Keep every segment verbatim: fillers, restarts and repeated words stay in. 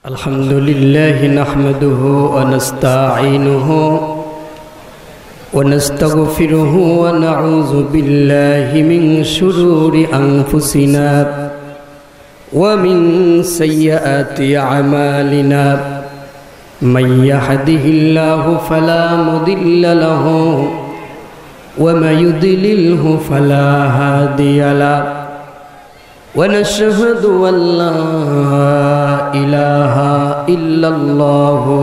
अल्हम्दुलिल्लाह नहमदुहु व नस्तईनुहु व नस्तगफिरुहु व नऊज़ु बिल्लाहि मिन शुरूरि अनफुसिना व मिन सय्यिआति अमालिना मन यहदिहिल्लाहु फला मुदिल्ल लहु व मन युद्लिलहु फला हादिय लहु वनशहदु अल्ला इलाहा इल्लल्लाहु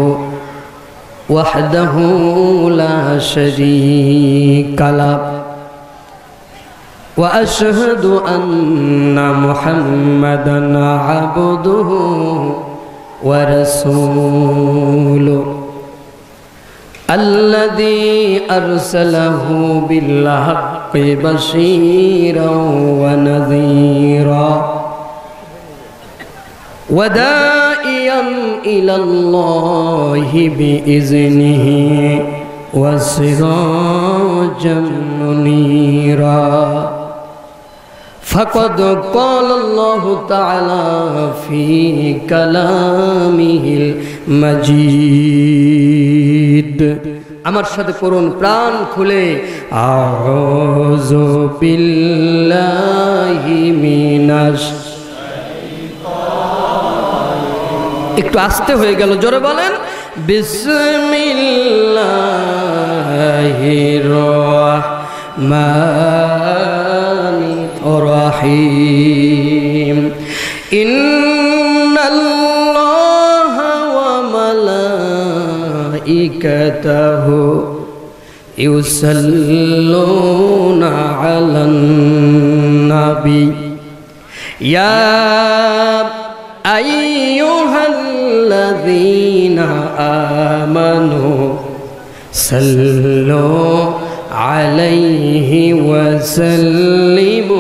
वहदहु ला शरीका लहु व अशहदु अन्ना मुहम्मदन अब्दुहु व रसूलुहु अल्लज़ी अरसलहु बिल्हक़्क़ि बशीरन व नज़ीरा व दाइयन इलल्लाहि बिइज़्निहि व सिराजन मुनीरा फ़क़द क़ालल्लाहु तआला फ़ी कलामिहिल मजीद। আমার সাথে পড়ুন প্রাণ খুলে, আউযু বিল্লাহি মিনাশ শাইতানির। একটু আস্তে হয়ে গেল, জোরে বলেন বিসমিল্লাহির রাহমানির রাহিম। ইন্নাল্লাহা ওয়া মালাইকাতাহু ইউসাল্লুনা আলান নাবী ইয়া আইয়ুহাল্লাযীনা আমানু সাল্লু আলাইহি ওয়া সাল্লিমু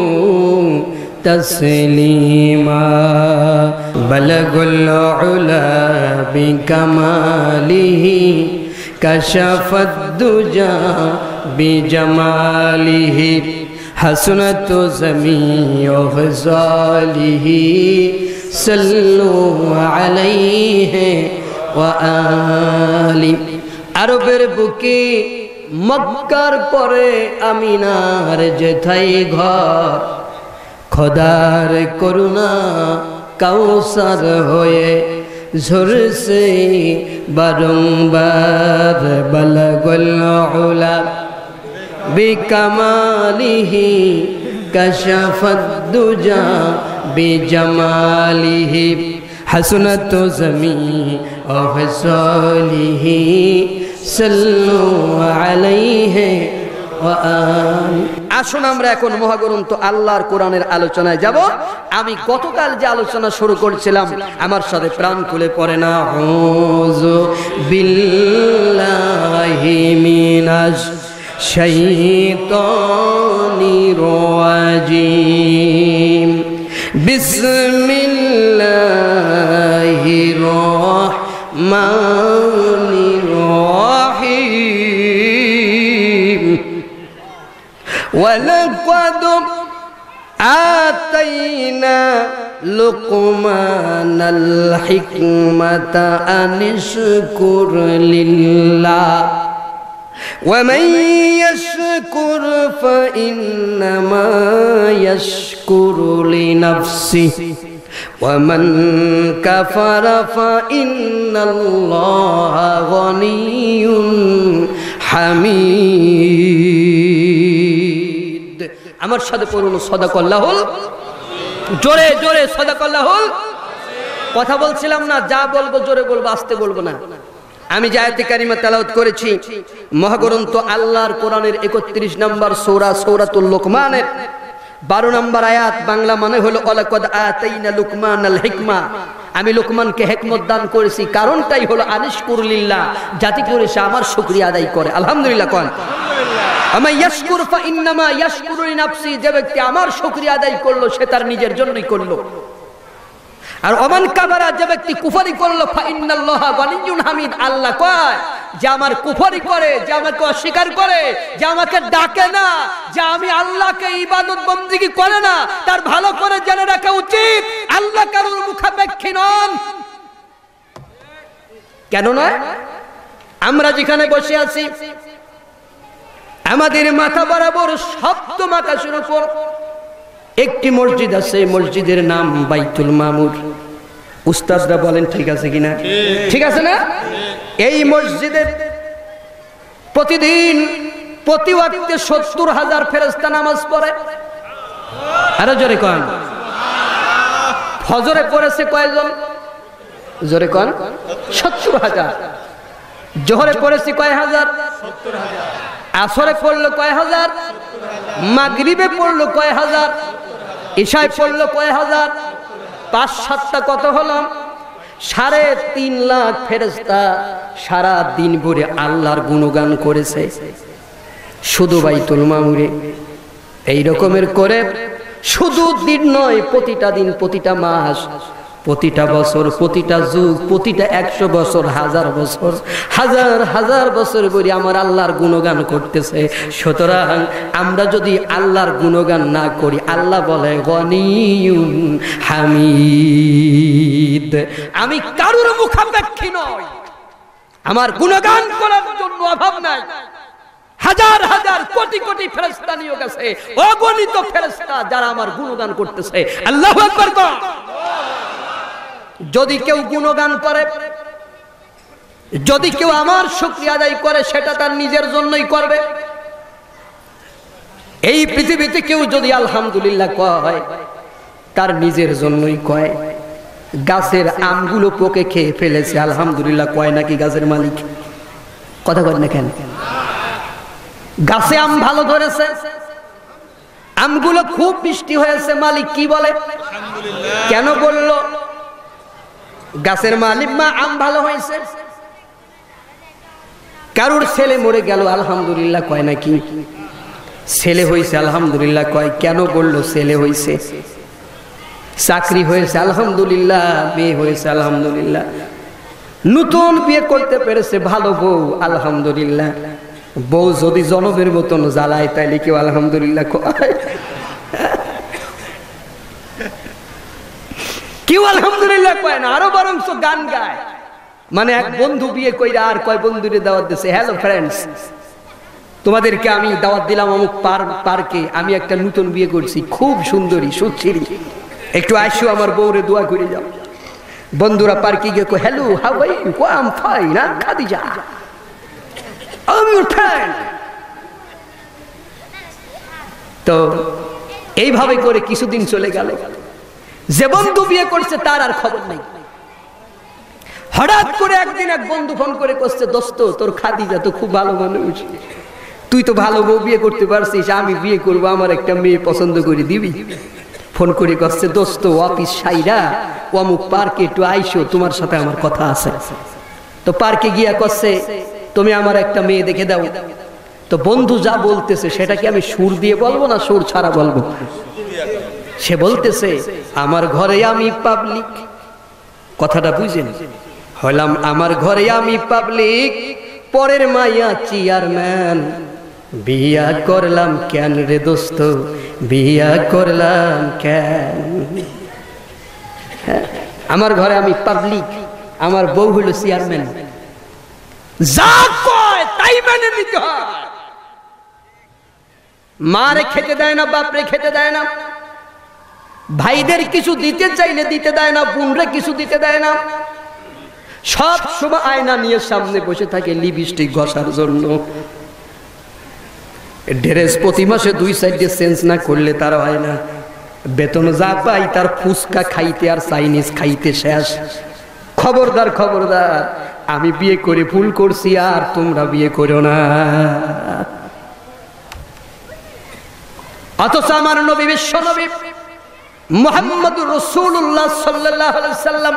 তসলিমা। বালাগুল উলা বিকামালিহি কাশাফাদ দুজা বিজামালিহি হাসনাতু জামিউ খিসালিহি সাল্লু আলাইহি ওয়া আলি। আরবের বুকে মক্কার পরে আমিনার যেথায় ঘর, খোদার করুণা কাউসার হয়ে ঝরছে বারংবার। বালাগুল উলা বিকামালিহি কাশাফাদ দুজা বিজামালিহি হাসনাতু জামিউ খিসালিহি সাল্লু আলাইহি ওয়া আলি। আসুন আমরা এখন মহাগ্রন্থ আল্লাহর কোরআনের আলোচনায় যাব। আমি গতকাল যে আলোচনা শুরু করেছিলাম, আমার সাথে প্রাণ খুলে পড়ে না, আউযু বিল্লাহি মিনাশ শাইতানির রাজিম। বিসমিল্লাহির রাহমানির রাহিম। ওয়ালাকাদ আতাইনা লুকমানাল হিকমাতা আনিশকুর লিল্লাহ ওয়া মান ইয়াশকুর ফাইন্নামা ইয়াশকুরু লিনাফসিহি ওয়া মান কাফারা ফাইন্নাল্লাহা গনিয়্যুন হামিদ। আমার সাথে পড়ুন সাদাকাল্লাহুল, জোরে জোরে সাদাকাল্লাহুল। কথা বলছিলাম না, যা বলবো জোরে বলবো, আস্তে বলবো না। আমি যে আয়াতে কারিমা তেলাওয়াত করেছি মহাগ্রন্থ আল্লাহর কোরআনের একত্রিশ নম্বর সূরা সূরাতুল লুকমানের বারো নম্বর আয়াত, বাংলা মানে হলো ওয়ালাকাদ আতাইনা লুকমানাল হিকমা। আমি লুকমানকে হিকমত দান করেছি, কারণটাই হলো আনিশকুর লিল্লাহ, যাতে করে সে আমার শুকরিয়া আদায় করে। আলহামদুলিল্লাহ কোন আলহামদুলিল্লাহ। আমা ইয়াশকুর ফাইন্নামা ইয়াশকুরু লিনাফসি, যে ব্যক্তি আমার শুকরিয়া আদায় করলো সে তার নিজের জন্যই করলো। আর ওমান কাফারা, যে ব্যক্তি কুফরি করলো, ফাইন্নাল্লাহা গনিয়্যুন হামিদ, আল্লাহ কয় যে আমার কুফরি করে, যে আমাকে অস্বীকার করে, যে আমাকে ডাকে না, যে আমি আল্লাহকে ইবাদত বন্দেগী করে না, তার ভালো করে জেনে রাখা উচিত আল্লাহ কারোর মুখাপেক্ষী নন। কেন নয়? আমরা যেখানে বসে আছি আমাদের মাথা বরাবর সপ্তম আকাশের উপর একটি মসজিদ আছে, মসজিদের নাম বাইতুল মামুর। উস্তাদরা বলেন ঠিক আছে কিনা? ঠিক আছে না? এই মসজিদের প্রতিদিন প্রতি ওয়াক্তে সত্তর হাজার ফেরেশতা নামাজ পড়ে। আরো জোরে কোন। ফজরে পড়েছে কয়জন? জোরে কোন। সত্তর হাজার। জোহরে পড়েছে কয় হাজার? সত্তর হাজার। আসরে পড়লো কয় হাজার? মাগরিবে পড়লো কয় হাজার? ইশায় পড়লো কয় হাজার? পাঁচ সাতটা কত হলো? সাড়ে তিন লাখ ফেরেশতা সারা দিন ভরে আল্লাহর গুণগান করেছে শুধু বাইতুল মামুরে। এই রকমের করে শুধু দিন নয়, প্রতিটা দিন, প্রতিটা মাস, প্রতিটা বছর, প্রতিটা যুগ, প্রতিটা একশো বছর, হাজার বছর, হাজার হাজার বছর ধরে আমার আল্লাহর গুণগান করতেছে। সুতরাং আমরা যদি আল্লাহর গুণগান না করি, আল্লাহ বলে গনিয়ুন হামিদ, আমি কারোর মুখাপেক্ষী নই, আমার গুণগান করার জন্য অভাব নাই। হাজার হাজার কোটি কোটি ফেরেশতা নিয়োগ আছে, অগণিত ফেরেশতা যারা আমার গুণগান করতেছে। আল্লাহু আকবার। যদি কেউ গুণগান করে, যদি কেউ আমার শুকরিয়া আদায় করে, সেটা তার নিজের জন্যই করবে। এই পৃথিবীতে কেউ যদি আলহামদুলিল্লাহ কয়, তার নিজের জন্যই কয়। গাছের আমগুলো পোকে খেয়ে ফেলেছে, আলহামদুলিল্লাহ কয় নাকি গাছের মালিক? কথা কয় না কেন? গাছে আম ভালো ধরেছে, আমগুলো খুব মিষ্টি হয়েছে, মালিক কি বলে? কেন বলল? গাছের মালিক মা আম ভালো হয়েছে। কারুর ছেলে মরে গেল, আলহামদুলিল্লাহ কয় নাকি? ছেলে হয়েছে, আলহামদুলিল্লাহ কয়। কেন বললো ছেলে হয়েছে? চাকরি হয়েছে, আলহামদুলিল্লাহ। মেয়ে হয়েছে, আলহামদুলিল্লাহ। নতুন বিয়ে করতে পেরেছে, ভালো বউ, আলহামদুলিল্লাহ। বউ যদি জনমের মতন জ্বালায়, তাইলে কেউ আলহামদুলিল্লাহ কয়? কেউ আলহামদুলিল্লাহ কয় না, আরো বরং গান গায়। মানে এক বন্ধু বিয়ে কইরা আর কয় বন্ধুরে দাওয়াত দিছে, হ্যালো ফ্রেন্ডস, তোমাদেরকে আমি দাওয়াত দিলাম অমুক পার্কে, আমি একটা নতুন বিয়ে করছি, খুব সুন্দরী সুচিরি, একটু আসো আমার বউরে দোয়া করে যাও। বন্ধুরা পার্কে গিয়ে কয়, হ্যালো হাউ আর ইউ? কয়, I am fine, I am Khadija, I am your friend. তো এইভাবে করে কিছুদিন চলে গেল। যে বন্ধু বিয়ে করছে তার আর খবর নেই। হঠাৎ করে একদিন এক বন্ধু ফোন করে করছে, দোস্ত তোর খাদিজা তো খুব ভালো মানুষ, তুই তো ভালো বউ বিয়ে করতে পারছিস, আমি বিয়ে করবো, আমার একটা মেয়ে পছন্দ করে দিবি? ফোন করে করছে, দোস্ত অফিস সাইরা অমুক পার্কে একটু আইসো, তোমার সাথে আমার কথা আছে। তো পার্কে গিয়া করছে, তুমি আমার একটা মেয়ে দেখে দাও। তো বন্ধু যা বলতেছে সেটা কি আমি সুর দিয়ে বলবো না সুর ছাড়া বলবো? সে বলতেছে, আমার ঘরে আমি পাবলিক। কথাটা বুঝেন? হলাম আমার ঘরে আমি পাবলিক, পরের মাইয়া চেয়ারম্যান। বিয়া করলাম কেন রে দোস্ত, বিয়া করলাম কেন? আমার ঘরে আমি পাবলিক, আমার বউ হলো চেয়ারম্যান। যা কয় তাই মেনে নিতে হয়। মারে খেতে দেয় না, বাপরে খেতে দেয় না, ভাইদের কিছু দিতে চাইলে দিতে দেয় না, বোনরে কিছু দিতে দেয় না। সব সময় আয়না নিয়ে সামনে বসে থাকে লিপস্টিক ঘষার জন্য। ড্রেস প্রতি মাসে দুই সাইডে চেঞ্জ না করলে তার হয় না। বেতন যা পাই তার ফুচকা খাইতে আর চাইনিজ খাইতে শেষ। খবরদার খবরদার, আমি বিয়ে করে ভুল করছি, আর তোমরা বিয়ে করো না। অথচ আমার নবী, বিশ্ব নবী মুহাম্মদুর রাসূলুল্লাহ সাল্লাল্লাহু আলাইহি সাল্লাম,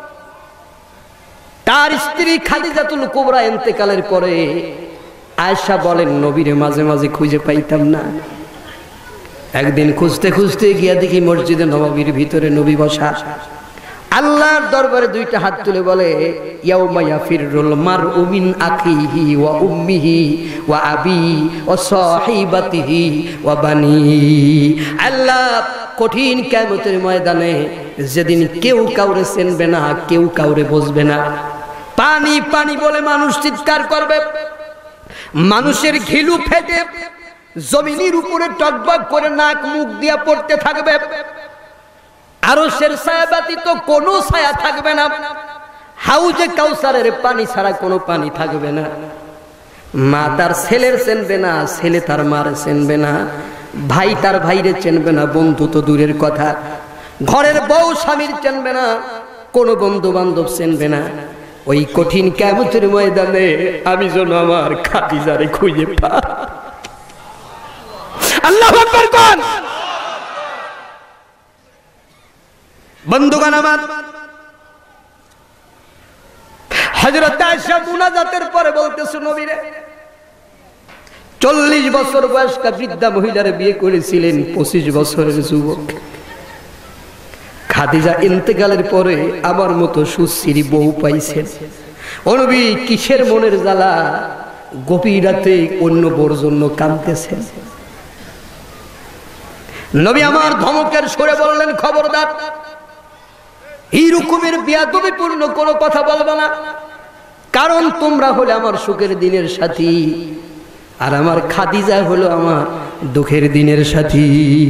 তার স্ত্রী খাদিজাতুল কুবরা ইন্তেকালের পরে আয়েশা বলেন, নবীরে মাঝে মাঝে খুঁজে পাইতাম না। একদিন খুঁজতে খুঁজতে গিয়া দেখি মসজিদে নববীর ভিতরে নবী বসা। আল্লাহর দরবারে দুইটা হাত তুলে বলে, ইয়াউমা ইয়াফিরুল মারউ মিন আখিহি ওয়া উম্মিহি ওয়া আবি ওয়া সাহিবাতিহি ওয়া বানি। আল্লাহ কঠিন কিয়ামতের ময়দানে, যেদিন কেউ কাউরে চিনবে না, কেউ কাউরে বুঝবে না, পানি পানি বলে মানুষ চিৎকার করবে, মানুষের ঘিলু ফেটে জমিনের উপরে টকবক করে নাক মুখ দিয়া পড়তে থাকবে, আরশের ছায়া ব্যতীত কোনো ছায়া থাকবে না, হাউজে কাউসারের পানি ছাড়া কোনো পানি থাকবে না। মা তার ছেলের চেনবে না, ছেলে তার মার চেনবে না, ভাই তার ভাইরে চেনবে না, বন্ধু তো দূরের কথা, ঘরের বউ স্বামীর চেনবে না, কোনো বন্ধু বান্ধব চেনবে না। ওই কঠিন কিয়ামতের ময়দানে আমি যেন আমার খাদিজারে খুঁজে পাই। আল্লাহু আকবার কোন বন্ধুগণ আমার, হযরত আয়েশা মুনাজাতের পরে বলতেছে, নবীরে চল্লিশ বছর বয়স্কা বৃদ্ধা মহিলার বিয়ে করেছিলেন পঁচিশ বছরের যুবক। খাদিজা ইন্তেকালের পরে আমার মতো সুশ্রী বউ পাইছেন। ও নবী, কিসের মনের জ্বালা গভীর রাতে অন্য বউর জন্য কাঁদতেছেন? নবী আমার ধমকের সুরে বললেন, খবরদার, এই রকমের বেয়াদবিপূর্ণ কোনো কথা বলবে না, কারণ তোমরা হলে আমার সুখের দিনের সাথী, আর আমার খাদিজা হলো আমার দুঃখের দিনের সাথী।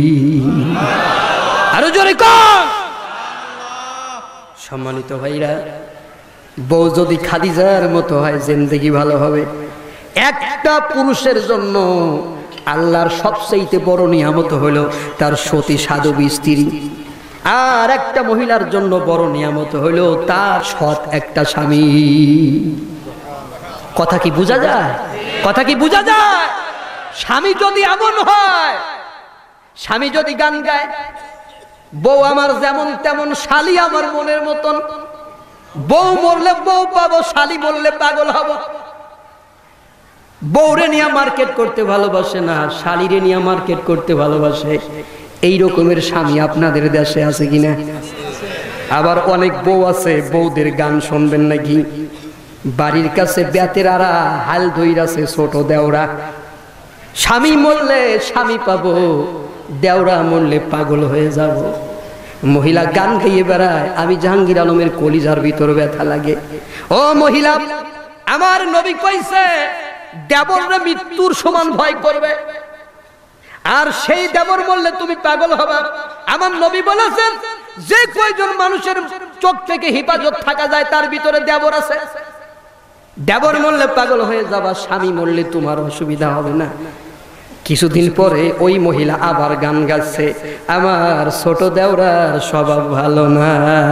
আরো জোরে কর। সম্মানিত ভাইরা, বউ যদি খাদিজার মতো হয় জিন্দেগি ভালো হবে। একটা পুরুষের জন্য আল্লাহর সবচেয়ে বড় নিয়ামত হলো তার সতী সাধবী স্ত্রী, আর একটা মহিলার জন্য বড় নিয়ামত হলো তার সৎ একটা স্বামী। কথা কি বোঝা যায়? কথা কি বোঝা যায়? স্বামী যদি এমন হয়, স্বামী যদি গান গায়, বউ আমার যেমন তেমন, শালি আমার মনের মতন, বউ মরলে বউ পাবো, শালি মরলে পাগল হব। বউরে নিয়ে মার্কেট করতে ভালোবাসে না, শালিরে নিয়ে মার্কেট করতে ভালোবাসে। এই রকমের স্বামী আপনাদের দেশে আছে কিনা? আবার অনেক বউ আছে, বউদের গান শুনবেন নাকি? বাড়ির কাছে বেতের আড়া হাল ধইরাছে ছোট দেওরা, স্বামী মরলে স্বামী পাবো, দেওরা মরলে পাগল হয়ে যাব। মহিলা গান গাইয়ে বেড়ায়, আমি জাহাঙ্গীর আলমের কলিজার ভিতর ব্যথা লাগে। ও মহিলা, আমার নবী কইছে দেবররা মৃত্যুর সমান ভয় করবে, আর সেই দেবর বললে তুমি পাগল হবা। আমার নবী বলেছেন যে কয়জন মানুষের চোখ থেকে হেফাজত থাকা যায় তার ভিতরে দেবর আছে। দেবর মরলে পাগল হয়ে যাবা, স্বামী মরলে তোমার অসুবিধা হবে না। কিছুদিন পরে ওই মহিলা আবার গান গাচ্ছে, আমার ছোট দেওরার স্বভাব ভালো না।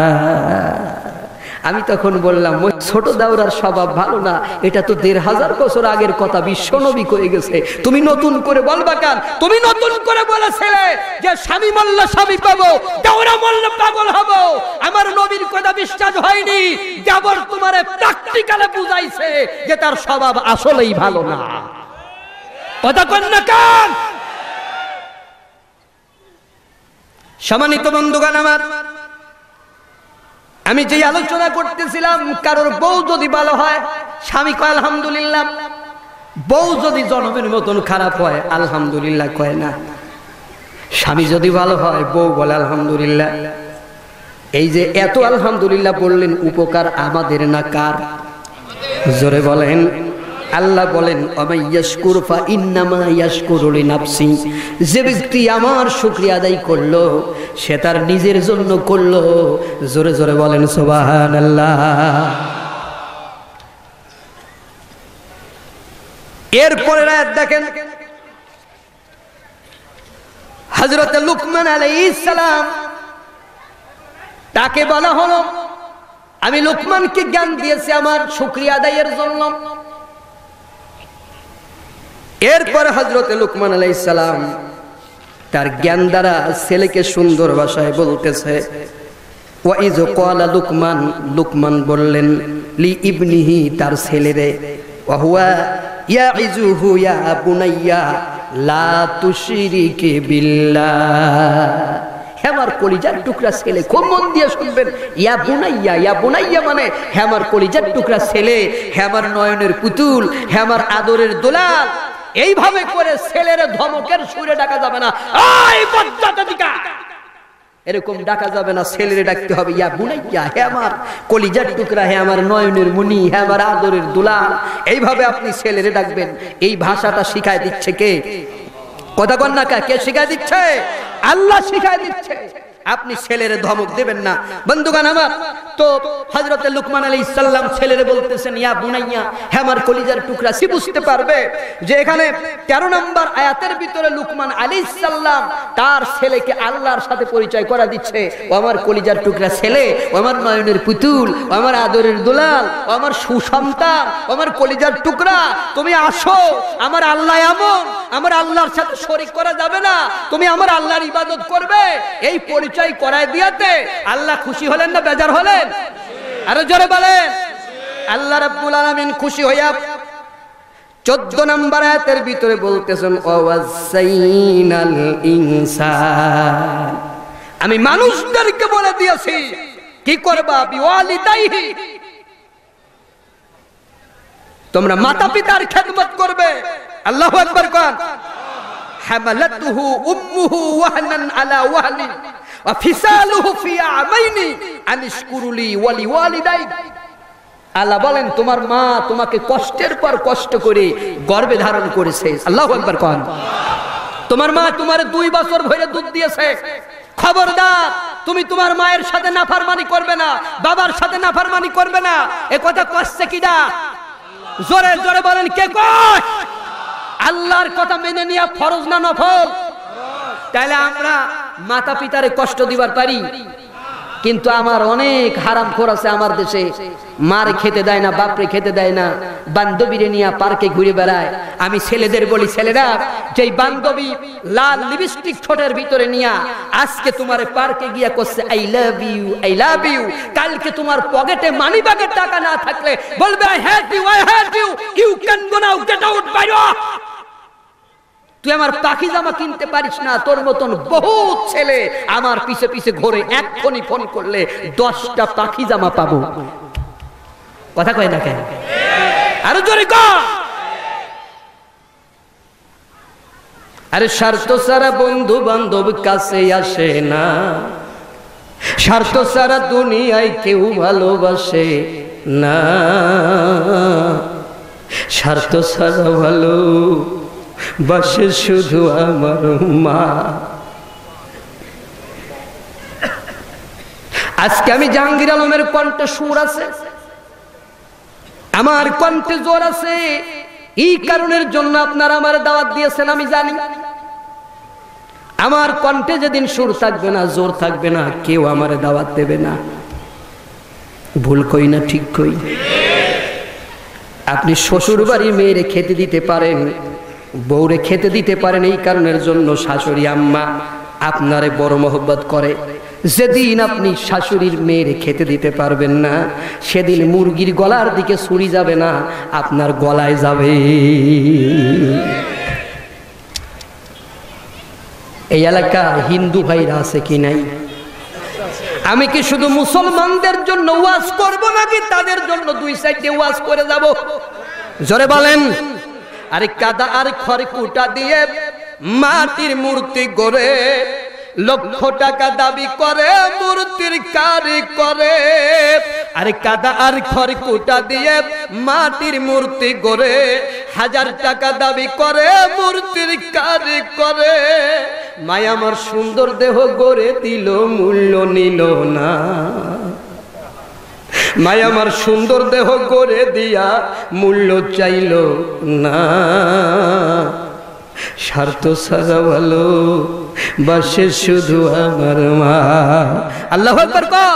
আমি তখন বললাম, ছোট দেওরার স্বভাব ভালো না, এটা তো দেড় হাজার বছর আগের কথা, বিশ্ব নবী কয়ে গেছে, তুমি নতুন করে বলবা কেন? তুমি নতুন করে বলেছিলে যে স্বামী মরলে স্বামী পাবো, দেওরা মরলে পাগল হবো। আমার নবীর কথা বিশ্বাস হয়নি, দেবর তোমারে প্র্যাকটিক্যালে বুঝাইছে যে তার স্বভাব আসলেই ভালো না। কথা কন না কেন? সম্মানিত বন্ধুগণ আমার, আমি যে আলোচনা করতেছিলাম, কারোর বউ যদি ভালো হয় স্বামী কয় আলহামদুলিল্লাহ, বউ যদি জনমের মতন খারাপ হয় আলহামদুলিল্লাহ কয় না। স্বামী যদি ভালো হয় বউ বলে আলহামদুলিল্লাহ। এই যে এত আলহামদুলিল্লাহ বললেন, উপকার আমাদের না কার? জোরে বলেন। আল্লাহ বলেন, ইয়াশকুর ফা ইন্নামা ইয়াশকুরু লিনাফসি, যে ব্যক্তি আমার শুকরিয়া আদায় করলো সে তার নিজের জন্য করলো। জোরে জোরে বলেন সুবহানাল্লাহ। এরপরে আয়াত দেখেন, হযরত লুকমান আলাইহিস সালাম, তাকে বলা হলো আমি লুকমানকে জ্ঞান দিয়েছি আমার শুকরিয়া আদায়ের জন্য। এরপর হযরত লুকমান আলাইহিস সালাম তার জ্ঞান দ্বারা ছেলেকে সুন্দর ভাষায় বলতেছে, ওয়া ইয ক্বালা লুকমান, লুকমান বললেন লি ইবনিহি, তার ছেলেরে, ওয়া হুয়া ইয়াইজুহু ইয়া বুনাইয়া লা তুশরিক বিল্লাহ। আমার কলিজার টুকরা ছেলে, খুব মন দিয়ে শুনবেন, ইয়া বুনাইয়া, ইয়া বুনাইয়া মানে হে আমার কলিজার টুকরা ছেলে, হে আমার নয়নের পুতুল, হে আমার আদরের দোলাল। এইভাবে করে ছেলের ধমকের সুরে ডাকা যাবে না, এই বজ্জাত দিকা, এরকম ডাকা যাবে না, ছেলেরে ডাকতে হবে ইয়া বুনাইয়া, হে আমার কলিজার টুকরা, হে আমার নয়নের মুনি, হে আমার আদরের দুলাল। এইভাবে আপনি ছেলেরে ডাকবেন। এই ভাষাটা শিখায় দিচ্ছে কে? কথা কন না, কে শিখায় দিচ্ছে? আল্লাহ শিখায় দিচ্ছে। আপনি ছেলেরে ধমক দেবেন না। বন্ধুগণ আমার, তো হযরত লুকমান আলাইহিস সালাম ছেলেরে বলতেছেন ইয়া বুনাইয়া, হে আমার কলিজার টুকরা। সে বুঝতে পারবে যে এখানে তেরো নম্বর আয়াতের ভিতরে লুকমান আলাইহিস সালাম তার ছেলেকে আল্লাহর সাথে পরিচয় করা দিচ্ছে। ও আমার কলিজার টুকরা ছেলে, ও আমার নয়নের পুতুল, ও আমার আদরের দুলাল, ও আমার সুসন্তান, ও আমার কলিজার টুকরা, তুমি আসো। আমার আল্লাহ এমন, আমার আল্লাহর সাথে শরীক করা যাবে না। তুমি আমার আল্লাহর ইবাদত করবে। এই পরিচয় করায় দিয়াতে আল্লাহ খুশি হলেন না বেজার হলেন? আরো জোরে বলেন। আল্লাহ রাব্বুল আলামিন খুশি হইয়া চোদ্দ নম্বর আয়াতের ভিতরে বলতেছেন ওয়াসাইনাল ইনসান, আমি মানুষদেরকে বলে দিয়েছি কি করবা, বিওয়ালিদাইহি, তোমরা মাতা পিতার খেদমত করবে। আল্লাহু আকবার কোন। হামালাতুহু উম্মুহু ওয়াহনান আলা ওয়াহনি ওয়া ফিসালুহু ফি আমাইনি আনিশকুরুলি ওয়া লিওয়ালিদাইক। আল্লাহ বলেন তোমার মা তোমাকে কষ্টের পর কষ্ট করে গর্ভে ধারণ করেছে। আল্লাহু আকবার কোন। তোমার মা তোমারে দুই বছর ধরে দুধ দিয়েছে। খবরদার তুমি তোমার মায়ের সাথে নাফরমানি করবে না, বাবার সাথে নাফরমানি করবে না। এ কথা কষ্টে কিডা? জোরে জোরে বলেন কে কয়? আল্লাহর কথা মেনে নিয়া ফরজ না নফল? তাহলে আমরা মাতা পিতারে কষ্ট দিবার পারি, কিন্তু আমার অনেক হারামখোর আছে আমার দেশে, মার খেতে দেয় না, বাপরে খেতে দেয় না, বান্ধবীরে নিয়ে পার্কে ঘুরে বেড়ায়। আমি ছেলেদের বলি, ছেলেরা যেই বান্ধবী লাল লিপস্টিক ঠোঁটের ভিতরে নিয়া আজকে তোমারে পার্কে গিয়া করছে I love you I love you, কালকে তোমার পকেটে মানি ব্যাগের টাকা না থাকলে বলবে I hate you I hate you, you can go now, get out, বাইরে। তুই আমার পাখি জামা কিনতে পারিস না, তোর মতন বহুত ছেলে আমার পিছে পিছে ঘোরে, এক্ষুনি ফোন করলে দশটা পাখি জামা পাবো। কথা কয় না কেন? আরো জোরে কর। আরে স্বার্থ ছাড়া বন্ধু বান্ধব কাছে আসে না, স্বার্থ ছাড়া দুনিয়ায় কেউ ভালোবাসে না, স্বার্থ ছাড়া ভালো বাসে শুধু আমার মা। আজকে আমি জাহাঙ্গীর আলমের কণ্ঠে সুর আছে, আমার কণ্ঠে জোর আছে। এই কারণের জন্য আপনারা আমার দাওয়াত দিয়েছেন আমি জানি। আমার কণ্ঠে যেদিন সুর থাকবে না, জোর থাকবে না, কেউ আমার দাওয়াত দেবে না। ভুল কই না ঠিক কই? আপনি শ্বশুর বাড়ি মেয়েরে খেতে দিতে পারেন, বউরে খেতে দিতে পারেন, এই কারণের জন্য শাশুড়ি আম্মা আপনারে বড় মহব্বত করে। যেদিন আপনি শাশুড়ির মেয়েরে খেতে দিতে পারবেন না, সেদিন মুরগির গলার দিকে ছুরি যাবে না, আপনার গলায় যাবে। এই এলাকা হিন্দু ভাইরা আছে কি নাই? আমি কি শুধু মুসলমানদের জন্য ওয়াজ করব নাকি তাদের জন্য দুই সাইডে ওয়াজ করে যাব? জোরে বলেন। আরে কাদা আর খড়কুটা দিয়ে মাটির মূর্তি গড়ে লক্ষ টাকা দাবি করে মূর্তির কারি করে। আরে কাদা আর খড়কুটা দিয়ে মাটির মূর্তি গড়ে হাজার টাকা দাবি করে মূর্তির কারি করে। মায়া আমার সুন্দর দেহ গড়ে দিল, মূল্য নিল না। মায়া আমার সুন্দর দেহ গড়ে দিয়া মূল্য চাইল না। স্বার্থ ছাড়া ভালো বাসে শুধু আমার মা। আল্লাহু আকবার কর।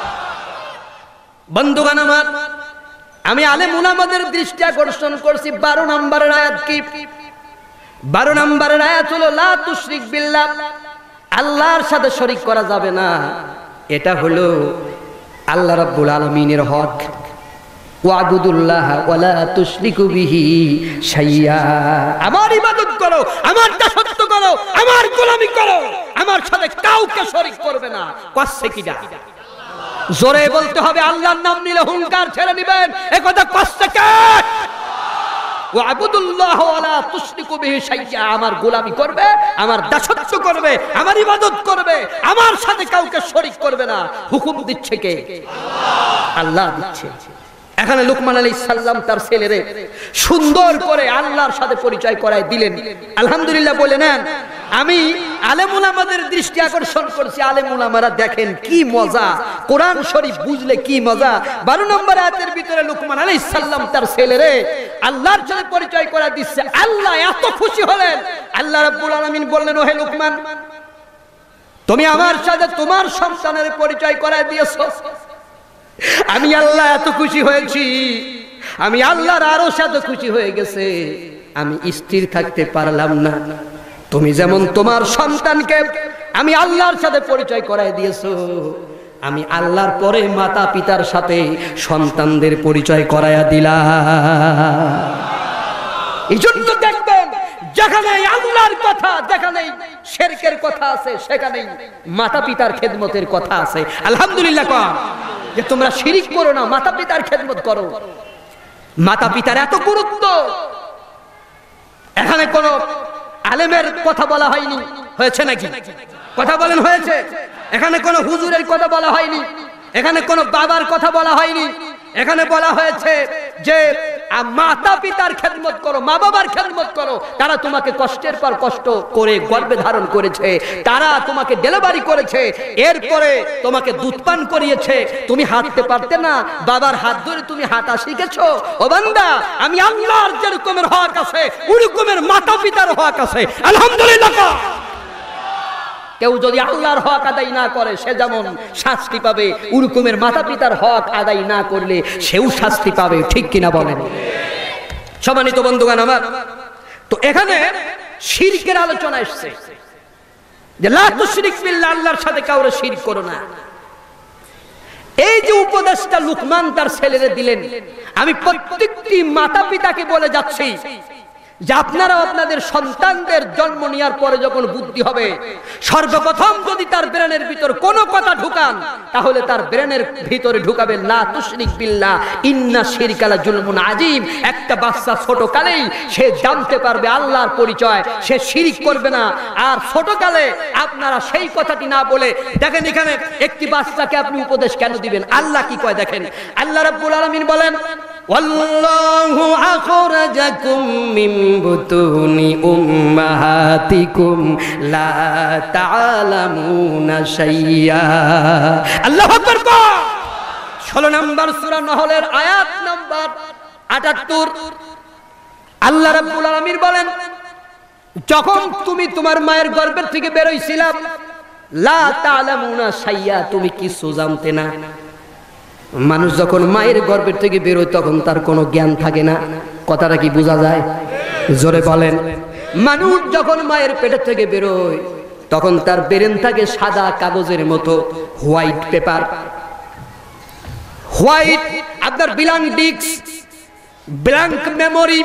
বন্ধুগণ আমার, আমি আলেম উলামাদের দৃষ্টি আকর্ষণ করছি বারো নম্বরের আয়াত কি? বারো নম্বরের আয়াত হলো লা তুশরিক বিল্লাহ, আল্লাহর সাথে শরীক করা যাবে না। এটা হলো আল্লাহ রাব্বুল আলামিনের হক। ওয়াবুদুল্লাহ ওয়ালা তুশরিকু বিহি শাইয়া, আমার ইবাদত করো, আমার দাসত্ব করো, আমার গোলামি করো, আমার সাথে কাউকে শরীক করবে না। কষ্টে কিডা? জোরে বলতে হবে। আল্লাহর নাম নিলে হুঙ্কার ছেড়ে দিবেন, এ কথা কষ্টে কে? ওয়াবুদুল্লাহ ওয়ালা তুশরিকু বিহি শাইআ, আমার গোলামি করবে, আমার দাসত্ব করবে, আমার ইবাদত করবে, আমার সাথে কাউকে শরীক করবে না। হুকুম দিচ্ছে কে? আল্লাহ দিচ্ছে। এখানে লুকমান আলাইহিস সালাম তার ছেলেরে সুন্দর করে আল্লাহর সাথে পরিচয় করায় দিলেন। আলহামদুলিল্লাহ বলে নেন। আমি আলেম উলামাদের দৃষ্টি আকর্ষণ করছি, আলেম উলামারা দেখেন কি মজা, কোরআন শরীফ বুঝলে কি মজা। বারো নম্বর আয়াতের ভিতরে লুকমান আলাইহিস সালাম তার ছেলেরে আল্লাহর সাথে পরিচয় করায় দিচ্ছে। আল্লাহ এত খুশি হলেন, আল্লাহ রাব্বুল আলামিন বললেন, ওহে লুকমান, তুমি আমার সাথে তোমার সন্তানের পরিচয় করায় দিয়েছো, আমি আল্লাহ এত খুশি হয়েছি, আমি আল্লাহর আরো সাথে খুশি হয়ে গেছে, আমি স্থির থাকতে পারলাম না। তুমি যেমন তোমার সন্তানকে আমি আল্লাহর সাথে পরিচয় করায় দিয়েছো, আমি আল্লাহর পরে মাতা পিতার সাথে সন্তানদের পরিচয় করায়া দিলাম। এই জন্য দেখবেন যেখানে আল্লাহর কথা, যেখানে শিরকের কথা আছে, সেখানে মাতা পিতার খেদমতের কথা আছে। আলহামদুলিল্লাহ কর যে তোমরা শিরিক করো না, মাতা পিতার খেদমত করো। মাতা পিতার এত গুরুত্ব। এখানে কোন আলেমের কথা বলা হয়নি, হয়েছে নাকি? কথা বলেন, হয়েছে? এখানে কোন হুজুরের কথা বলা হয়নি, এখানে কোন বাবার কথা বলা হয়নি। এখানে বলা হয়েছে যে মাতা পিতার খেদমত করো, মা বাবার খেদমত করো। তারা তোমাকে কষ্টের পর কষ্ট করে গর্ভে ধারণ করেছে, তারা তোমাকে ডেলিভারি করেছে, এরপরে তোমাকে দুধ পান করিয়েছে। তুমি হাঁটতে পারতে না, বাবার হাত ধরে তুমি হাঁটা শিখেছো। ও বান্দা, আমি আল্লাহর যেরকমের হক আছে ওরকমের মাতা পিতার হক আছে। আলহামদুলিল্লাহ। কেউ যদি আল্লাহর হক আদায় না করে সে যেমন শাস্তি পাবে, ওরকমের মাতা পিতার হক আদায় না করলে সেও শাস্তি পাবে। ঠিক কিনা বলেন? সম্মানিত বন্ধুগণ আমার, তো এখানে শিরকের আলোচনা এসেছে যে লা তুশরিক বিল্লাহ, আল্লাহর সাথে কাউরে শিরক করো না। এই যে উপদেশটা লুকমান তার ছেলেরে দিলেন, আমি প্রত্যেকটি মাতা পিতাকে বলে যাচ্ছি যে আপনারা আপনাদের সন্তানদের জন্ম নেওয়ার পরে যখন বুদ্ধি হবে, সর্বপ্রথম যদি তার ব্রেনের ভিতর কোনো কথা ঢুকান, তাহলে তার ব্রেনের ভিতরে ঢুকাবেন লা তুশরিক বিল্লাহ ইন্না শিরকা লা জুলমুন আযীম। একটা বাচ্চা ছোট কালেই সে জানতে পারবে আল্লাহর পরিচয়, সে শিরিক করবে না। আর ছোট কালে আপনারা সেই কথাটি না বলে, দেখেন এখানে একটি বাচ্চাকে আপনি উপদেশ কেন দিবেন? আল্লাহ কি কয় দেখেন। আল্লাহ রাব্বুল আলামিন বলেন, ওয়াল্লাহু আখরাজাকুম মিন বুতুনি উম্মাহাতিকুম লা তা'লামুনা শাইয়্যা। আল্লাহু আকবার। ষোলো নম্বর সূরা নহলের আয়াত নম্বর আটাত্তর। আল্লাহ রাব্বুল আলামিন বলেন, যখন তুমি তোমার মায়ের গর্ভের থেকে বের হইছিলা, লা তা'লামুনা শাইয়্যা, তুমি কিছু জানতে না। মানুষ যখন মায়ের গর্ভের থেকে বেরোয় তখন তার কোনো জ্ঞান থাকে না। কথাটা কি বোঝা যায়? জোরে বলেন। মানুষ যখন মায়ের পেটের থেকে বেরোয় তখন তার ব্রেন থাকে সাদা কাগজের মতো, হোয়াইট পেপার, হোয়াইট আপনার ব্ল্যাঙ্ক ডিস্ক, ব্ল্যাঙ্ক মেমোরি।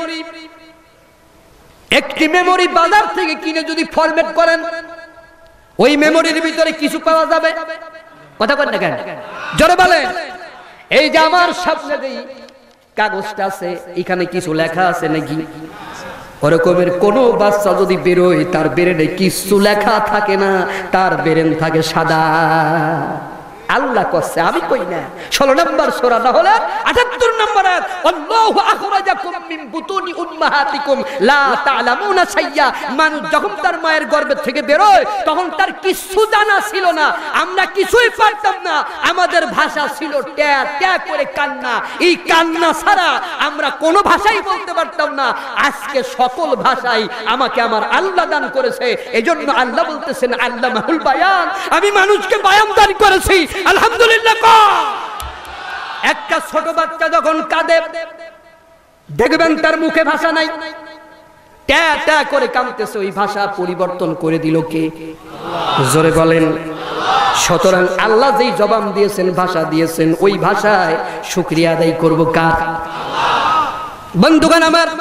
একটি মেমোরি বাজার থেকে কিনে যদি ফরম্যাট করেন, ওই মেমোরির ভিতরে কিছু পাওয়া যাবে। কথা বলেন না কেন? জোরে বলেন। এই যে আমার সামনে যে কাগজটা আছে, এখানে কিছু লেখা আছে নাকি? ওরকমের কোন বাচ্চা যদি বেরোয় তার ব্রেনে কিছু লেখা থাকে না, তার ব্রেন থাকে সাদা। আল্লাহ কইছে, আমি কই না। ষোলো নম্বর সূরা নহলের আটাত্তর নম্বর আয়াত, আল্লাহু আখরাজাকুম মিন বুতুনি উম্মাহাতিকুম লা তা'লামুনা শাইয়্যা। মানুষ যখন তার মায়ের গর্ভের থেকে বেরোয় তখন তার কিছু জানা ছিল না, আমরা কিছুই পারতাম না। আমাদের ভাষা ছিল ট্যা ট্যা করে কান্না। এই কান্না ছাড়া আমরা কোনো ভাষাই বলতে পারতাম না। আজকে সকল ভাষাই আমাকে আমার আল্লাহ দান করেছে। এজন্য আল্লাহ বলতেছেন, আল্লামাহুল বায়ান, আমি মানুষকে বায়ান দান করেছি। আলহামদুলিল্লাহ। একটা ছোট বাচ্চা যখন কাঁদে, দেখবেন তার মুখে ভাষা নাই, ট্যা ট্যা করে কাঁদতেছে। ওই ভাষা পরিবর্তন করে দিল কে? জোরে বলেন। সুতরাং আল্লাহ যেই জবান দিয়েছেন, ভাষা দিয়েছেন, ওই ভাষায় শুকরিয়া আদায় করব কার? বন্ধুগণ আমার,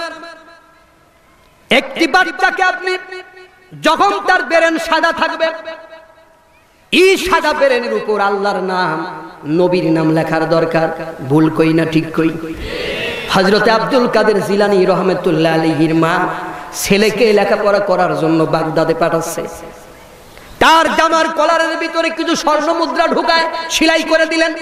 একটি বাচ্চাকে আপনি যখন তার ব্রেন সাদা থাকবে, এই সাদা ব্রেনের উপর আল্লাহর নাম, নবীর নাম লেখার দরকার। ভুল কই না ঠিক কই? হযরত আব্দুল কাদের জিলানী রহমাতুল্লাহ আলাইহির মা ছেলেকে লেখাপড়া করার জন্য বাগদাদে পাঠাচ্ছে। তার জামার কলারের ভিতরে কিছু স্বর্ণ মুদ্রা ঢুকায় সেলাই করে দিলেন।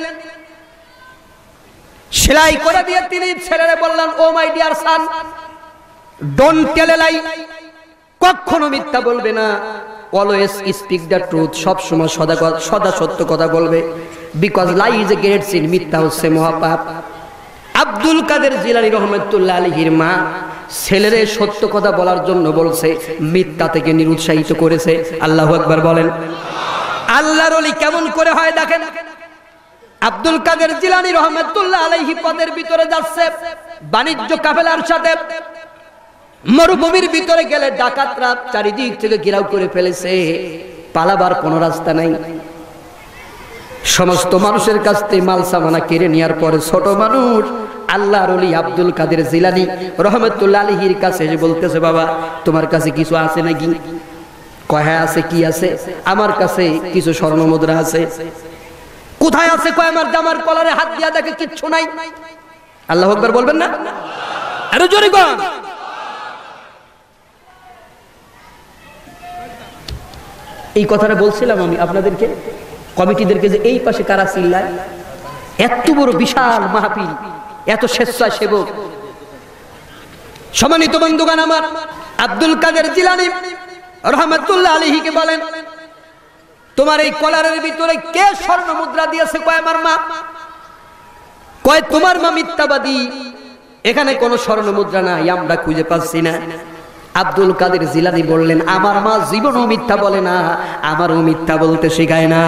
সেলাই করে দিয়ে তিনি ছেলেরে বললেন, ও my dear son, don't tell এ লাই, কখনো মিথ্যা বলবে না, অলওয়েজ স্পিক দ্য ট্রুথ, সব সময় সদা সদা সত্য কথা বলবে, because lie is a great sin, মিথ্যা হচ্ছে মহাপাপ। আব্দুল কাদের জিলানী রহমাতুল্লাহ আলাইহির মা ছেলেরে সত্য কথা বলার জন্য বলছে, মিথ্যা থেকে নিরুৎসাহিত করেছে। আল্লাহু আকবার বলেন। আল্লাহর ওলি কেমন করে হয় দেখেন। আব্দুল কাদের জিলানী রহমাতুল্লাহ আলাইহি পথের ভিতরে যাচ্ছে বাণিজ্য কাফেলার সাথে। মরুভূমির ভিতরে গেলে ডাকাতরা চারিদিক থেকে ঘেরাও করে ফেলেছে, পালাবার কোনো রাস্তা নাই। সমস্ত মানুষের কাছ থেকে মাল সামানা কেড়ে নেওয়ার পরে ছোট মানুষ আল্লাহর ওলি আব্দুল কাদের জিলানী রহমাতুল্লাহ আলাইহির কাছে এসে বলতেছে, বাবা তোমার কাছে কিছু আছে নাকি? কয় হ্যাঁ আছে। কি আছে? আমার কাছে কিছু স্বর্ণ মুদ্রা আছে। কোথায় আছে? কয় আমার জামার কলারে হাত দিয়া দেখে কিচ্ছু নাই। আল্লাহু আকবার বলবেন না? আরো জোরে বল। এই কথাটা বলছিলাম আমি আপনাদেরকে, কমিটিদেরকে, যে এই পাশে কারা চিল্লায়, এত বড় বিশাল মাহফিল, এত স্বেচ্ছাসেবক। সম্মানিত বন্ধুগণ আমার, আব্দুল কাদের জিলানী রহমাতুল্লাহ আলাইহিকে বলেন, তোমার এই কলারের ভিতরে কে স্বর্ণ মুদ্রা দিয়েছে? কয় আমার মা। কয় তোমার মা মিথ্যাবাদী, এখানে কোনো স্বর্ণ মুদ্রা নাই, আমরা খুঁজে পাচ্ছি না। আব্দুল কাদের জিলানী বললেন, আমার মা জীবনও মিথ্যা বলে না, আমারও মিথ্যা বলতে শেখায় না।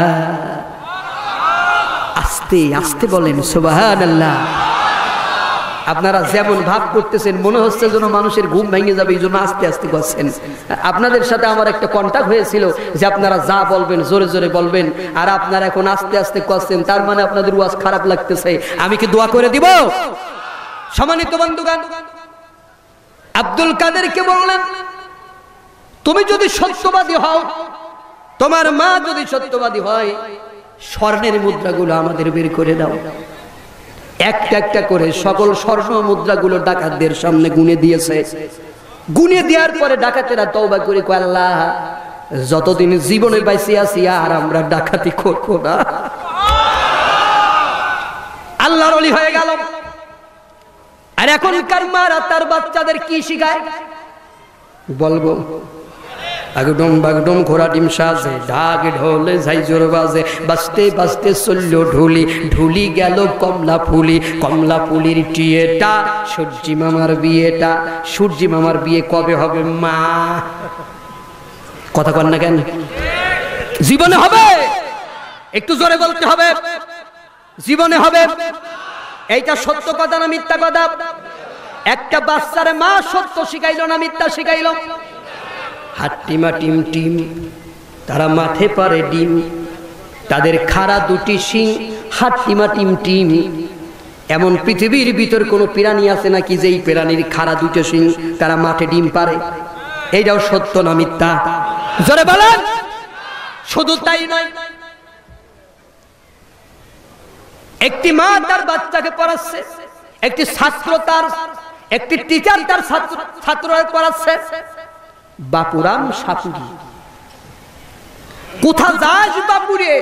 আস্তে আস্তে বলেন সুবহানাল্লাহ। আপনারা যেমন ভাব করতেছেন মনে হচ্ছে যেন মানুষের ঘুম ভেঙে যাবে, এই জন্য আস্তে আস্তে করছেন। আপনাদের সাথে আমার একটা কন্টাক্ট হয়েছিল যে আপনারা যা বলবেন জোরে জোরে বলবেন, আর আপনারা এখন আস্তে আস্তে করছেন, তার মানে আপনাদের ওয়াজ খারাপ লাগতেছে। আমি কি দোয়া করে দিব? সম্মানিত বন্ধুগণ, আব্দুল কাদেরকে বললেন, তুমি যদি সত্যবাদী হও, তোমার মা যদি সত্যবাদী হয়, স্বর্ণের মুদ্রাগুলো আমাদের বের করে দাও। একটা একটা করে সকল স্বর্ণ মুদ্রাগুলো ডাকাতদের সামনে গুনে দিয়েছে। গুনে দেওয়ার পরে ডাকাতেরা তওবা করে কয়, আল্লাহ যতদিন জীবনে বাইসে আছি আর আমরা ডাকাতি করব না। আল্লাহর ওলি হয়ে গেল। আর এখনকার মারা তার বাচ্চাদের কি শিখায় বলবো? আগডম বাগডম ঘোড়া ডিম সাজে, ঢাক ঢোলে ঝাইজোর বাজে, বাজতে বাজতে চলল ঢুলি, ঢুলি গেল কমলা ফুলি, কমলা ফুলির টিয়েটা, সূর্যি মামার বিয়েটা, সূর্যি মামার বিয়ে কবে হবে মা? কথা কন না কেন? জীবনে হবে, একটু জোরে বলতে হবে, জীবনে হবে। এইটা সত্য কথা না মিথ্যা কথা? একটা বাচ্চারে মা সত্য শিখাইল না মিথ্যা শিখাইল? হাট্টিমা টিম টিম, তারা মাঠে পারে ডিম, তাদের খাড়া দুটি শিং, হাট্টিমা টিম টিম। এমন পৃথিবীর ভিতর কোন প্রাণী আছে নাকি যেই প্রাণীর খাড়া দুটো শিং, তারা মাঠে ডিম পারে? এইটাও সত্য না মিথ্যা? জোরে বলেন। শুধু তাই নয়, একটি মা তার বাচ্চাকে পড়াচ্ছে, একটি ছাত্র তার, একটি টিচার তার ছাত্র ছাত্রকে পড়াচ্ছে। বাপুরাম সাপুরি, কোথা যাস বাপুরে?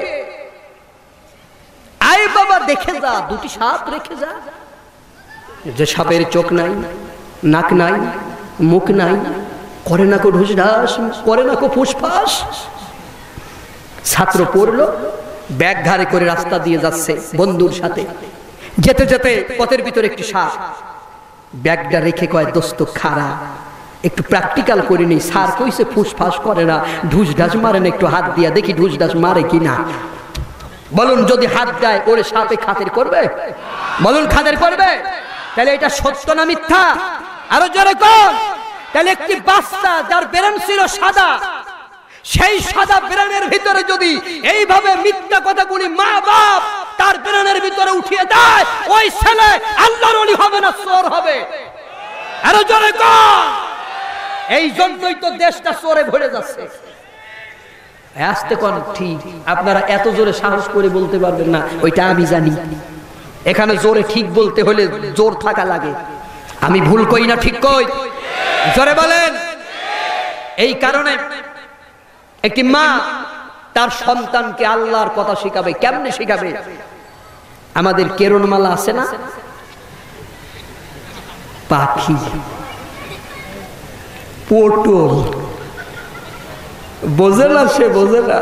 আয় বাবা দেখে যা, দুটি সাপ রেখে যা। যে সাপের চোখ নাই, নাক নাই, মুখ নাই, করে না কো ঢুস ঢাস, করে না কো ফুসফাস। ছাত্র পড়লো, ব্যাগ ঘাড়ে করে রাস্তা দিয়ে যাচ্ছে বন্ধুর সাথে। যেতে যেতে পথের ভিতরে একটি সাপ, ব্যাগটা রেখে কয়, দোস্ত খারা, একটু প্র্যাকটিক্যাল করে নেই। স্যার কইছে ফুসফাস করে না, ঢুস ঢাস মারেন, একটু হাত দিয়া দেখি ঢুস ঢাস মারে কিনা। বলুন যদি হাত দেয় ওরে সাপে খাতির করবে? বলুন খাতির করবে? তাহলে এটা সত্য না মিথ্যা? আরো জোরে কোন? তাহলে একটি বাচ্চা যার ব্রেন ছিল সাদা, সেই সাদা ব্রেনের ভিতরে যদি এইভাবে মিথ্যা কথাগুলি মা বাপ তার ব্রেনের ভিতরে উঠিয়ে দেয়, ওই ছেলে আল্লাহর ওলি হবে না চোর হবে? আরো জোরে কোন? এই জন্যই তো দেশটা চোরে ভরে যাচ্ছে। আসতে কোন ঠিক, আপনারা এত জোরে সাহস করে বলতে পারবেন না, ওইটা আমি জানি। এখানে জোরে ঠিক বলতে হলে জোর থাকা লাগে। আমি ভুল কই না ঠিক কই? জোরে বলেন। এই কারণে একটি মা তার সন্তানকে আল্লাহর কথা শিখাবে। কেমনে শিখাবে? আমাদের কেরণমালা আছে না, পাখি, পটল, বোঝে না, সে বোঝে না।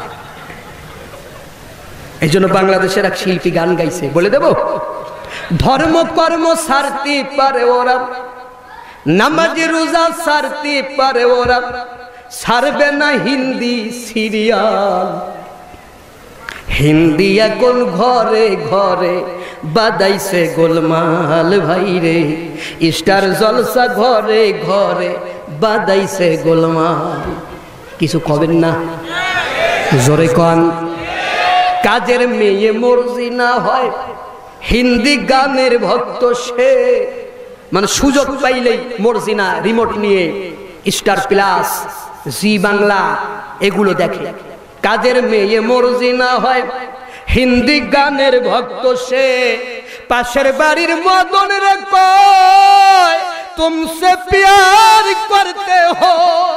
এই জন্য বাংলাদেশের এক শিল্পী গান গাইছে, বলে দেব, ধর্ম কর্ম সারতে পারে ওরা, নামাজি রোজা সারতে পারে ওরা, সারবে না হিন্দি সিরিয়াল। হিন্দি এখন ঘরে ঘরে বাদাইছে গোলমাল ভাইরে, স্টার জলসা ঘরে ঘরে বাদাইছে গোলমাল। কিছু কবেন না? জোরে কন। কাজের মেয়ে মর্জি না হয়, হিন্দি গানের ভক্ত সে, মানে সুযোগ পাইলেই মর্জি না রিমোট নিয়ে স্টার প্লাস, জি বাংলা এগুলো দেখে। কাজের মেয়ে মর্জি না হয়, হিন্দি গানের ভক্ত সে, পাশের বাড়ির মদন রে কয় তুমসে প্যার করতে হো।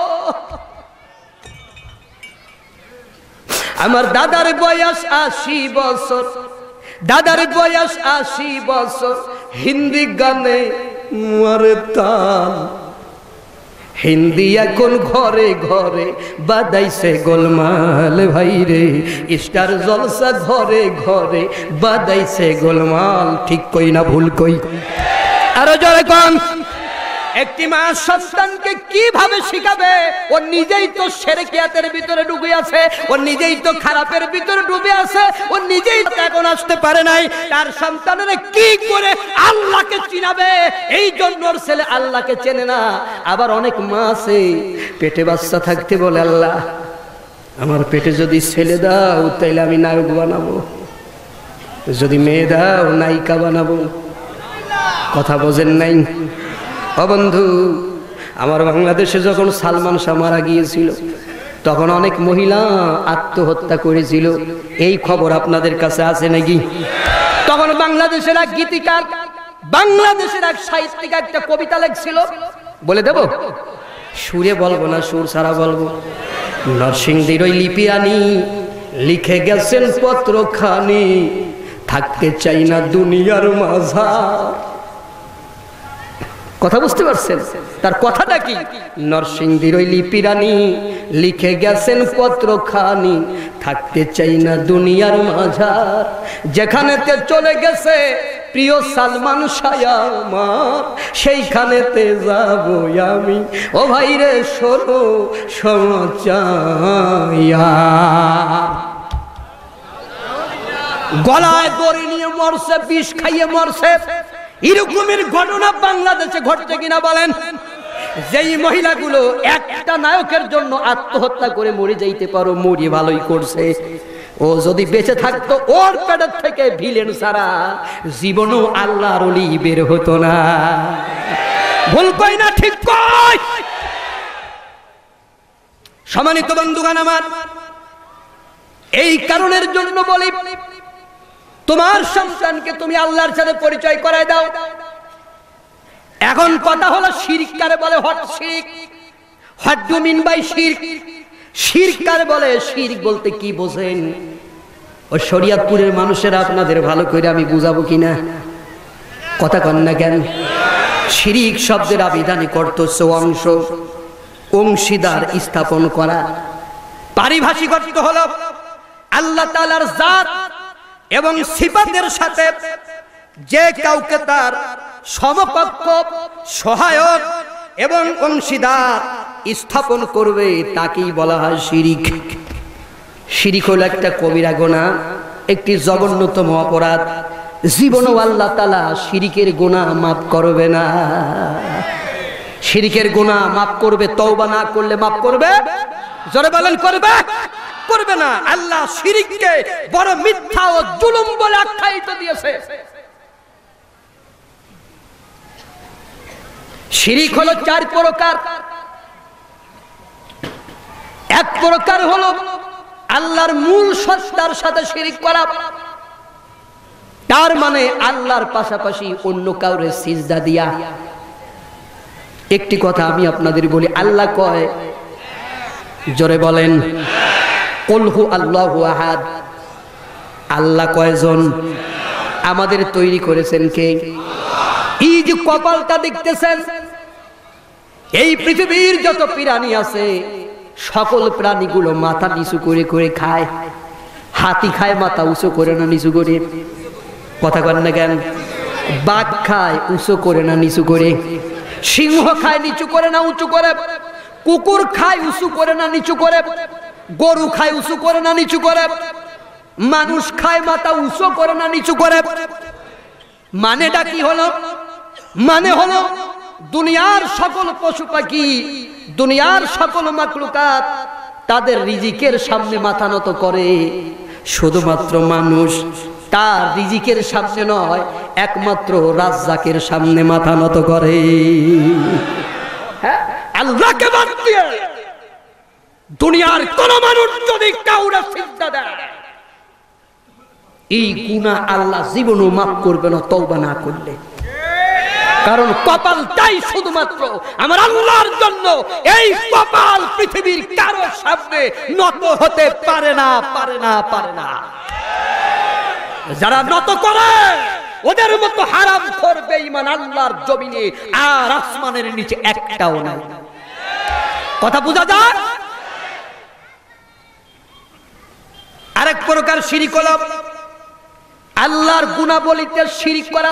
আমার দাদার বয়স আশি বছর, দাদার বয়স আশি বছর, হিন্দি গানে মরে তাল। হিন্দি এখন ঘরে ঘরে বাদাইছে গোলমাল ভাইরে, স্টার জলসা ঘরে ঘরে বাদাইছে গোলমাল। ঠিক কই না ভুল কই? আরো জোরে কোন। একটি মা সন্তানকে কিভাবে শিখাবে? ও নিজেই তো শিরকিয়াতের ভিতরে ডুবে আছে, ও নিজেই তো খারাপের ভিতরে ডুবে আছে, ও নিজেই তো এখন আসতে পারে নাই। তার সন্তানের কি করে আল্লাহকে চিনাবে? এই জন্য ওর ছেলে আল্লাহকে চেনে না। আবার অনেক মা আছে পেটে বাচ্চা থাকতে বলে, আল্লাহ আমার পেটে যদি ছেলে দাও তাইলে আমি নায়ক বানাবো, যদি মেয়ে দাও নায়িকা বানাবো। কথা বোঝেন নাই? ও বন্ধু, আমার বাংলাদেশে যখন সালমান শাহ মারা গিয়েছিল তখন অনেক মহিলা আত্মহত্যা করেছিল। এই খবর আপনাদের কাছে আছে নাকি? তখন বাংলাদেশের এক গীতিকার, বাংলাদেশের এক সাহিত্যিক একটা কবিতা লিখছিল, বলে দেব? সুরে বলবো না, সুর ছাড়া বলবো। নরসিংদীর ওই লিপি আনি লিখে গেছেন পত্রখানি, থাকতে চাই না দুনিয়ার মাঝার। কথা বুঝতে পারছেন? তার কথাটা কি? নরসিংদীর ওই লিপিরানি লিখে গেছেন পত্রখানি, থাকতে চাই না দুনিয়ার মাঝার। যেখানেতে চলে গেছে প্রিয় সালমান শাহ আমার, সেইখানেতে যাব আমি। ও ভাই রে শোনো সমাচায়া, গলায় দড়ি নিয়ে মরছে, বিষ খাইয়ে মরছে। এরকমের ঘটনা বাংলাদেশে ঘটছে কিনা বলেন? যেই মহিলাগুলো একটা নায়কের জন্য আত্মহত্যা করে মরে যাইতে পারো, মরি ভালোই করছে। ও যদি বেঁচে থাকতো ওর পেটের থেকে ভিলেন ছাড়া জীবনও আল্লাহর ওলি বের হতো না। ভুল কই না ঠিক কই? সম্মানিত বন্ধুগণ আমার, এই কারণের জন্য বলি, তোমার সন্তানকে তুমি আল্লাহর সাথে পরিচয় করায় দাও। এখন কথা হলো শিরক কারে বলে? হোয়াট শিরক? হোয়াট ডু মিন বাই শিরক? শিরক কারে বলে? শিরক বলতে কি বোঝেন? ও শরীয়তপুরের মানুষেরা আপনাদের ভালো করে আমি বুঝাবো কিনা, কথা কন না কেন? শিরক শব্দের আবিধানিক অর্থ হচ্ছে অংশ, অংশীদার স্থাপন করা। পারিভাষিক অর্থ হলো আল্লাহ তাআলার জাত এবং সিফাতের সাথে যে কাউকে তার সমকক্ষ, সহায়ক এবং অংশীদার স্থাপন করবে তাকেই বলা হয় শিরিক। শিরিক হলো একটা কবিরা গুনাহ, একটি জঘন্যতম অপরাধ। জীবনও আল্লাহ তাআলা শিরিকের গুনাহ মাফ করবে না। শিরিকের গুনাহ মাফ করবে, তওবা না করলে মাফ করবে? জোরে বলেন করবে? করবে না। আল্লাহ শিরিককে বড় মিথ্যা ও জুলুম বলে আখ্যায়িত দিয়েছে। শিরিক হলো চার প্রকার। এক প্রকার হলো আল্লাহর মূল সত্তার সাথে শিরিক করা। তার মানে আল্লাহর পাশাপাশি অন্য কাউরে সিজদা দিয়া। একটি কথা আমি আপনাদের বলি, আল্লাহ কয়, জোরে বলেন, কুল হু আল্লাহু আহাদ। আল্লাহ কয়জন? আমাদের তৈরি করেছেন কে? এই যে কপালটা দেখতেছেন, এই পৃথিবীর যত প্রাণী আছে সকল প্রাণীগুলো মাথা নিচু করে করে খায়। হাতি খায় মাথা উঁচু করে না নিচু করে? কথা কন না কেন? বাঘ খায় উঁচু করে না নিচু করে? সিংহ খায় নিচু করে না উঁচু করে? কুকুর খায় উঁচু করে না নিচু করে? গরু খায় উঁচু করে না নিচু করে? মানুষ খায় মাথা উঁচু করে না নিচু করে? মানেটা কি হলো? মানে হলো দুনিয়ার সকল পশু পাখি, দুনিয়ার সকল মাখলুকাত তাদের রিজিকের সামনে মাথা নত করে, শুধুমাত্র মানুষ তার রিজিকের সামনে নয়, একমাত্র রাজ্জাকের সামনে মাথা নত করে। হ্যাঁ, আল্লাহকে বাদ দিয়ে দুনিয়ার কোন মানুষ যদি কাউরে সিজদা দেয়, এই গুনাহ আল্লাহ জীবনও মাফ করবে না তওবা না করলে। কারণ কপালটাই শুধুমাত্র আমার আল্লাহর জন্য। এই কপাল পৃথিবীর কারো সামনে নত হতে পারে না, পারে না, পারে না। যারা নত করে ওদের মতো হারাম খোর বেঈমান আল্লাহর জমিনে আর আসমানের নিচে একটাও নাই। কথা বোঝা যায়? আরেক প্রকার শিরিক হলো আল্লাহর গুণাবলীতে শিরিক করা।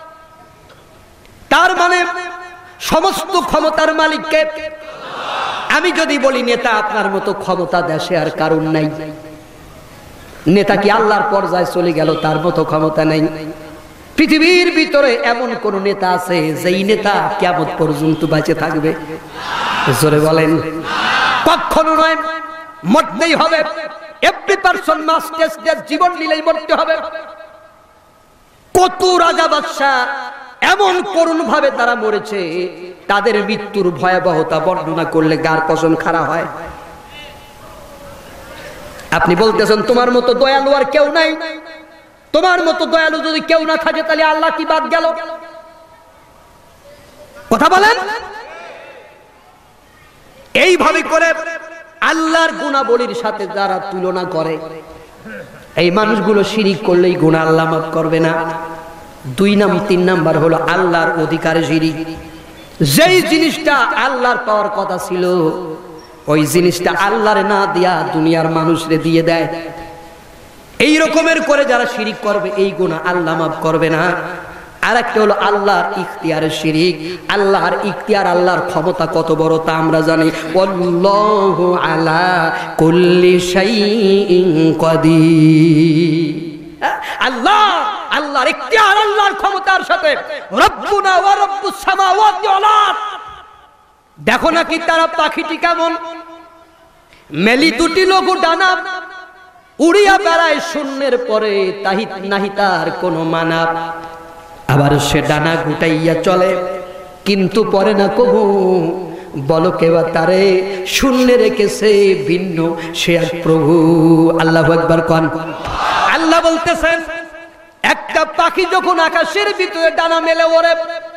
তার মানে সমস্ত ক্ষমতার মালিককে। আমি যদি বলি নেতা, আপনার মতো ক্ষমতা দেশে আর কারণ নাই। নেতা কি আল্লাহর পর্যায়ে চলে গেল? তার মতো ক্ষমতা নাই। পৃথিবীর ভিতরে এমন কোন নেতা আছে যেই নেতা কিয়ামত পর্যন্ত বেঁচে থাকবে? জোরে বলেন। কখনো নয়, মরতেই হবে। Every person must taste there, জীবন নিলেই মরতে হবে। কত রাজা বাদশা এমন করুণ ভাবে তারা মরেছে, তাদের মৃত্যুর ভয়াবহতা বর্ণনা করলে গার পশম খাড়া হয়। আপনি বলতেছেন তোমার মতো দয়ালু আর কেউ নাই। তোমার মতো দয়ালু যদি কেউ না থাকে তাহলে আল্লাহ কি বাদ গেল? কথা বলেন। এইভাবে করে আল্লাহর গুণাবলীর সাথে যারা তুলনা করে, এই মানুষগুলো শিরিক করলেই গুনাহ আল্লাহ মাফ করবে না। দুই নাম তিন নাম্বার হলো আল্লাহর অধিকারে শিরিক। যেই জিনিসটা আল্লাহর পাওয়ার কথা ছিল ওই জিনিসটা আল্লাহরে না দিয়া দুনিয়ার মানুষরে দিয়ে দেয়। এই রকমের করে যারা শিরিক করবে এই গুনাহ আল্লাহ মাফ করবে না। আরেকটা হলো আল্লাহর ইখতিয়ারের শিরিক। আল্লাহর ইখতিয়ার, আল্লাহর ক্ষমতা কত বড় তা আমরা জানি। আল্লাহু আলা কুল্লি শাইইন কাদির। আল্লাহ, আল্লাহর ইখতিয়ার, আল্লাহর ক্ষমতার সাথে রব্বুনা ওয়া রব্বুস সামাওয়াতি ওয়াল আরদ। দেখো না কি তারা পাখিটি কেমন, মেলি দুটি লঘু ডানা উড়িয়া বেড়ায় শূন্যের পরে, তাহিত নাহি তার কোনো মানাব। আবার সে ডানা গুটাইয়া চলে কিন্তু পরে না কবু। বলো কেবা তারে শূন্যে রেখেছে ভিন্ন, সে এক প্রভু। আল্লাহু আকবার কোন। আল্লাহ বলতেছেন একটা পাখি যখন আকাশের ভিতরে ডানা মেলে ওড়ে,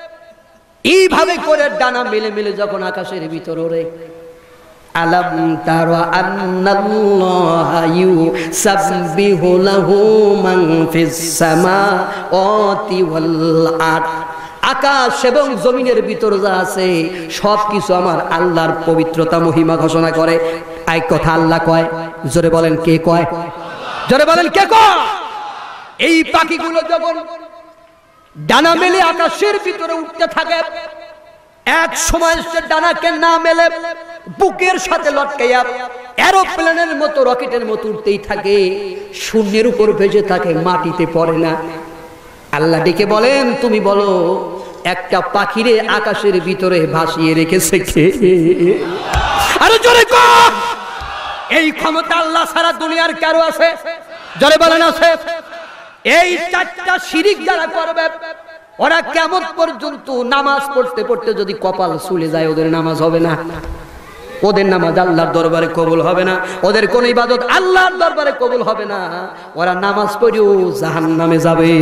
এইভাবে করে ডানা মেলে মেলে যখন আকাশের ভিতরে ওড়ে, আলাম তারা আন্নাল্লাহা ইউসাব্বিহু লাহু মান ফিস সামাওয়াতি ওয়াল আরদ। আকাশ এবং জমিনের ভিতর যা আছে সবকিছু আমার আল্লাহর পবিত্রতা মহিমা ঘোষণা করে। এই কথা আল্লাহ কয়। জোরে বলেন কে কয়? জোরে বলেন কে কয়? এই পাখিগুলো যখন ডানা মেলে আকাশের ভিতরে উঠতে থাকে, এক সময় সে ডানাকে না মেলে বুকের সাথে লটকাইয়া এরোপ্লেনের মতো, রকেটের মতো উঠতেই থাকে, শূন্যের উপর ভেসে থাকে, মাটিতে পড়ে না। আল্লাহ ডেকে বলেন তুমি বলো একটা পাখিরে আকাশের ভিতরে ভাসিয়ে রেখেছে কে? আরো জোরে কর। এই ক্ষমতা আল্লাহ সারা দুনিয়ার কারো আছে? জোরে বলেন আছে? এই চারটা শিরিক যারা করবে ওরা কিয়ামত পর্যন্ত নামাজ পড়তে পড়তে যদি কপাল চলে যায় ওদের নামাজ হবে না। ওদের নামাজ আল্লাহর দরবারে কবুল হবে না, ওদের কোন ইবাদত আল্লাহর দরবারে কবুল হবে না, ওরা নামাজ পড়েও জাহান্নামে যাবে।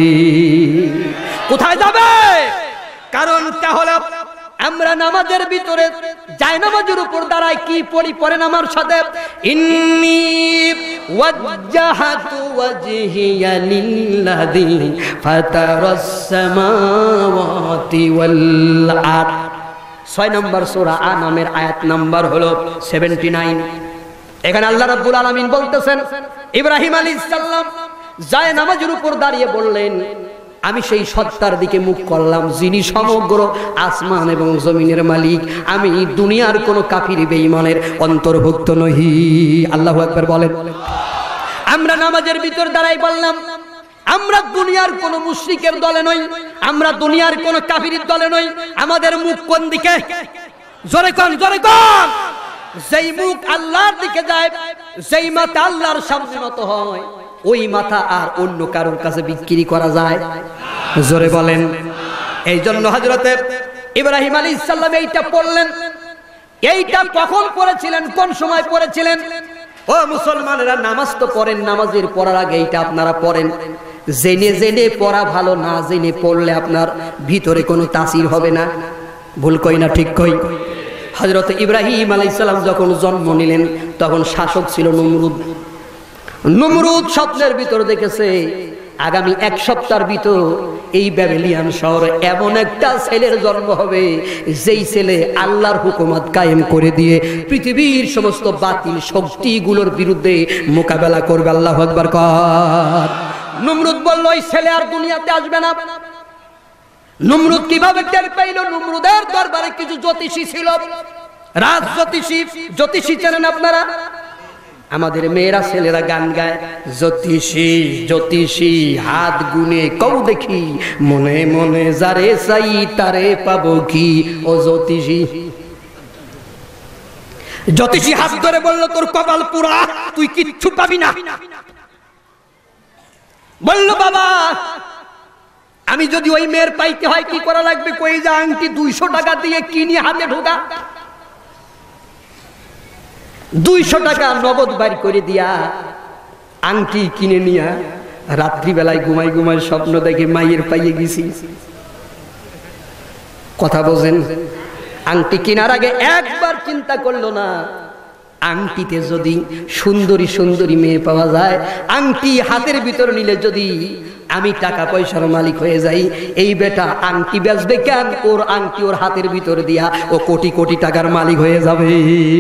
কোথায় যাবে? কারণ তাহলে আমরা নামাজের ভিতরে জায়নামাজের উপর দাঁড়ায় কি পড়ি? পড়েন আমার সাথে, ইন্নী ওয়াজ্জাহাতু ওয়াজহিয়া লিল্লাযী ফাতারাস সামাওয়াতি ওয়াল আরদ। ছয় নম্বর সূরা আনামের আয়াত নাম্বার হলো উনসত্তর। এখানে আল্লাহ রাব্বুল আলামিন বলতেছেন, ইব্রাহিম আলাইহিস সালাম জায়নামাজের উপর দাঁড়িয়ে বললেন, আমি সেই সত্তার দিকে মুখ করলাম যিনি সমগ্র আসমান এবং জমিনের মালিক, আমি দুনিয়ার কোন কাফির বেঈমানের অন্তর্ভুক্ত নহি। আল্লাহু আকবার বলেন। আমরা নামাজের ভিতর দাঁড়াই বললাম, আমরা দুনিয়ার কোন মুশরিকের দলে নই, আমরা দুনিয়ার কোন কাফিরের দলে নই। আমাদের মুখ কোন দিকে? জোরে কোন, জোরে কোন। যেই মুখ আল্লাহর দিকে যায়, যেই মাথা আল্লাহর সামনে নত হয়, ওই মাথা আর অন্য কারোর কাছে বিক্রি করা যায়? জোরে বলেন। এই জন্য হযরতে ইব্রাহিম আলাইহিস সালাম এইটা পড়লেন। এইটা কখন পড়েছিলেন? কোন সময় পড়েছিলেন? ও মুসলমানেরা, নামাজ তো পড়েন, নামাজের পড়ার আগে এইটা আপনারা পড়েন। জেনে জেনে পড়া ভালো, না জেনে পড়লে আপনার ভিতরে কোনো তাসির হবে না। ভুল কই না ঠিক কই? হযরতে ইব্রাহিম আলাইহিস সালাম যখন জন্ম নিলেন তখন শাসক ছিল নমরুদ। নমরুদ স্বপ্নের ভিতর দেখেছে আগামী এক সপ্তাহের ভিতর এই ব্যাবিলিয়ান শহরে এমন একটা ছেলের জন্ম হবে যেই ছেলে আল্লাহর হুকুমত কায়েম করে দিয়ে পৃথিবীর সমস্ত বাতিল শক্তিগুলোর বিরুদ্ধে মোকাবেলা করবে। আল্লাহু আকবার কর। নমরুদ বলল, ওই ছেলে আর দুনিয়াতে আসবে না। নমরুদ কিভাবে টের পাইল? নমরুদের দরবারে কিছু জ্যোতিষী ছিল, রাজ জ্যোতিষী। জ্যোতিষী চেনেন আপনারা? আমাদের মেয়েরা ছেলেরা গান গায়, জ্যোতিষী জ্যোতিষী হাত গুনে কও দেখি, মনে মনে যারে চাই তারে পাবো কি। ও জ্যোতিষী, জ্যোতিষী হাত ধরে বলল, তোর কপাল পুরা, তুই কিচ্ছু পাবি না। বলল, বাবা আমি যদি ওই মেয়ের পাইতে হয় কি করা লাগবে? কই যা আংটি দুইশো টাকা দিয়ে কিনি হাতে ঢোকা। দুইশো টাকা নগদ বাড়ি করে দিয়া আংটি কিনে নিয়া রাত্রিবেলায় ঘুমাই ঘুমাই স্বপ্ন দেখে মায়ের পাইয়ে গেছি। কথা বোঝেন? আংটি কেনার আগে একবার চিন্তা করলো না, আংটিতে যদি সুন্দরী সুন্দরী মেয়ে পাওয়া যায়, আংটি হাতের ভিতর নিলে যদি আমি টাকা পয়সার মালিক হয়ে যাই, এই বেটা আংটি বেচবে কেন? ওর আংটি ওর হাতের ভিতর দিয়া ও কোটি কোটি টাকার মালিক হয়ে যাবে।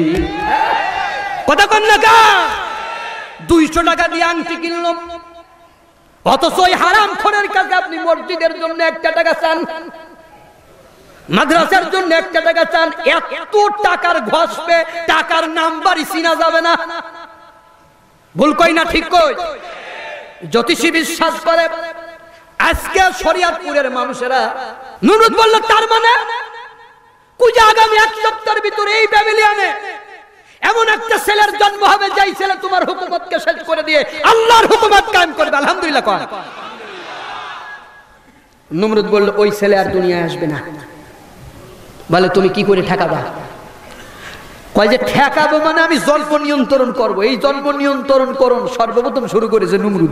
কথা কন না কা? দুইশো টাকা দিয়ে আংটি কিনলাম, অথচ ওই হারাম খোরের কাছে আপনি মসজিদের জন্য একটা টাকা চান, মাদ্রাসার জন্য একটা টাকা চান, এত টাকার ঘষবে, টাকার নাম্বারই চিনা যাবে না। ভুল কই না ঠিক কই? জ্যোতিষী বিশ্বাস করে। আজকে শরিয়তপুরের মানুষেরা, নমরুদ বলল, তার মানে কুজা আগামী এক সপ্তাহের ভিতরে এই ব্যাবিলিয়ানে এমন একটা ছেলের জন্ম হবে যেই ছেলে তোমার হুকুমতকে শেষ করে দিয়ে আল্লাহর হুকুমত কায়েম করবে। আলহামদুলিল্লাহ কর। নমরুদ বলল, ওই ছেলে আর দুনিয়ায় আসবে না। বলে, তুমি কি করে ঠেকাবা? কয় যে ঠেকাবো মানে আমি জল্প নিয়ন্ত্রণ করব। এই জল্প নিয়ন্ত্রণ করুন সর্বপ্রথম শুরু করেছে নমরুদ।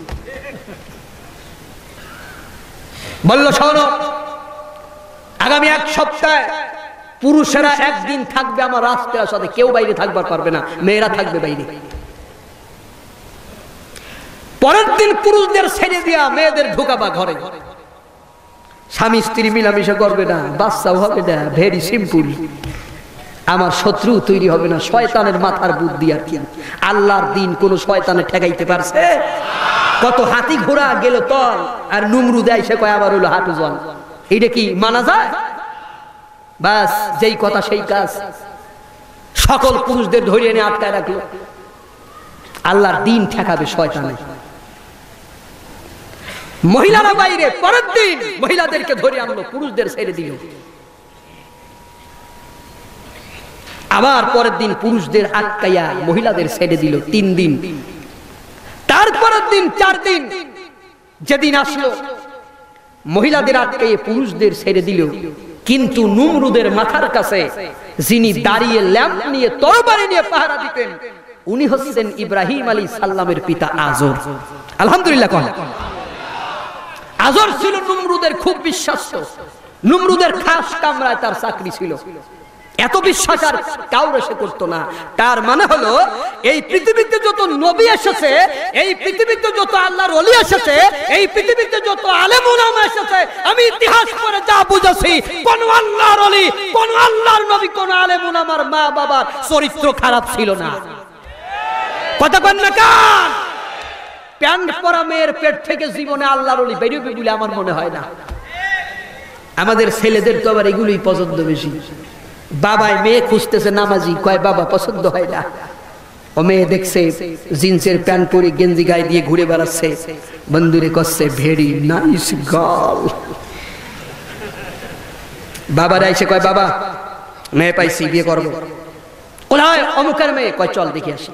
বলল, শোনো, আগামী এক সপ্তাহে পুরুষেরা একদিন থাকবে আমার রাস্তার সাথে, কেউ বাইরে থাকবার পারবে না, মেয়েরা থাকবে বাইরে। পরের দিন পুরুষদের ছেড়ে দিয়া মেয়েদের ঢুকাবা ঘরে। স্বামী স্ত্রী মিলামিশা করবে না, বাচ্চাও হবে না, ভেরি সিম্পল। আমার শত্রু তৈরি হবে না, শয়তানের মাথার বুদ্ধি আর কি। আল্লাহর দিন কোন শয়তানে ঠেকাইতে পারছে? কত হাতি ঘোড়া গেল তল, আর নমরুদ আইসা কয় আবার হলো হাঁটু জল। এইটা কি মানা যায়? বাস যেই কথা সেই কাজ। সকল পুরুষদের ধরে এনে আটকায় রাখলো। আল্লাহর দিন ঠেকাবে শয়তানে। মহিলারা বাইরে, পরের দিন মহিলাদেরকে ধরে আনলো, পুরুষদের ছেড়ে দিল। আবার পরের দিন পুরুষদের আটকাইয়া মহিলাদের ছেড়ে দিল। তিন দিন। তারপরের দিন চার দিন। যেদিন আসলো মহিলাদের আটকাইয়ে পুরুষদের ছেড়ে দিল, কিন্তু নমরুদের মাথার কাছে যিনি দাঁড়িয়ে ল্যাম্প নিয়ে তরবারি নিয়ে পাহারা দিতেন উনি হচ্ছেন ইব্রাহিম আলাইহিস সালামের পিতা আজর। আলহামদুলিল্লাহ। কোন আজর ছিল নমরুদের খুব বিশ্বাস্য, নমরুদের খাস কামরায় তার চাকরি ছিল। এত বিশ্বাস আর কাউরে সে করতো না। তার মানে হলো এই পৃথিবীতে যত নবী এসেছে, এই পৃথিবীতে যত আল্লাহর ওলি এসেছে, এই পৃথিবীতে যত আলেম উলামা এসেছে, আমি ইতিহাস পড়ে যা বুঝেছি কোন আল্লাহর ওলি, কোন আল্লাহর নবী, কোন আলেম উলামার মা বাবার চরিত্র খারাপ ছিল না। কথা বল না কান। প্যান্ট পরা মেয়ের পেট থেকে জীবনে আল্লাহর ওলি বেরোবে বলে আমার মনে হয় না। আমাদের ছেলেদের তো আবার এগুলোই পছন্দ বেশি। বাবায় মেয়ে খুঁজতেছে নামাজি, কয় বাবা পছন্দ হয় না। ও মেয়ে দেখছে জিন্সের প্যান্ট পরে গেঞ্জি গায়ে দিয়ে ঘুরে বেড়াচ্ছে, বন্ধুরে করছে ভেরি নাইস গার্ল। বাবারা এসে কয় বাবা মেয়ে পাইছি, বিয়ে করবো। কোথায়? অমুকের মেয়ে। কয় চল দেখে আসি।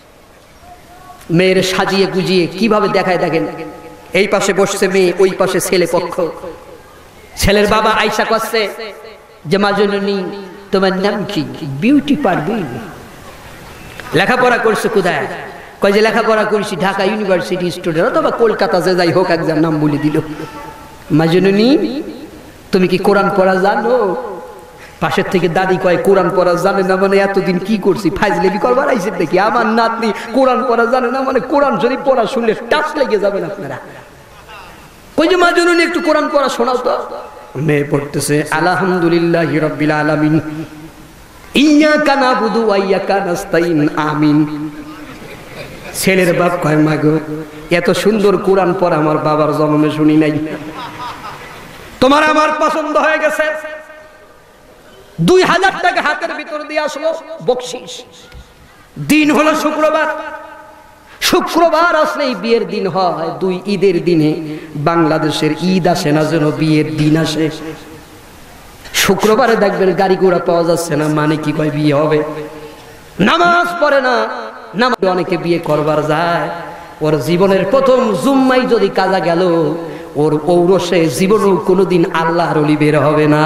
মেয়ের সাজিয়ে গুজিয়ে কিভাবে দেখায় দেখেন। এই পাশে বসছে মেয়ে, ওই পাশে ছেলে পক্ষ। ছেলের বাবা আয়সা করছে যে মাজননী তোমার নাম কি? বিউটি পারভিন। লেখাপড়া করছে কোথায়? কয় যে লেখাপড়া করেছি ঢাকা ইউনিভার্সিটি স্টুডেন্ট, অথবা কলকাতা যে যাই হোক একজন নাম বলে দিল। মাজননী তুমি কি কোরআন পড়া জানো? পাশের থেকে দাদি কয় কোরআন পড়া জানে না মানে এতদিন কি করছি, ফাইজলেবি করবার আইসে দেখি। আমার নাতনি কোরআন পড়া জানে না মানে কোরআন শরীফ পড়া শুনলে টাচ লেগে যাবেন আপনারা। কই যে মাজননী একটু কোরআন পড়া শোনাও তো। মেয়ে পড়তেছে আলহামদুলিল্লাহি রাব্বিল আলামিন ইয়্যাকা নাবুদু ওয়া ইয়্যাকা নাস্তাইন আমিন। ছেলের বাপ কয় মা গো এত সুন্দর কোরআন পড়া আমার বাবার জন্মে শুনি নাই, তোমার আমার পছন্দ হয়ে গেছে। দুই হাজার টাকা হাতের ভিতর দিয়ে আসলো বকশিশ। দিন হলো শুক্রবার। শুক্রবার আসলেই বিয়ের দিন হয়। দুই ঈদের দিনে বাংলাদেশের ঈদ আসে না যেন বিয়ের দিন আসে। শুক্রবারে দেখবেন গাড়ি ঘোড়া পাওয়া যাচ্ছে না, মানে কি কয় বিয়ে হবে। নামাজ পড়ে না, নামাজ অনেকে বিয়ে করবার যায়। ওর জীবনের প্রথম জুম্মাই যদি কাজা গেল, ওর ঔরসে জীবনেও কোনোদিন আল্লাহর ওলি বের হবে না।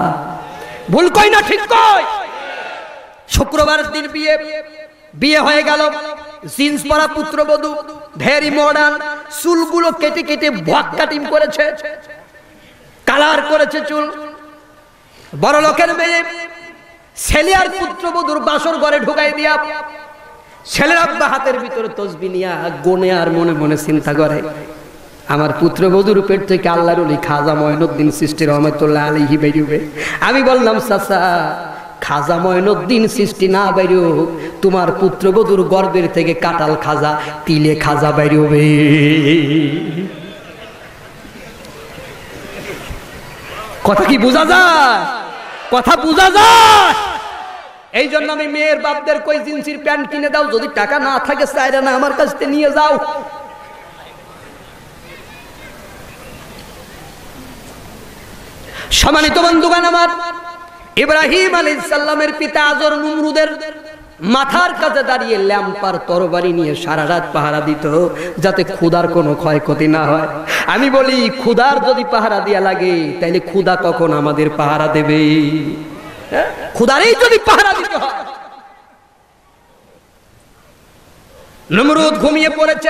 ভুল কই না ঠিক কই? শুক্রবারের দিন বিয়ে, বিয়ে হয়ে গেল। জিন্স পরা পুত্রবধূ ভেরি মডার্ন, চুলগুলো কেটে কেটে ভক কাটিং করেছে, কালার করেছে চুল। বড় লোকের মেয়ে ছেলে আর পুত্রবধূর বাসর ঘরে ঢুকাই দিয়া ছেলের আব্বা হাতের ভিতরে তসবিহ নিয়া গোনে আর মনে মনে চিন্তা করে আমার পুত্রবধূর পেট থেকে আল্লাহর ওলি খাজা মঈনুদ্দিন চিশতি রহমাতুল্লাহ আলাইহি বেরিয়ে। আমি বললাম চাচা খাজা মঈনুদ্দিন চিশতি না বাইরো, তোমার পুত্রবধূর গর্ভের থেকে কাটাল খাজা তিলে খাজা বাইরবে। কথা কি বোঝা যায়? কথা বোঝা যায়? এই জন্য আমি মেয়ের বাপদের কই জিন্সির প্যান্ট কিনে দাও, যদি টাকা না থাকে চাইরা না আমার কাছ থেকে নিয়ে যাও। সম্মানিত বন্ধুগণ আমার, ইব্রাহিম আলাইহিস সালামের পিতা আজর নমরুদের মাথার কাছে দাঁড়িয়ে ল্যাম্পার তরবারি নিয়ে সারা রাত পাহারা দিত যাতে ক্ষুধার কোনো ক্ষয়ক্ষতি না হয়। আমি বলি ক্ষুধার যদি পাহারা দিয়া লাগে তাইলে ক্ষুধা কখন আমাদের পাহারা দেবে? ক্ষুধারই যদি পাহারা দিতে হয়। নমরুদ ঘুমিয়ে পড়েছে,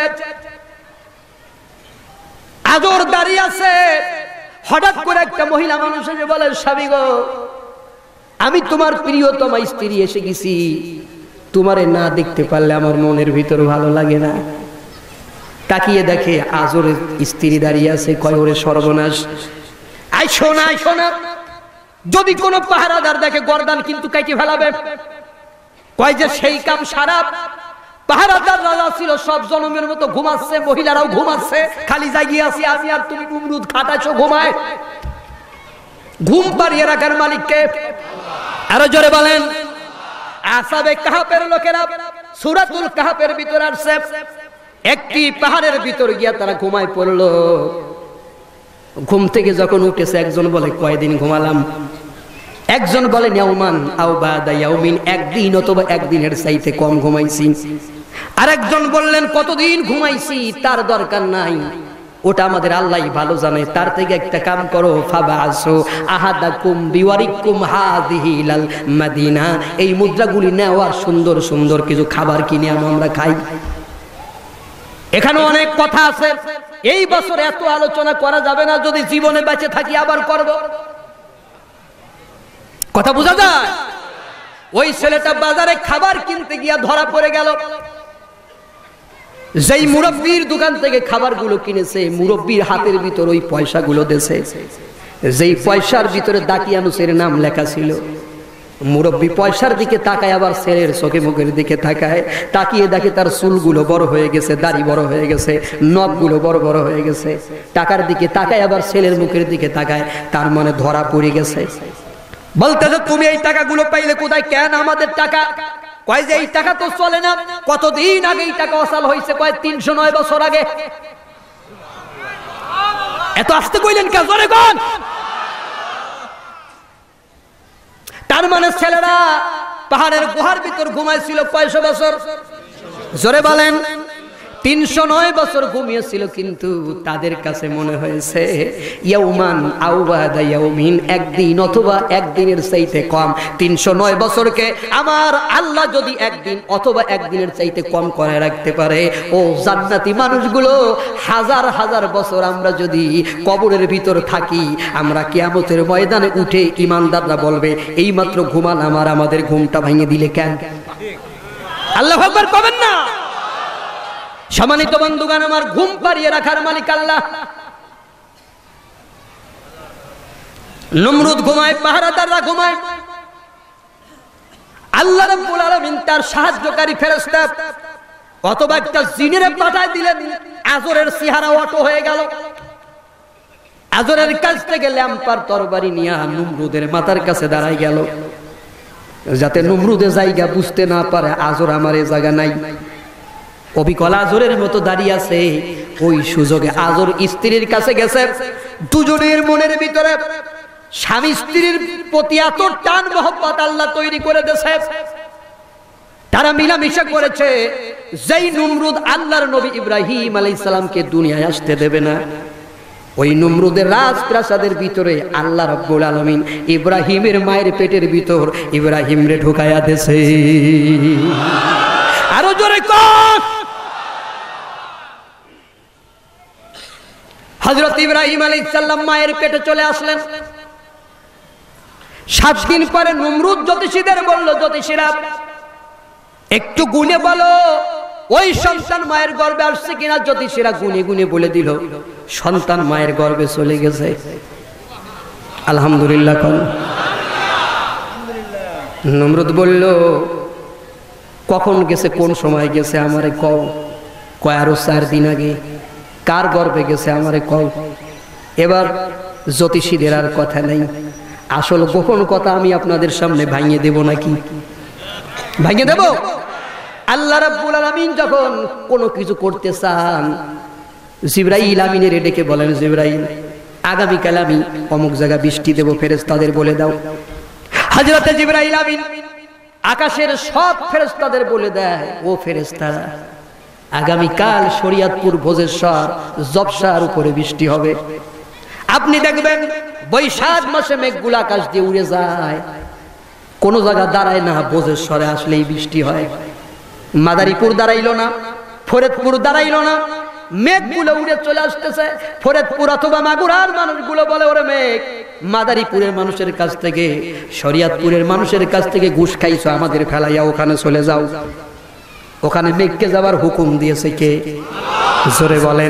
আজর দাঁড়িয়ে আছে। হঠাৎ করে একটা মহিলা মানুষ এসে বলে স্বামী গো আমি তোমার প্রিয়তমা স্ত্রী এসে গেছি, তোমারে না দেখতে পারলে আমার মনের ভিতর ভালো লাগে না। তাকিয়ে দেখে আজরের স্ত্রী দাঁড়িয়ে আছে। কয় ওরে সর্বনাশ, আইসো না আইসো না, যদি কোনো পাহারাদার দেখে গর্দান কিন্তু কাইটে ফেলাবে। কয় যে সেই কাম সারা পাহারাদার রাজা ছিল সব জনমের মতো ঘুমাচ্ছে, মহিলারাও ঘুমাচ্ছে, খালি জাগিয়ে আছি আমি আর তুমি। নমরুদ খাটাছো ঘুমায়, ঘুম পাড়িয়ে রাখার মালিককে আরো জোরে বলেন। আসহাবে কাহফের লোকেরা সূরাতুল কাহফের ভিতর আসছে, একটি পাহাড়ের ভিতর গিয়া তারা ঘুমায় পড়লো। ঘুম থেকে যখন উঠেছে একজন বলে কয়দিন ঘুমালাম, একজন বলে ইয়াউমান আও বাদা ইয়াউমিন, একদিন অথবা একদিনের চাইতে কম ঘুমাইছি। আর একজন বললেন কতদিন ঘুমাইছি তার দরকার নাই, ওটা আমাদের আল্লাহই ভালো জানে। তার থেকে একটা কাম করো, ফাবাসু আহাদাকুম বিওয়ারিকুম হাযিহি ইলাল মাদিনা, এই মুদ্রাগুলি নাও আর সুন্দর সুন্দর কিছু খাবার কিনে আনো, আমরা খাই। এখানে অনেক কথা আছে, এই বছর এত আলোচনা করা যাবে না, যদি জীবনে বেঁচে থাকি আবার করব। কথা বোঝা যায়? ওই ছেলেটা বাজারে খাবার কিনতে গিয়া ধরা পড়ে গেল। যেই মুরব্বির দোকান থেকে খাবারগুলো কিনেছে, মুরব্বির হাতের ভিতর ওই পয়সাগুলো দেছে, যেই পয়সার ভিতরে দাকিয়ানুসের নাম লেখা ছিল। মুরব্বি পয়সার দিকে তাকায়, আবার ছেলের চোখে মুখের দিকে তাকায়, তাকিয়ে দেখে তার চুলগুলো বড় হয়ে গেছে, দাড়ি বড় হয়ে গেছে, নখগুলো বড় বড় হয়ে গেছে। টাকার দিকে তাকায়, আবার ছেলের মুখের দিকে তাকায়, তার মানে ধরা পড়ে গেছে। বলতেছে তুমি এই টাকাগুলো পাইলে কোথায়? কেন আমাদের টাকা? কয় যে এই টাকা তো চলে না। কতদিন আগে এই টাকা অসাল হয়েছে? কয় তিনশো নয় বছর আগে। এত আসতে কইলেন কেন? জোরে কোন? তার মানে ছেলেরা পাহাড়ের গুহার ভিতর ঘুমাইছিল কয়শো বছর? জোরে বলেন। তিনশো নয় বছর ঘুমিয়েছিল, কিন্তু তাদের কাছে মনে হয়েছে ইয়াউমান আও বাদা ইয়াউমিন, একদিন অথবা একদিনের চাইতে কম। তিনশো নয় বছরকে আমার আল্লাহ যদি একদিন অথবা একদিনের চাইতে কম করে রাখতে পারে, ও জান্নাতি মানুষগুলো, হাজার হাজার বছর আমরা যদি কবরের ভিতর থাকি, আমরা কিয়ামতের ময়দানে উঠে ইমানদাররা বলবে এইমাত্র ঘুমালাম আর আমাদের ঘুমটা ভেঙে দিলে কেন? আল্লাহু আকবার কবেন না? সম্মানিত বন্ধুগণ, আমার ঘুম পাড়িয়ে রাখার মালিক আল্লাহ। নমরুদ ঘুমায়, পাহারাদাররা ঘুমায়, আল্লাহ রাব্বুল আলামিন তার সাহায্যকারী ফেরেশতা অথবা একটা জিনের পাঠায় দিলেন। আজরের চেহারা অটো হয়ে গেল। আজরের কাছ থেকে ল্যাম্পার তরবারি নিয়ে নমরুদের মাথার কাছে দাঁড়ায় গেল, যাতে নমরুদের জায়গা বুঝতে না পারে আজর আমার এই জায়গা নাই। অবিকল আজরের মতো দাঁড়িয়ে আছে। ওই সুযোগে আজর স্ত্রীর কাছে গেছে। দুজনের মনের ভিতরে স্বামী স্ত্রীর প্রতি এত টান মহব্বত আল্লাহ তৈরি করে দিয়েছে, তারা মিলামিশা করেছে। যেই নমরুদ আল্লাহর নবী ইব্রাহিম আলাইহিস সালামকে দুনিয়ায় আসতে দেবে না, ওই নমরুদের রাজপ্রাসাদের ভিতরে আল্লাহ রাব্বুল আলামিন ইব্রাহিমের মায়ের পেটের ভিতর ইব্রাহিম রে ঢুকায়া দিয়েছে। আরো জোরে কর। হযরত ইব্রাহিম আলাইহিস সালাম মায়ের পেটে চলে আসলেন। সাত দিন পরে নমরুদ জ্যোতিষীদের বলল, জ্যোতিষীরা একটু গুনে বলো ওই সন্তান মায়ের গর্ভে আসছে কিনা। জ্যোতিষীরা গুনে গুনে বলে দিল সন্তান মায়ের গর্ভে চলে গেছে। আলহামদুলিল্লাহ কোন? নমরুদ বলল কখন গেছে, কোন সময় গেছে আমারে কও। কয় আরো চার দিন আগে। কার গর্ভে গেছে আমারে কও। এবার জ্যোতিষীদের আর কথা নেই, আসল গোপন কথা আমি আপনাদের সামনে ভাঙিয়ে দেব। নাকি ভাঙিয়ে দেব? আল্লাহ রাব্বুল আলামিন যখন কোনো কিছু করতে চান, জিবরাইল আমিনের ডেকে বলেন, জিবরাইল আগামীকাল আমি অমুক জায়গা বৃষ্টি দেব, ফেরেশতাদের বলে দাও। হযরত জিবরাইল আমিন আকাশের সব ফেরেশতাদের বলে দেয়, ও ফেরেশতারা আগামীকাল শরীয়তপুর ভোজেশ্বর জবসার উপরে বৃষ্টি হবে। আপনি দেখবেন বৈশাখ মাসে মেঘগুলো আকাশ দিয়ে উড়ে যায়, কোন জায়গা দাঁড়ায় না, ভোজেশ্বরে আসলেই বৃষ্টি হয়। মাদারীপুর দাঁড়াইলো না, ফরিদপুর দাঁড়াইলো না, মেঘগুলো উড়ে চলে আসতেছে। ফরিদপুর অথবা মাগুরার মানুষগুলো বলে, ওরে মেঘ, মাদারীপুরের মানুষের কাছ থেকে, শরীয়তপুরের মানুষের কাছ থেকে ঘুষ খাইছো, আমাদের ফেলাইয়া ওখানে চলে যাও। ওখানে মেঘকে যাবার হুকুম দিয়েছে কে? জোরে বলেন।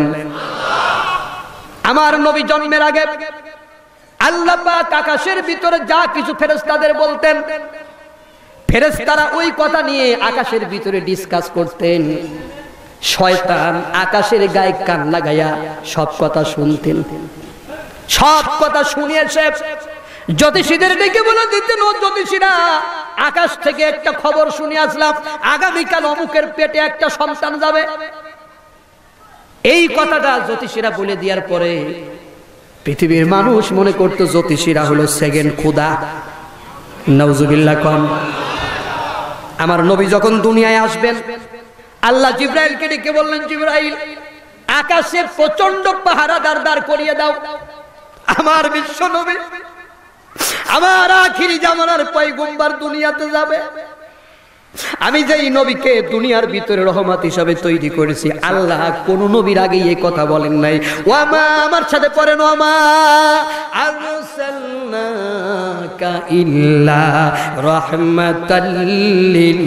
আমার নবী জন্মের আগে আল্লাহ পাক আকাশের ভিতরে যা কিছু ফেরেশতাদের বলতেন, ফেরেশতারা ওই কথা নিয়ে আকাশের ভিতরে ডিসকাস করতেন। শয়তান আকাশের গায়ে কান লাগাইয়া সব কথা শুনতেন। সব কথা শুনিয়েছে জ্যোতিষীদের ডেকে বলে দিতেন, ও জ্যোতিষীরা আকাশ থেকে একটা খবর শুনে আসলাম, আগামীকাল অমুকের পেটে একটা সন্তান যাবে। এই কথাটা জ্যোতিষীরা বলে দেওয়ার পরে পৃথিবীর মানুষ মনে করতো জ্যোতিষীরা হলো সেকেন্ড খোদা। নাউজুবিল্লাহ কম। আমার নবী যখন দুনিয়ায় আসবেন, আল্লাহ জিবরাইলকে ডেকে বললেন, জিবরাইল আকাশে প্রচন্ড পাহারাদার দাঁড় করিয়ে দাও। আমার বিশ্ব নবী, আমার আখিরি জামানার পয়গম্বর দুনিয়াতে যাবে। আমি যেই নবীকে দুনিয়ার ভিতরে রহমত হিসাবে তৈরি করেছি, আল্লাহ কোন নবীর আগে এই কথা বলেন নাই। ওয়ামা, আমার সাথে পড়েন, ওয়ামা আরসালনাকা ইল্লা রাহমাতাল লিল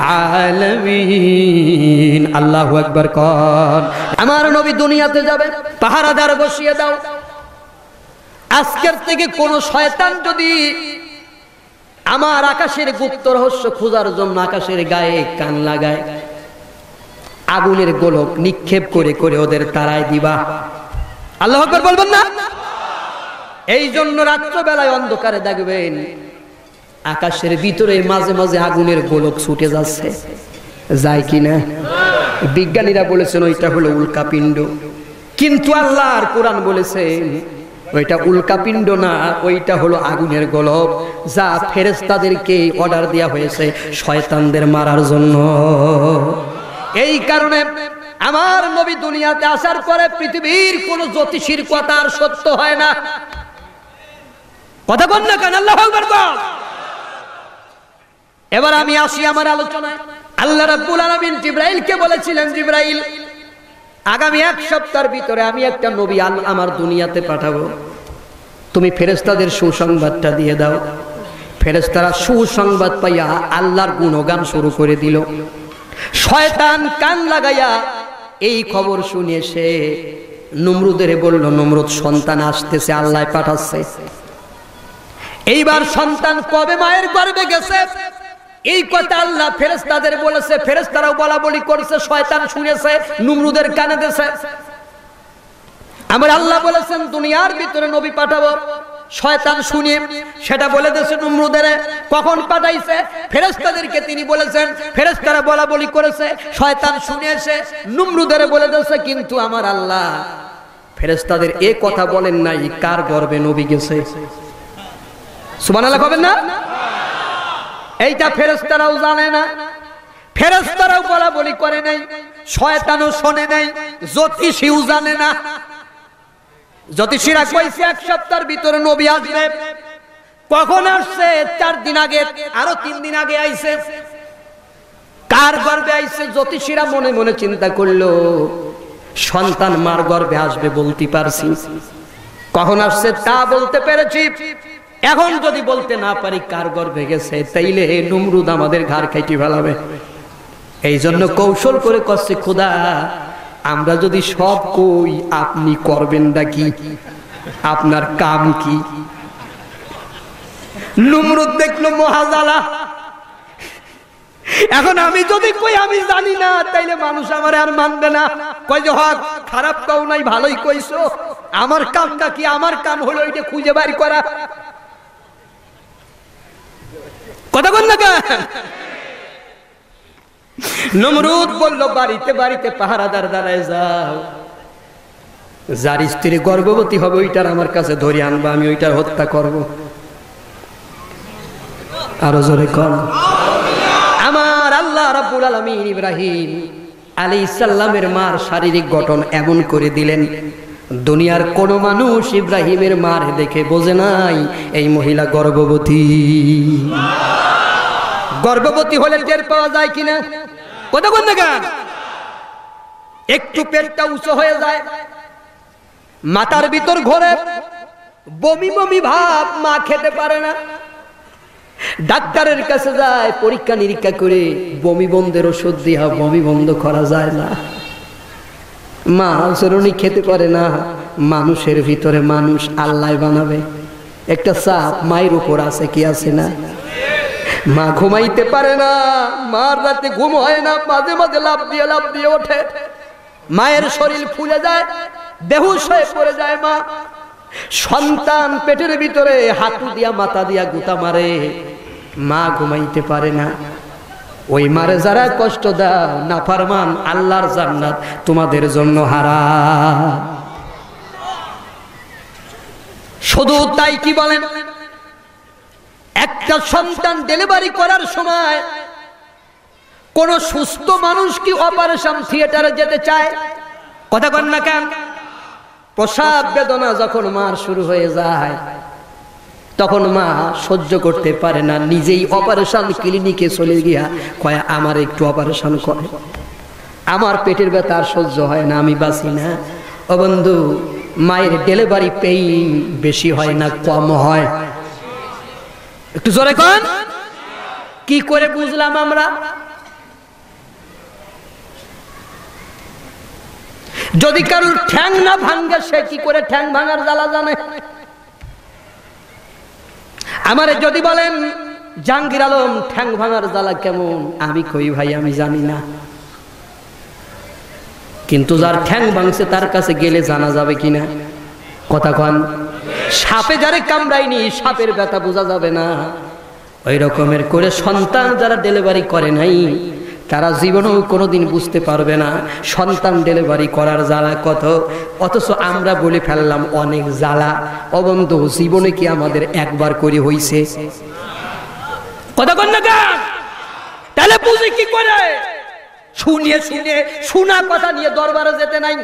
আলামিন। আল্লাহু আকবার কোন। আমার নবী দুনিয়াতে যাবে, পাহারাদার বসিয়ে দাও। আজকের থেকে কোন শয়তান যদি আমার আকাশের গুপ্ত রহস্য খোঁজার জন্য আকাশের গায়ে কান লাগায়, আগুনের গোলক নিক্ষেপ করে করে ওদের তাড়ায় দিবা। আল্লাহু আকবার বলবেন না? এই জন্য রাত্রবেলায় অন্ধকারে দেখবেন আকাশের ভিতরে মাঝে মাঝে আগুনের গোলক ছুটে যাচ্ছে, যায় কিনা? বিজ্ঞানীরা বলেছেন ওইটা হলো উল্কাপিণ্ড, কিন্তু আল্লাহর কোরআন বলেছেন ওইটা উল্কাপিণ্ড না, ওইটা হলো আগুনের গোলক, যা ফেরেশতাদেরকে অর্ডার দেওয়া হয়েছে শয়তানদের মারার জন্য। এই কারণে আমার নবী দুনিয়াতে আসার পরে পৃথিবীর কোন জ্যোতিষীর কথা আর সত্য হয় না। কথা বল না কেন? আল্লাহু আকবার বল। এবার আমি আসি আমার আলোচনায়। আল্লাহ রাব্বুল আলামিন জিবরাইলকে বলেছিলেন, জিবরাইল, আগামী এক সপ্তাহের ভিতরে আমি একটা নবী আমার দুনিয়াতে পাঠাবো, তুমি ফেরেশতাদের সুসংবাদটা দিয়ে দাও। ফেরেশতারা সুসংবাদ পাইয়া আল্লাহর গুণগান শুরু করে দিল। শয়তান কান লাগাইয়া এই খবর শুনে সে নমরুদের বলল, নমরুদ, সন্তান আসতেছে, আল্লাহ পাঠাচ্ছে। এইবার সন্তান কবে মায়ের গর্ভে গেছে এই কথা আল্লাহ ফেরেশতাদের বলেছে, ফেরেশতারাও বলা বলি করেছে, শয়তান শুনেছে, নমরুদের কানে দিয়েছে। আমার আল্লাহ বলেছেন দুনিয়ার ভিতরে নবী পাঠাবো, শয়তান শুনে সেটা বলে দিয়েছে নমরুদের। কখন পাঠাইছে? ফেরেশতাদেরকে তিনি বলেছেন, ফেরেশতারা বলা বলি করেছে, শয়তান শুনেছে, নমরুদের বলে দিয়েছে। কিন্তু আমার আল্লাহ ফেরেশতাদের এ কথা বলেন নাই কার গর্ভে নবী গেছে। সুবহানাল্লাহ কবেন না? এইটা ফেরেশতারাও জানে না, ফেরেশতারাও বলা বলি করে নাই, শয়তানও শোনে নাই, জ্যোতিষীও জানে না। জ্যোতিষীরা কইছে এক সপ্তাহের ভিতরে নবী আসবে। কখন আসছে? চার দিন আগে, আরো তিন দিন আগে আইছে। কার গর্ভে আইছে? জ্যোতিষীরা মনে মনে চিন্তা করলো সন্তান মার গর্ভে আসবে বলতে পারছি, কখন আসছে তা বলতে পেরেছি। এখন যদি বলতে না পারি কার গর্ভে গেছে, তাইলে নমরুদ আমাদের ঘাড় খাইতে ফেলাবে। এই জন্য কৌশল করে করছে, খোদা আমরা যদি সব কই আপনি করবেন নাকি? আপনার কাম কি? নমরুদ দেখলো মহাজালা। এখন আমি যদি কই আমি জানি না, তাইলে মানুষ আমার আর মানবে না। কয় যে হক, খারাপ কাউ নাই, ভালোই কইছো। আমার কামটা কি? আমার কাম হলো এটা খুঁজে বের করা। কথা বল না কেন? নমরুদ বলল, বাড়িতে বাড়িতে পাহারাদার দাঁড়ায় যাও, যার স্ত্রী গর্ভবতী হবে ওইটার আমার কাছে ধরে আনবা, আমি ওইটার হত্যা করব। আরো জোরে কর। আমার আল্লাহ রাব্বুল আলামিন ইব্রাহিম আলাইহিস সালামের মার শারীরিক গঠন এমন করে দিলেন, দুনিয়ার কোন মানুষ ইব্রাহিমের মার দেখে বোঝে নাই এই মহিলা গর্ভবতী। গর্ভবতী হলে টের পাওয়া যায় কিনা? কথা বল না কেন? একটু পেটটা উঁচু হয়ে যায়, মাথার ভিতর ঘোরে, বমি বমি ভাব, মা খেতে পারে না। ডাক্তারের কাছে যায়, পরীক্ষা নিরীক্ষা করে বমি বন্ধের ওষুধ দিয়া বমি বন্ধ করা যায় না। মা জরুরি খেতে পারে না। মানুষের ভিতরে মানুষ আল্লাহ বানাবে, একটা চাপ মায়ের উপর আছে কি আছে না? মা ঘুমাইতে পারে না, মার রাতে ঘুম হয় না, মাঝে মাঝে লাফ দিয়ে লাফ দিয়ে ওঠে, মায়ের শরীর ফুলে যায়, বেহুশ হয়ে পড়ে যায় মা। সন্তান পেটের ভিতরে হাতু দিয়া মাথা দিয়া গুতা মারে, মা ঘুমাইতে পারে না। ওই মারে যারা কষ্ট দাও, নাফরমান, আল্লাহর জান্নাত তোমাদের জন্য হারাম। শুধু তাই কি বলেন, একটা সন্তান ডেলিভারি করার সময় কোন সুস্থ মানুষ কি অপারেশন থিয়েটারে যেতে চায়? কথা কন না কেন? প্রসব বেদনা যখন মার শুরু হয়ে যায় তখন মা সহ্য করতে পারে না, নিজেই অপারেশন ক্লিনিকে চলে গিয়া কয় আমার একটু অপারেশন করে, আমার পেটের ব্যথা আর সহ্য হয় না, আমি বাঁচি না। ও বন্ধু, মায়ের ডেলিভারি পেইন বেশি হয় না কম হয়? একটু জোরে কন। কি করে বুঝলাম আমরা? যদি কারোর ঠ্যাং না ভাঙ্গে সে কি করে ঠ্যাং ভাঙার জ্বালা জানে? আমারে যদি বলেন জাহাঙ্গীর আলম ঠ্যাং ভাঙার জ্বালা কেমন, আমি কই ভাই আমি জানি না, কিন্তু যার ঠ্যাং ভাঙছে তার কাছে গেলে জানা যাবে কিনা? কথা কন। সাপে যারে কামড়ায়নি সাপের ব্যথা বোঝা যাবে না, ওই রকমের করে সন্তান যারা ডেলিভারি করে নাই তারা জীবনেও কোনোদিন বুঝতে পারবে না সন্তান ডেলিভারি করার জ্বালা কত। অথচ আমরা বলে ফেললাম অনেক জ্বালা। অবন্ধ, জীবনে কি আমাদের একবার করে হইছে? কথা কন না কেন? তাহলে বুঝি কি করে? শুনিয়ে শুনে শোনা কথা নিয়ে দরবারে যেতে নাই।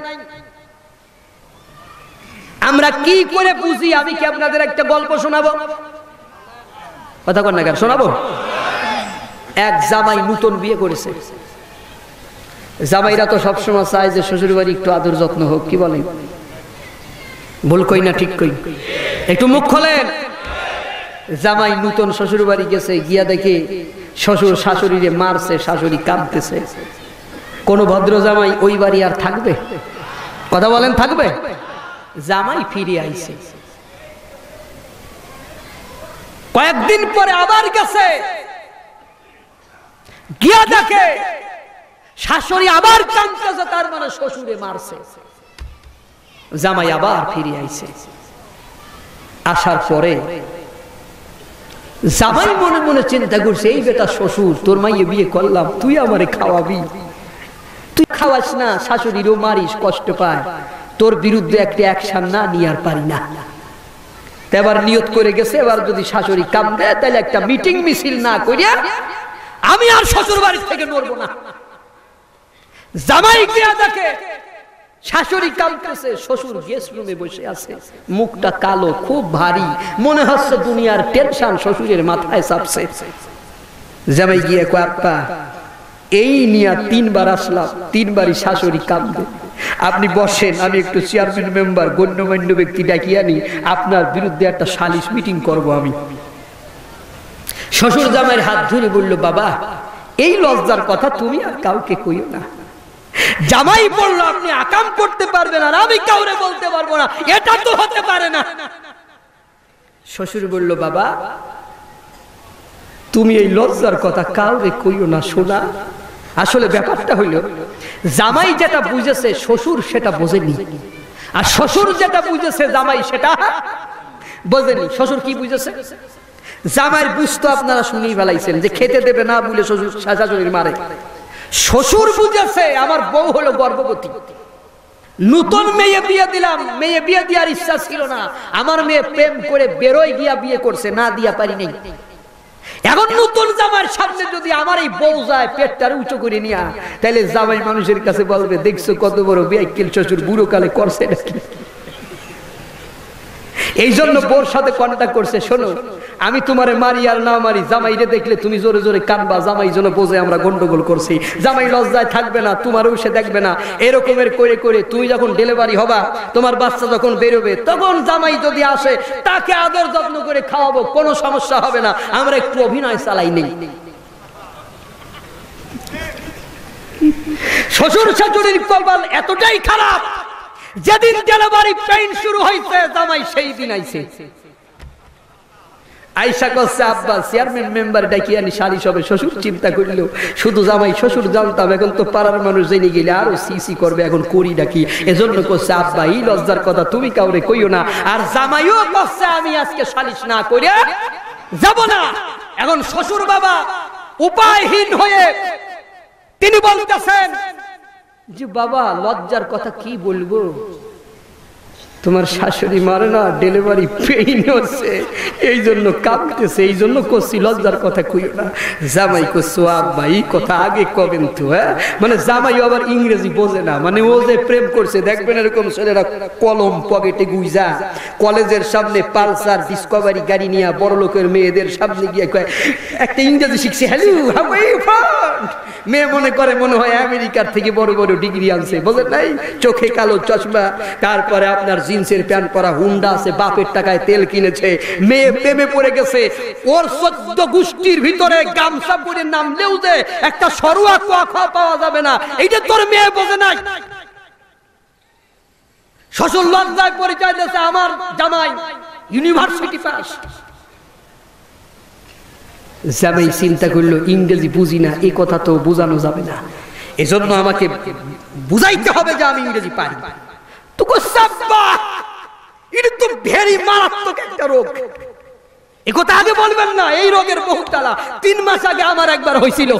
আমরা কি করে বুঝি? আমি কি আপনাদের একটা গল্প শোনাবো? কথা কন না কেন? শোনাবো। এক জামাই নতুন বিয়ে করেছে। জামাইরা তো সবসময় চায় যে শ্বশুর বাড়ি একটু আদর যত্ন হোক, কি বলেন? ভুল কই না ঠিক কই? একটু মুখ খোলেন। জামাই নতুন শ্বশুর বাড়ি গেছে, গিয়া দেখে শ্বশুর শাশুড়িরে মারছে, শাশুড়ি কাঁদতেছে। কোন ভদ্র জামাই ওই বাড়ি আর থাকবে? কথা বলেন, থাকবে? জামাই ফিরে আইছে, কয়েকদিন পরে আবার গেছে, গিয়া দেখে শাশুড়ি আবার কাঁদতেছে, তার মানে শ্বশুরে মারছে। জামাই আবার ফিরে আইছে। আসার পরে জামাই মনে মনে চিন্তা করছে, এই বেটা শ্বশুর, তোর মাইয়ে বিয়ে করলাম, তুই আমারে খাওয়াবি, তুই খাওয়াস না, শাশুড়িরও মারিস, কষ্ট পায়, তোর বিরুদ্ধে একটা অ্যাকশন না নিয়ে আর পারি না। এবার নিয়ত করে গেছে, এবার যদি শাশুড়ি কাঁদে তাহলে একটা মিটিং মিছিল না করিয়া আমি আর শ্বশুর বাড়ি থেকে নড়বো না। জামাই গিয়া দেখে শাশুড়ি কাঁদতেছে, শ্বশুর গেস্ট রুমে বসে আছে, মুখটা কালো, খুব ভারী, মনে হচ্ছে দুনিয়ার টেনশন শ্বশুরের মাথায় চাপছে। জামাই গিয়ে কয়, আপ্পা এই নিয়ে তিনবার আসলাম, তিনবারই শাশুড়ি কাঁদবে, আপনি বসেন, আমি একটু চেয়ারম্যান মেম্বার গণ্যমান্য ব্যক্তি ডাকি আনি, আপনার বিরুদ্ধে একটা সালিশ মিটিং করব আমি। শ্বশুর জামাইয়ের হাত ধরে বলল, বাবা এই লজ্জার কথা তুমি আর কাউকে কইও না। জামাই বলল, আপনি আকাম করতে পারবেন আর আমি কাউরে বলতে পারবো না, এটা তো হতে পারে না। শ্বশুর বলল, বাবা তুমি এই লজ্জার কথা কাউরে কইও না শোনা। আসলে ব্যাপারটা হইল, জামাই যেটা বুঝেছে শ্বশুর সেটা বোঝেনি, আর শ্বশুর যেটা বুঝেছে জামাই সেটা বোঝেনি। শ্বশুর কি বুঝেছে? জামাইয়ের বুঝতো আপনারা শুনেই ফেলাইছেন যে খেতে দেবে না বলে শ্বশুর শাশুড়ির মারে। শ্বশুর বুঝেছে আমার বউ হলো গর্ভবতী, নতুন মেয়ে বিয়ে দিলাম, মেয়ে বিয়ে দেওয়ার ইচ্ছা ছিল না, আমার মেয়ে প্রেম করে বেরোয় গিয়া বিয়ে করছে, না দিয়া পারি নাই। এখন নতুন জামাইয়ের সামনে যদি আমার এই বউ যায় পেটটার উঁচু করে নিয়া, তাহলে জামাই মানুষের কাছে বলবে, দেখছো কত বড় বেয়াক্কেল শ্বশুর, বুড়ো কালে করছে নাকি। এই জন্য বোর সাথে কন্টাক্ট করছে, শোনো আমি তোমারে মারি আর না মারি, জামাইরে দেখলে তুমি জোরে জোরে কাঁদবা, জামাই যেন বোঝে আমরা গন্ডগোল করছি, জামাই লজ্জায় থাকবে না, তোমারও সে দেখবে না। এরকমের করে করে তুমি যখন ডেলিভারি হবা, তোমার বাচ্চা যখন বেরোবে, তখন জামাই যদি আসে তাকে আদর যত্ন করে খাওয়াবো, কোনো সমস্যা হবে না, আমরা একটু অভিনয় চালাই নেই। শ্বশুর শাশুড়ির কপাল এতটাই খারাপ, যেদিন ডেলিভারি পেইন শুরু হয়েছে জামাই সেই দিন আইছে। আয়সা করছে, আব্বা চেয়ারম্যান মেম্বার ডাকি আনি সালিশ হবে। শ্বশুর চিন্তা করলো, শুধু জামাই শ্বশুর জানতাম, এখন তো পাড়ার মানুষ জেনে গেলে আরো সিসি করবে, এখন করি ডাকি। এজন্য করছে, আব্বা এই লজ্জার কথা তুমি কাউরে কইও না। আর জামাইও করছে, আমি আজকে সালিশ না করে যাব না। এখন শ্বশুর বাবা উপায়হীন হয়ে তিনি বলতেছেন যে বাবা লজ্জার কথা কি বলবো, তোমার শাশুড়ি মারে না, ডেলিভারি পেইন হচ্ছে, এই জন্য কাঁপতেছে, এই জন্য করছি, লজ্জার কথা কইও না। জামাই করছো আব্বা, এই কথা আগে কবেন তো। হ্যাঁ, মানে জামাইও আবার ইংরেজি বোঝে না, মানে ও যে প্রেম করছে দেখবেন এরকম ছেলেরা কলম পকেটে গুইজা কলেজের সামনে পালসার ডিসকভারি গাড়ি নিয়ে বড় লোকের মেয়েদের সামনে গিয়ে কয় একটা ইংরেজি শিখছে, hello how are you friend. মেয়ে মনে করে মনে হয় আমেরিকার থেকে বড় বড় ডিগ্রি আনছে, বোঝেন নাই? চোখে কালো চশমা, তারপরে আপনার জিন্সের প্যান্ট পরা, হুন্ডা আছে, বাপের টাকায় তেল কিনেছে, মেয়ে প্রেমে পড়ে গেছে। ওর সদ্য গোষ্ঠীর ভিতরে গামছা পরে নামলেও যে একটা সরুয়া কোয়া পাওয়া যাবে না, এইটা তোর মেয়ে বোঝে নাই। শ্বশুর লজ্জায় পরিচয় দিয়েছে আমার জামাই ইউনিভার্সিটি পাস। জামাই চিন্তা করলো ইংরেজি বুঝি না, এই কথা তো বোঝানো যাবে না, এজন্য আমাকে বুঝাইতে হবে যে আমি ইংরেজি পারি। তো এটা তো ভেরি মারাত্মক একটা রোগ, এ কথা আগে বলবেন না। এই রোগের বহুত তালা, তিন মাস আগে আমার একবার হয়েছিল।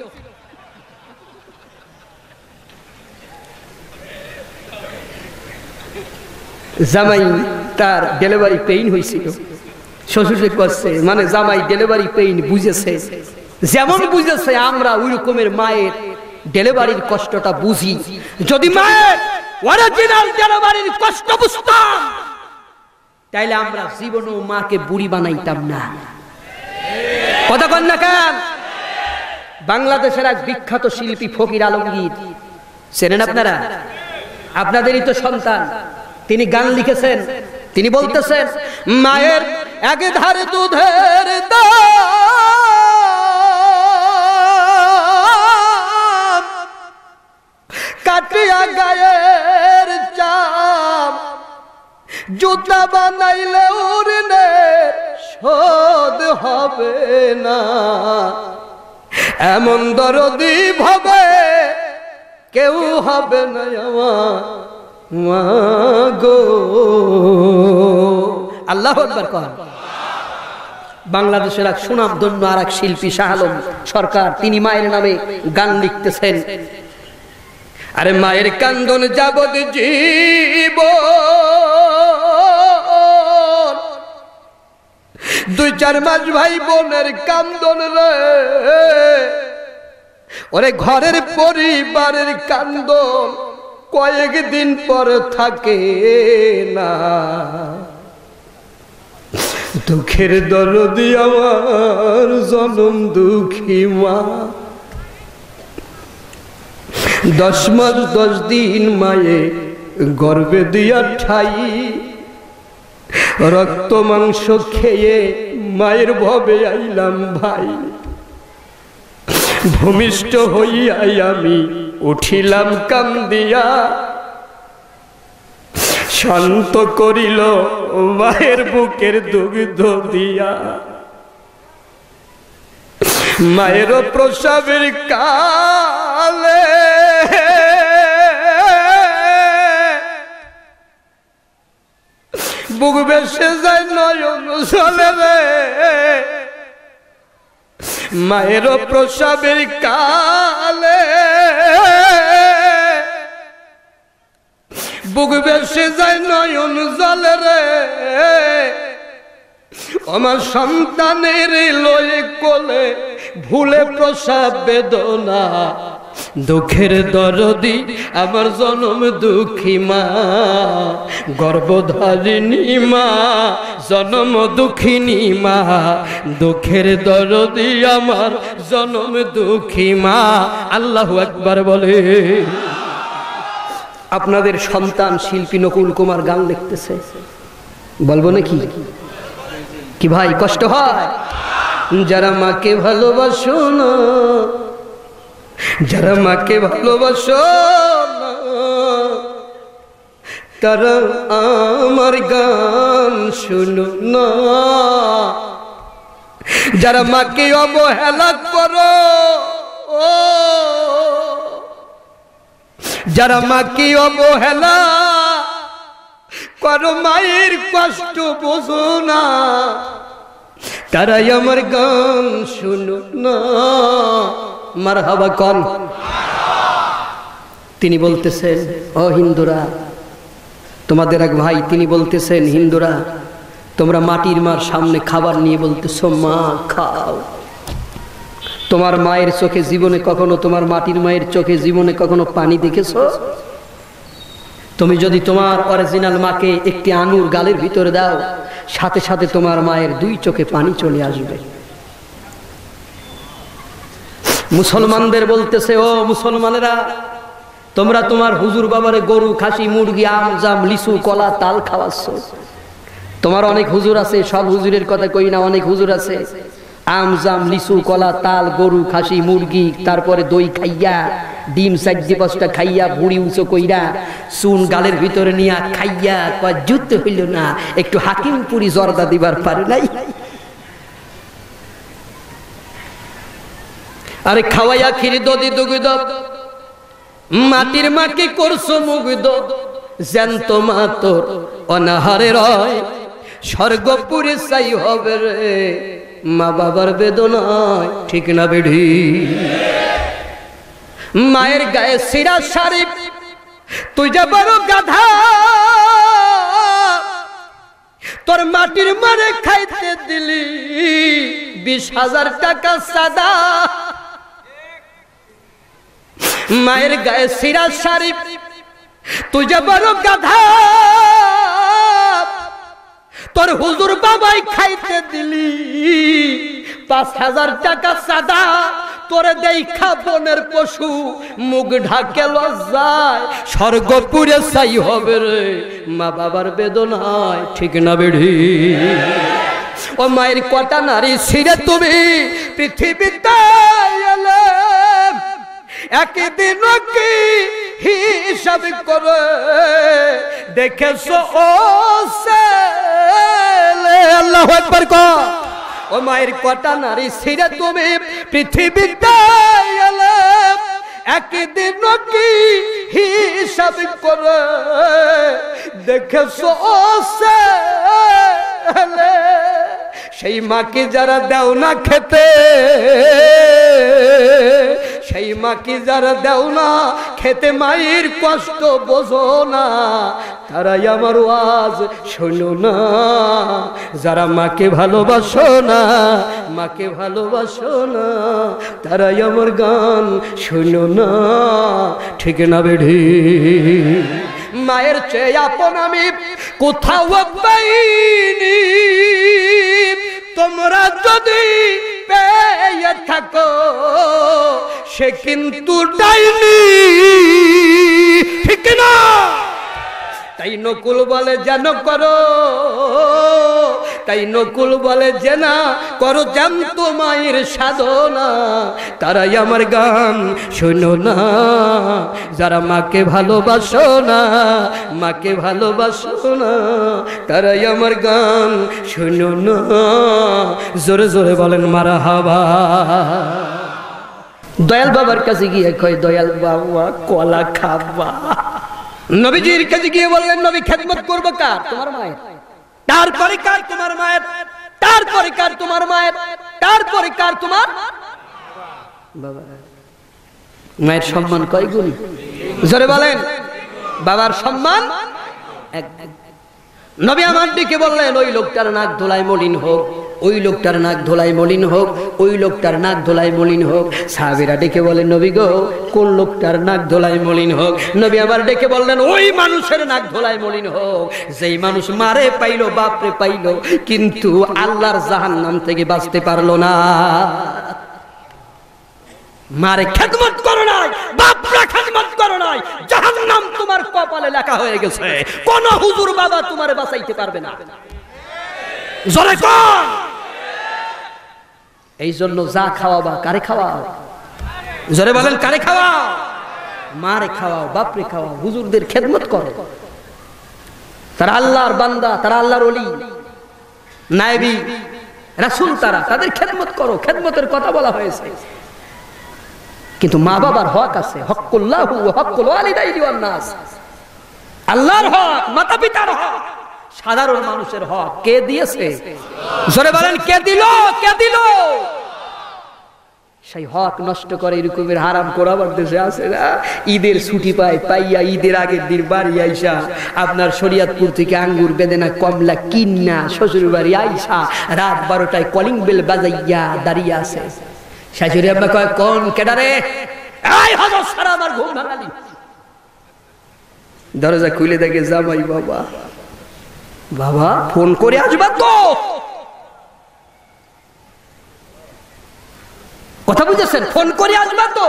জামাই তার ডেলিভারি পেইন হয়েছিল, শ্বশুরে করছে, মানে জামাই ডেলিভারি পেইন বুঝেছে, যেমন বুঝেছে আমরা ওই রকমের মায়ের ডেলিভারির কষ্টটা বুঝি। যদি মায়ের অরিজিনাল ডেলিভারির কষ্ট বুঝতাম তাইলে আমরা জীবনেও মাকে বুড়ি বানাইতাম না। কথা বল না কেন? বাংলাদেশের এক বিখ্যাত শিল্পী ফকির আলমগীর, চেনেন আপনারা? আপনাদেরই তো সন্তান। তিনি গান লিখেছেন, তিনি বলতেছেন, মায়ের এক ধারে দুধের দাম কাটিয়া গায়ের চাম, জুতা বানাইলে উড়নে শোধ হবে না, এমন দরদি ভাবে কেউ হবে না আমার মা গো। আল্লাহু আকবার কর। বাংলাদেশের এক সুনামধন্য আর এক শিল্পী শাহ আলম সরকার, তিনি মায়ের নামে গান লিখতেছেন। আরে মায়ের কান্দন যাবত জীব, দুই চার মাস ভাই বোনের কান্দন রে, ওরে ঘরের পরিবারের কান্দন কয়েকদিন পর থাকে না, দুঃখের দরদি আমার জনম দুঃখী মা, দশ মাস দশ দিন মায়ে গর্ভে দিয়া ঠাই, রক্ত মাংস খেয়ে মায়ের ভবে আইলাম ভাই, ভূমিষ্ঠ হইয়াই আমি উঠিলাম কান্দিয়া, শান্ত করিল মায়ের বুকের দুগ্ধ দিয়া, মায়ের প্রসবের কালে বুক বেসে যায় নয়ন জলে রে, মায়ের প্রসবের কালে বুক বেসে যায় নয়ন জলে রে, আমার সন্তানের লয়ে কোলে ভুলে প্রসব বেদনা, দুঃখের দরদি আমার জনম দুঃখী মা, গর্ভধারিণী মা, জনম দুঃখিনী মা, দুঃখের দরদি আমার জনম দুঃখী মা। আল্লাহু আকবার বলে। আপনাদের সন্তান শিল্পী নকুল কুমার গান লিখতেছে, বলবো নাকি? কি ভাই কষ্ট হয়? যারা মাকে ভালোবাসো না, যারা মাকে ভালোবাসো না, তারা আমার গান শুনো না, যারা মাকে অবহেলা করো, ও যারা মাকে অবহেলা করো, মায়ের কষ্ট বোঝো না, তারাই আমার গান শুনো না। মারহাবা কন। তিনি বলতেছেন, ও হিন্দুরা, তোমাদের এক ভাই তিনি বলতেছেন, হিন্দুরা তোমরা মাটির মার সামনে খাবার নিয়ে বলতেছো মা খাও। তোমার মায়ের চোখে জীবনে কখনো, তোমার মাটির মায়ের চোখে জীবনে কখনো পানি দেখেছো? তুমি যদি তোমার অরিজিনাল মাকে একটি আঙুর গালের ভিতরে দাও, সাথে সাথে তোমার মায়ের দুই চোখে পানি চলে আসবে। মুসলমানদের বলতেছে, ও মুসলমানেরা, তোমরা তোমার হুজুর বাবারে গরু, খাসি, মুরগি, আম, জাম, লিচু, কলা, তাল খাওয়াচ্ছ। তোমার অনেক হুজুর আছে, সব হুজুরের কথা কই না, অনেক হুজুর আছে আম, জাম, লিচু, কলা, তাল, গরু, খাসি, মুরগি, তারপরে দই খাইয়া, ডিম চারটি পাঁচটা খাইয়া, বুড়ি উঁচো কইরা, চুন গালের ভিতরে নিয়া খাইয়া কয় যুদ্ধ হইল না, একটু হাকিম পুরি জর্দা দিবার পারে নাই। আরে খাওয়াইয়া খিরি দদি দুগুদ, মাটির মাকে করছো মুগ্ধ, জ্যান্ত মা তোর অনাহারে রয়, স্বর্গপুরে চাই হবে রে, মা বাবার বেদনায় ঠিক না বেঢি। মায়ের গায়ে সিরা শাড়ি, তুই যা বড় গাধা, তোর মাটির মারে খাইতে দিলি বিশ হাজার টাকা সাদা। মায়ের গায়ে সিরা শাড়ি, তুই যা বড় গাধা, তোর হুজুর বাবাই খাইতে দিলি পাঁচ হাজার টাকা সাদা। তোরে দেখা বনের পশু মুখ ঢাকে লজ্জায়, স্বর্গপুরে চাই হবে রে, মা বাবার বেদনায় ঠিক না বেড়ি। ও মায়ের কটা নারী ছিঁড়ে তুমি পৃথিবীতে এলে, একদিন কি হিসাব করে দেখেছো ও ছেলে? আল্লাহু আকবার কর। ও মায়ের কটা নারী ছিঁড়ে তুমি পৃথিবীতে এলে, একদিন কি হিসাব করে দেখেছো ও ছেলে? সেই মাকে যারা দেও না খেতে, সেই মাকে যারা দেও না খেতে, মায়ের কষ্ট বোঝো না, তারাই আমার ওয়াজ শোনো না। যারা মাকে ভালোবাসো না, মাকে ভালোবাসো না, তারাই আমার গান শোনো না ঠিক না বেঢি। মায়ের চেয়ে আপন আমি কোথাও পাইনি, তোমরা যদি পেয়ে থাকো সে কিন্তু ডাইনি, ঠিক না? তাই নকুল বলে যেন করো, তাই নকুল বলে যে না করো জ্যান্ত মায়ের সাধনা, তারাই আমার গান শোনো না। যারা মাকে ভালোবাসো না, মাকে ভালোবাসো না, তারাই আমার গান শোনো না। জোরে জোরে বলেন মারহাবা। দয়াল বাবার কাছে গিয়ে কয়, দয়াল বাবা কলা খাবা। নবীজির কাছে গিয়ে বললেন, নবী খেদমত করবো কার? তোমার মায়ের। তারপরে কার? তোমার মায়ের। তারপরে কার? তোমার মায়ের। তারপরে কার? তোমার বাবা। মায়ের সম্মান কয় গুণ? জোরে বলেন। বাবার সম্মান এক। নবী আমার দিকে বললেন, ওই লোকটার নাক ধোলাই মলিন হোক, ওই লোকটার নাক ধোলাই মলিন হোক, ওই লোকটার নাক ধোলাই মলিন হোক। সাহাবীরা ডেকে বলেন, নবী গো কোন লোকটার নাক ধোলাই মলিন হোক? নবী আবার ডেকে বললেন, ওই মানুষের নাক ধোলাই মলিন হোক যেই মানুষ মারে পাইলো, বাপরে পাইলো, কিন্তু আল্লাহর জাহান্নাম থেকে বাঁচতে পারলো না। মারে খেদমত করো নাই, বাপরা খেদমত করো নাই, জাহান্নাম তোমার কপালে লেখা হয়ে গেছে। কোন হুজুর বাবা তোমারে বাঁচাইতে পারবে না। জোরে কোন? এই জন্য যা খাওয়াবা কারে খাওয়াও? জোরে বলেন, কারে খাওয়াও? মারে খাওয়াও, বাপরে খাওয়াও, হুজুরদের খেদমত করো। তারা আল্লাহর বান্দা, তারা আল্লাহর ওলি, নায়েবি রাসূল, তারা তাদের খেদমত করো। খেদমতের কথা বলা হয়েছে, কিন্তু মা বাবার হক আছে। হক্কুল্লাহু ওয়া হক্কুল ওয়ালিদাইনি ওয়ান নাস। আল্লাহর হক, মাতা পিতার হক, সাধারণ মানুষের হক কে দিয়েছে? জোরে বলেন, কে দিল? কে দিল? সেই হক নষ্ট করে এরকমের হারাম করাবার দেশে আছে না। ঈদের ছুটি পায়, পাইয়া ঈদের আগের দিন বাড়ি আইসা আপনার শরিয়তপুর থেকে আঙ্গুর বেদেনা কমলা কিন্না শ্বশুর বাড়ি আইসা রাত বারোটায় কলিং বেল বাজাইয়া দাঁড়িয়ে আছে। শাশুড়ি আব্বা কয় কোন কেডারে, এই হযরত সারা আমার ঘুম ভাঙালি। দরজা খুলে দেখে জামাই বাবা। বাবা ফোন করে আসবা তো, কথা বুঝেছেন, ফোন করে আসবা তো।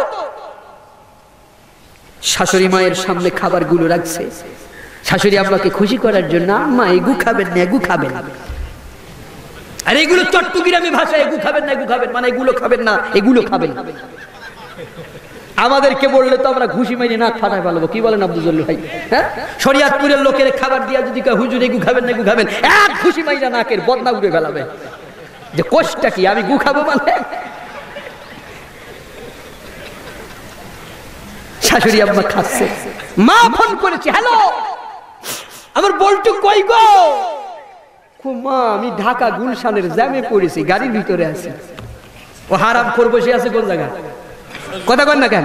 শাশুড়ি মায়ের সামনে খাবার গুলো রাখছে, শাশুড়ি আম্মাকে খুশি করার জন্য, আম্মা এগু খাবেন না এগু খাবেন, আর এগুলো চট্টগ্রামী ভাষায় এগু খাবেন না এগু খাবেন মানে এগুলো খাবেন না এগুলো খাবেন। আমাদেরকে বললে তো আমরা ঘুষি মাইনে নাক ফাটায় পালাবো, কি বলেন আব্দুল ভাই? হ্যাঁ, শরিয়তপুরের লোকের খাবার দিয়া যদি কয় হুজুর এগু খাবেন না এগু খাবেন, এক ঘুষি মাইনা নাকের বদনা উড়ে ফেলাবে যে কোষটা কি আমি গু খাবো মানে। শাশুড়ি আম্মা খাচ্ছে, মা ফোন করেছে, হ্যালো আমার বল্টু কই গো? মা আমি ঢাকা গুলশানের জ্যামে পড়েছি, গাড়ির ভিতরে আছি। ও হারাম খোর বসে আছে কোন জায়গায়, কথা কন না কেন?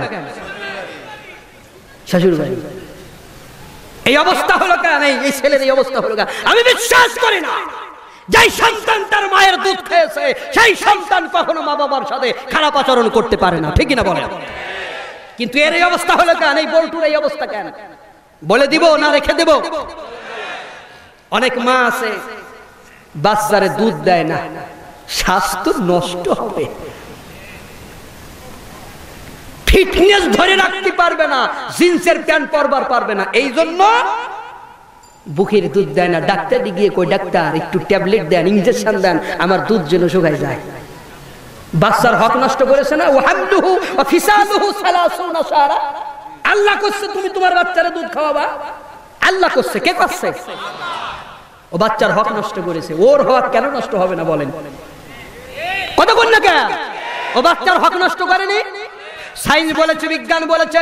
শাশুড়ি ভাই এই অবস্থা হলো কেন, এই ছেলের এই অবস্থা হলো কেন? আমি বিশ্বাস করি না যেই সন্তান তার মায়ের দুধ খেয়েছে সেই সন্তান কখনো মা বাবার সাথে খারাপ আচরণ করতে পারে না, ঠিক না বলেন? কিন্তু এর এই অবস্থা হলো কেন, এই বল্টুর এই অবস্থা কেন? বলে দিব না রেখে দেব? অনেক মা আছে বাচ্চারে দুধ দেয় না, স্বাস্থ্য নষ্ট হবে, ফিটনেস ধরে রাখতে পারবে না, জিন্সের প্যান্ট পরবার পারবে না, এই জন্য বুকের দুধ দেয় না। ডাক্তার গিয়ে কই ডাক্তার একটু ট্যাবলেট দেন, ইনজেকশন দেন, আমার দুধ যেন শুকায় যায়। বাচ্চার হক নষ্ট করেছে না। ওয়াহামলুহু ওয়া ফিসালুহু সালাসুনা শাহরা। আল্লাহ কইছে তুমি তোমার বাচ্চারে দুধ খাওয়াবা, আল্লাহ কইছে, কে কইছে? ও বাচ্চার হক নষ্ট করেছে, ওর হক কেন নষ্ট হবে না বলেন? কথা বল না কেন? ও বাচ্চার হক নষ্ট করেনি। সায়েন্স বলেছে, বিজ্ঞান বলেছে,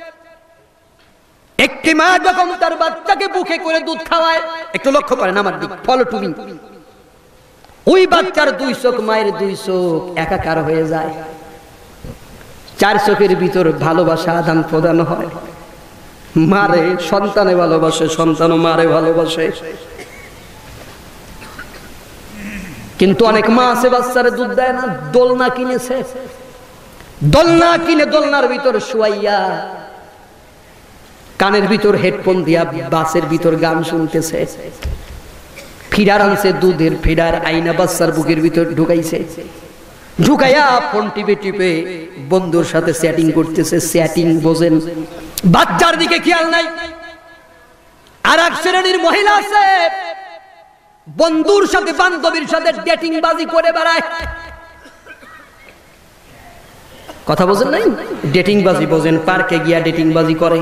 একটি মা যখন তার বাচ্চাকে বুকে করে দুধ খাওয়ায়, একটু লক্ষ্য করেন আমার দিক, ফলো টু মি, ওই বাচ্চার দুই চোখ মায়ের দুই চোখ একাকার হয়ে যায়, চার চোখের ভিতর ভালোবাসা আদান প্রদান হয়, মারে সন্তানে ভালোবাসে, সন্তানও মারে ভালোবাসে। কিন্তু অনেক মা আছে বাচ্চারে দুধ দেয় না, দোলনা কিনেছে, দোলনা কিনে দোলনার ভিতর শুয়াইয়া কানের ভিতর হেডফোন দিয়া বাসের ভিতর গান শুনতেছে, ফিডার আনছে দুধের ফিডার, আইনা বাচ্চার বুকের ভিতর ঢুকাইছে, ঢুকাইয়া ফোন টিপে টিপে বন্ধুর সাথে চ্যাটিং করতেছে। চ্যাটিং বোঝেন, বাচ্চার দিকে খেয়াল নাই। আর এক শ্রেণীর মহিলা আছে বন্ধুর সাথে বান্ধবীর সাথে ডেটিং বাজি করে বেড়ায়, কথা বোঝেন নাই? ডেটিং বাজি বোঝেন, পার্কে গিয়া ডেটিং বাজি করে।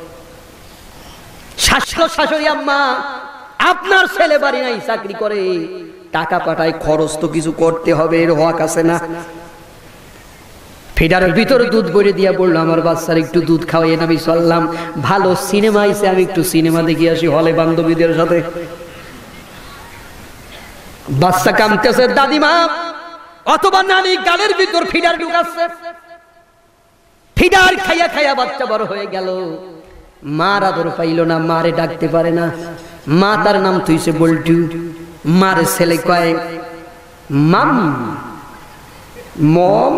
শাশুড়ি আম্মা আপনার ছেলে বাড়ি নাই, চাকরি করে, টাকা পাঠায়, খরচ তো কিছু করতে হবে, এর হক আছে না? ফিডারের ভিতরে দুধ ভরে দিয়া বললো আমার বাচ্চার একটু দুধ খাওয়াই, আমি চললাম, ভালো সিনেমা আইছে, আমি একটু সিনেমা দেখে আসি হলে বান্ধবীদের সাথে। বাচ্চা কাঁদতেছে, দাদিমা অথবা নানি গালের ভিতর ফিডার ঢুকাচ্ছে, ফিডার খাইয়া খাইয়া বাচ্চা বড় হয়ে গেল। মার আদর পাইল না, মারে ডাকতে পারে না, মা তার নাম তুইছে বল্টু, মারে ছেলে কয় মাম, মম,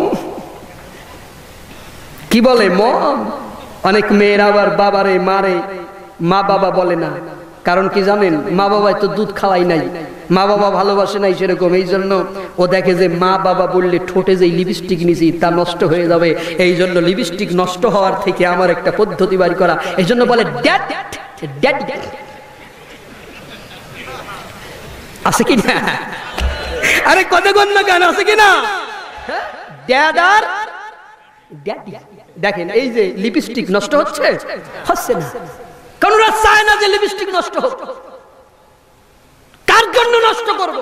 কি বলে মম। অনেক মেয়েরা আবার বাবারে মারে মা বাবা বলে না, কারণ কি জানেন? মা বাবায় তো দুধ খাওয়াই নাই, মা বাবা ভালোবাসে নাই সেরকম, এই জন্য ও দেখে যে মা বাবা বললে ঠোঁটে যে লিপস্টিক নিছি তা নষ্ট হয়ে যাবে, এই জন্য লিপস্টিক নষ্ট হওয়ার থেকে আমার একটা পদ্ধতি বাড়ি করা, এই জন্য বলে ড্যাড ড্যাড। আছে কি না? আরে কত গণ্য গান আছে কি না? ড্যাড আর ড্যাডি। দেখেন এই যে লিপস্টিক নষ্ট হচ্ছে, হচ্ছে না, কারণ ওরা চায় না যে লিপস্টিক নষ্ট হোক। কার জন্য নষ্ট করব?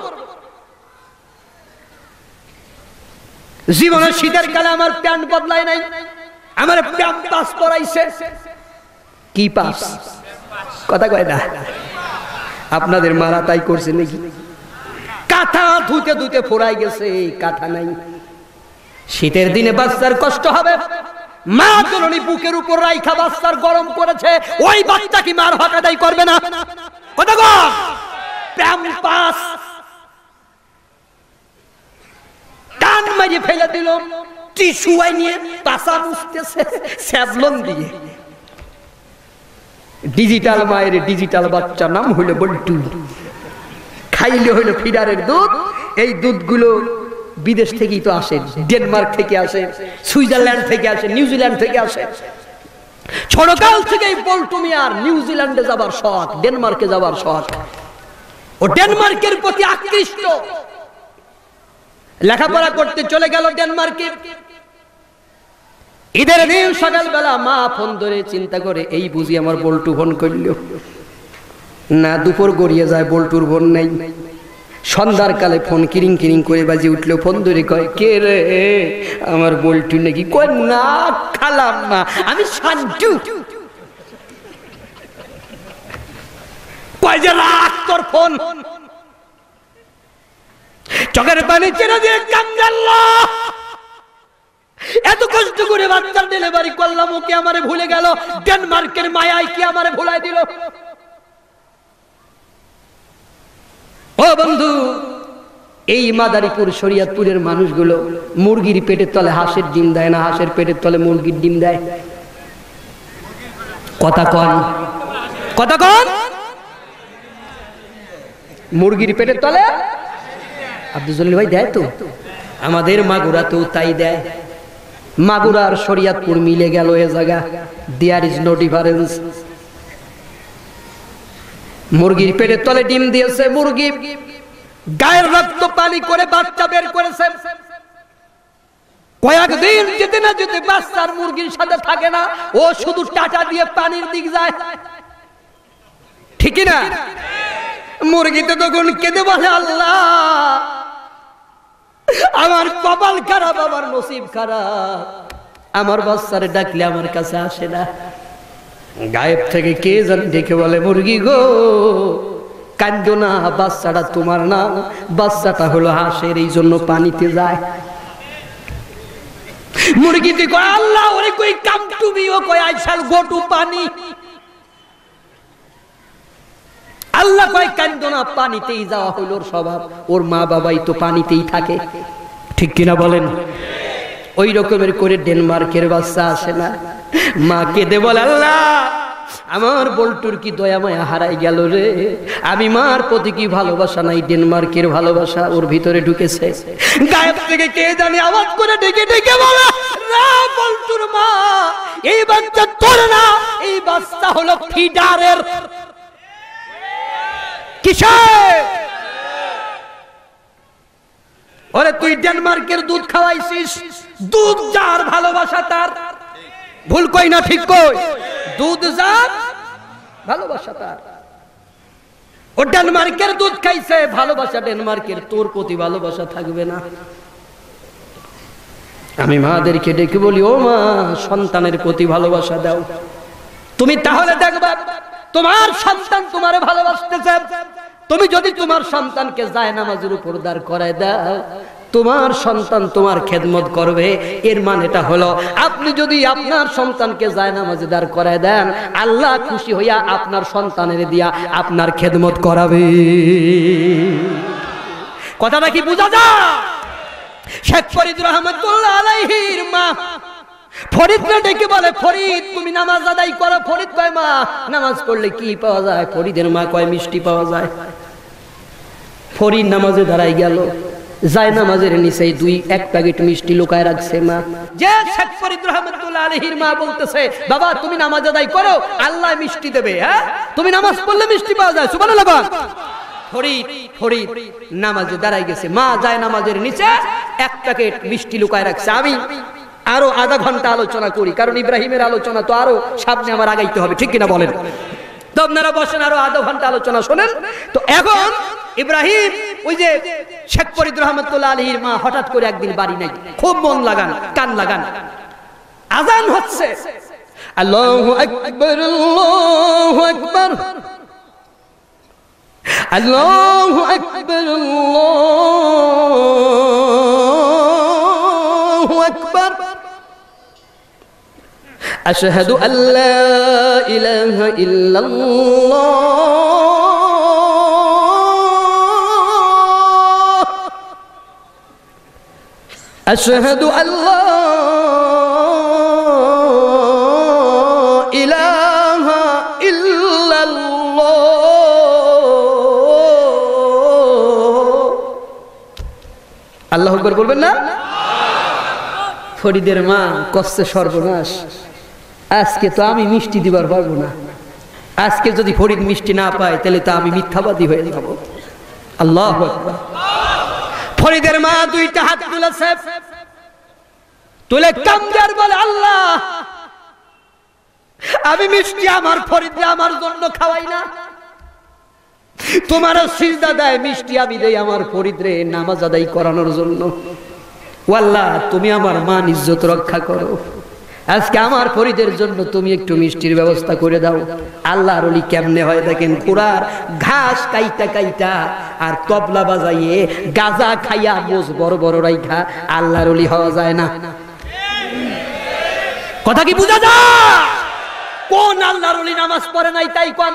জীবনের শীতের কালে আমার প্যান্ট বদলায় নাই, আমার প্যান্ট পাস পরাইছে। কি পাস? কথা কয় না। আপনাদের মারা তাই করছে নাকি? কাঁথা ধুতে ধুতে ফোড়াই গেছে, কাঁথা নাই। শীতের দিনে বাচ্চার কষ্ট হবে, মা জননী বুকের উপর রাইখা বাচ্চার গরম করেছে, ওই বাচ্চা কি মার হক আদায় করবে না? কথা কও। প্যাম্পাস টান মারিয়ে ফেলে দিল, টিস্যু নিয়ে পাশা মুছতেছে স্যাভলন দিয়ে। ডিজিটাল মায়ের ডিজিটাল বাচ্চা, নাম হইল বল্টু, খাইলে হইল ফিডারের দুধ। এই দুধগুলো বিদেশ থেকেই তো আসে, ডেনমার্ক থেকে আসে, সুইজারল্যান্ড থেকে আসে, নিউজিল্যান্ড থেকে আসে। ছোটকাল থেকেই বল্টু মিয়ার নিউজিল্যান্ডে যাবার শখ, ডেনমার্কে যাবার শখ, ও ডেনমার্কের প্রতি আকৃষ্ট। লেখাপড়া করতে চলে গেল ডেনমার্কে। ঈদের দিন সকালবেলা মা ফোন ধরে চিন্তা করে, এই বুঝি আমার বল্টু ফোন করল না। দুপুর গড়িয়ে যায়, বল্টুর ফোন নাই। সন্ধ্যার কালে ফোন কিরিং কিরিং করে বাজে উঠলো, ফোন ধরে কয়, কে রে? আমার বল্টু নাকি? কয় না খালাম না, আমি শান্টু। কয় যে রাখ তোর ফোন। চোখের পানি চেনা দিয়ে কান্দাল্লা, এত কষ্ট করে বাচ্চার ডেলিভারি করলাম, ওকে আমারে ভুলে গেল। ডেনমার্কের মায়ায় কি আমারে ভুলাই দিল? ও বন্ধু, এই মাদারীপুর শরিয়তপুরের মানুষগুলো মুরগির পেটের তলে হাঁসের ডিম দেয় না, হাঁসের পেটের তলে মুরগির ডিম দেয়। কথা কন, কথা কন। মুরগির পেটের তলে আব্দুল জলিল ভাই দেয় তো, আমাদের মাগুরা তো তাই দেয়। মাগুরা আর শরিয়তপুর মিলে গেল এ জায়গা, দেয়ার ইজ নো ডিফারেন্স। মুরগির পেটের তলে ডিম দিয়েছে, মুরগি গায়ের রক্ত পানি করে বাচ্চা বের করেছে। কয়েকদিন যেতে না যেতে বাচ্চার মুরগির সাথে থাকে না, ও শুধু টাটা দিয়ে পানির দিক যায়, ঠিক না? মুরগি তো তখন কেঁদে বলে, আল্লাহ আমার কপাল খারাপ, আমার নসিব খারাপ, আমার বাচ্চারে ডাকলে আমার কাছে আসে না। গায়েব থেকে কে জানি ডেকে বলে, মুরগি গো কান্দো না, বাচ্চাটা তোমার না, বাচ্চাটা হলো হাঁসের, এই জন্য পানিতে যায়। মুরগিতে কয়, আল্লাহ ওরে কই কাম টু বি, ও কয় আই শাল গো টু পানি। আল্লাহ কয় কান্দো না, পানিতেই যাওয়া হইল ওর স্বভাব, ওর মা বাবাই তো পানিতেই থাকে, ঠিক কিনা বলেন? ওই রকমের করে ডেনমার্কের বাচ্চা আসে না, মা কেঁদে বলে, আল্লাহ আমার বল্টুর কি দয়া মায়া হারাই গেল রে, আমি মার প্রতি কি ভালোবাসা নাই, ডেনমার্কের ভালোবাসা ওর ভিতরে ঢুকেছে। গায়েব থেকে কে জানি আওয়াজ করে ডেকে ডেকে বলে, না বল্টুর মা, এই বাচ্চা তোর না, এই বাচ্চা হলো ফিডারের। কিসের? ওরে তুই ডেনমার্কের দুধ খাওয়াইছিস, দুধ যার ভালোবাসা তার, ভুল কই না ঠিক কই? দুধ যার ভালোবাসা তার। ও ডেনমার্কের দুধ খাইছে, ভালোবাসা ডেনমার্কের, তোর প্রতি ভালোবাসা থাকবে না। আমি মাদেরকে ডেকে বলি, ও মা, সন্তানের প্রতি ভালোবাসা দাও। তুমি তাহলে দেখবা তোমার সন্তান তোমারে ভালোবাসতেছে। তুমি যদি তোমার সন্তানকে জায়নামাজের উপর দাঁড় করায় দাও, তোমার সন্তান তোমার খেদমত করবে। এর মানেটা হলো, আপনি যদি আপনার সন্তানকে জায়নামাজে দাঁড় করায় দেন, আল্লাহ খুশি হইয়া আপনার সন্তানের দিয়া আপনার খেদমত করাবে। কথাটা কি বোঝা যায়? শেখ ফরিদ রহমতুল্লাহ আলাইহির মা ফরিদকে ডেকে বলে, ফরিদ তুমি নামাজ আদায় করো। ফরিদ কয়, মা নামাজ পড়লে কি পাওয়া যায়? ফরিদের মা কয়, মিষ্টি পাওয়া যায়। ফরিদ নামাজে দাঁড়াই গেল, যায় নামাজের নিচে দুই এক প্যাকেট মিষ্টি লুকায় রাখছে মা। যে শেখ ফরিদ রহমতুল্লাহ আলাইহির মা বলতেছে, বাবা তুমি নামাজ আদায় করো, আল্লাহ মিষ্টি দেবে। হ্যাঁ, তুমি নামাজ পড়লে মিষ্টি পাওয়া যায়, সুবহানাল্লাহ। ফরিদ ফরিদ নামাজে দাঁড়াই গেছে, মা যায় নামাজের নিচে এক প্যাকেট মিষ্টি লুকায় রাখছে। আমি আরো আধা ঘন্টা আলোচনা করি, কারণ ইব্রাহিমের আলোচনা তো আরো সামনে আমার আগাইতে হবে, ঠিক কিনা বলেন? তো আপনারা বসেন, আরো আধা ঘন্টা আলোচনা শোনেন। তো এখন ইব্রাহিম, ওই যে শেখ ফরিদ রহমতুল্লাহ আলাইহির মা হঠাৎ করে একদিন বাড়ি নাই, খুব মন লাগান, কান লাগান, আজান হচ্ছে, আল্লাহু আকবার আল্লাহু আকবার আল্লাহু আকবার আল্লাহু আশহাদু আল্লা ইলাহা ইল্লাল্লাহ আশহাদু আল্লা ইলাহা ইল্লাল্লাহ। আল্লাহু আকবার বলবেন না? ফরিদের মা কষ্টে সর্বনাশ, আজকে তো আমি মিষ্টি দিবার পারবো না, আজকে যদি ফরিদ মিষ্টি না পায় তাহলে তো আমি মিথ্যাবাদী হয়ে যাব। আল্লাহু আকবার। ফরিদের মা দুইটা হাত তুলেছে, তুলে কামদার বলে, আল্লাহ আমি মিষ্টি আমার ফরিদে আমার জন্য খাওয়াই না, তোমার সিজদা দেয় মিষ্টি আমি দেই আমার ফরিদরে নামাজ আদায় করানোর জন্য। ও আল্লাহ তুমি আমার মান ইজ্জত রক্ষা করো, আজকে আমার ফরিদের জন্য তুমি একটু মিষ্টির ব্যবস্থা করে দাও। আল্লাহর ওলি কেমনে হয় দেখেন, পুরার ঘাস কাইটা কাইটা আর তবলা বাজাইয়ে গাজা খাইয়া মোজ বড় বড় রাইখা আল্লাহর ওলি হওয়া যায় না। কথা কি বুঝা যায়? কোন আল্লাহর ওলি নামাজ পড়ে নাই তাই কোন?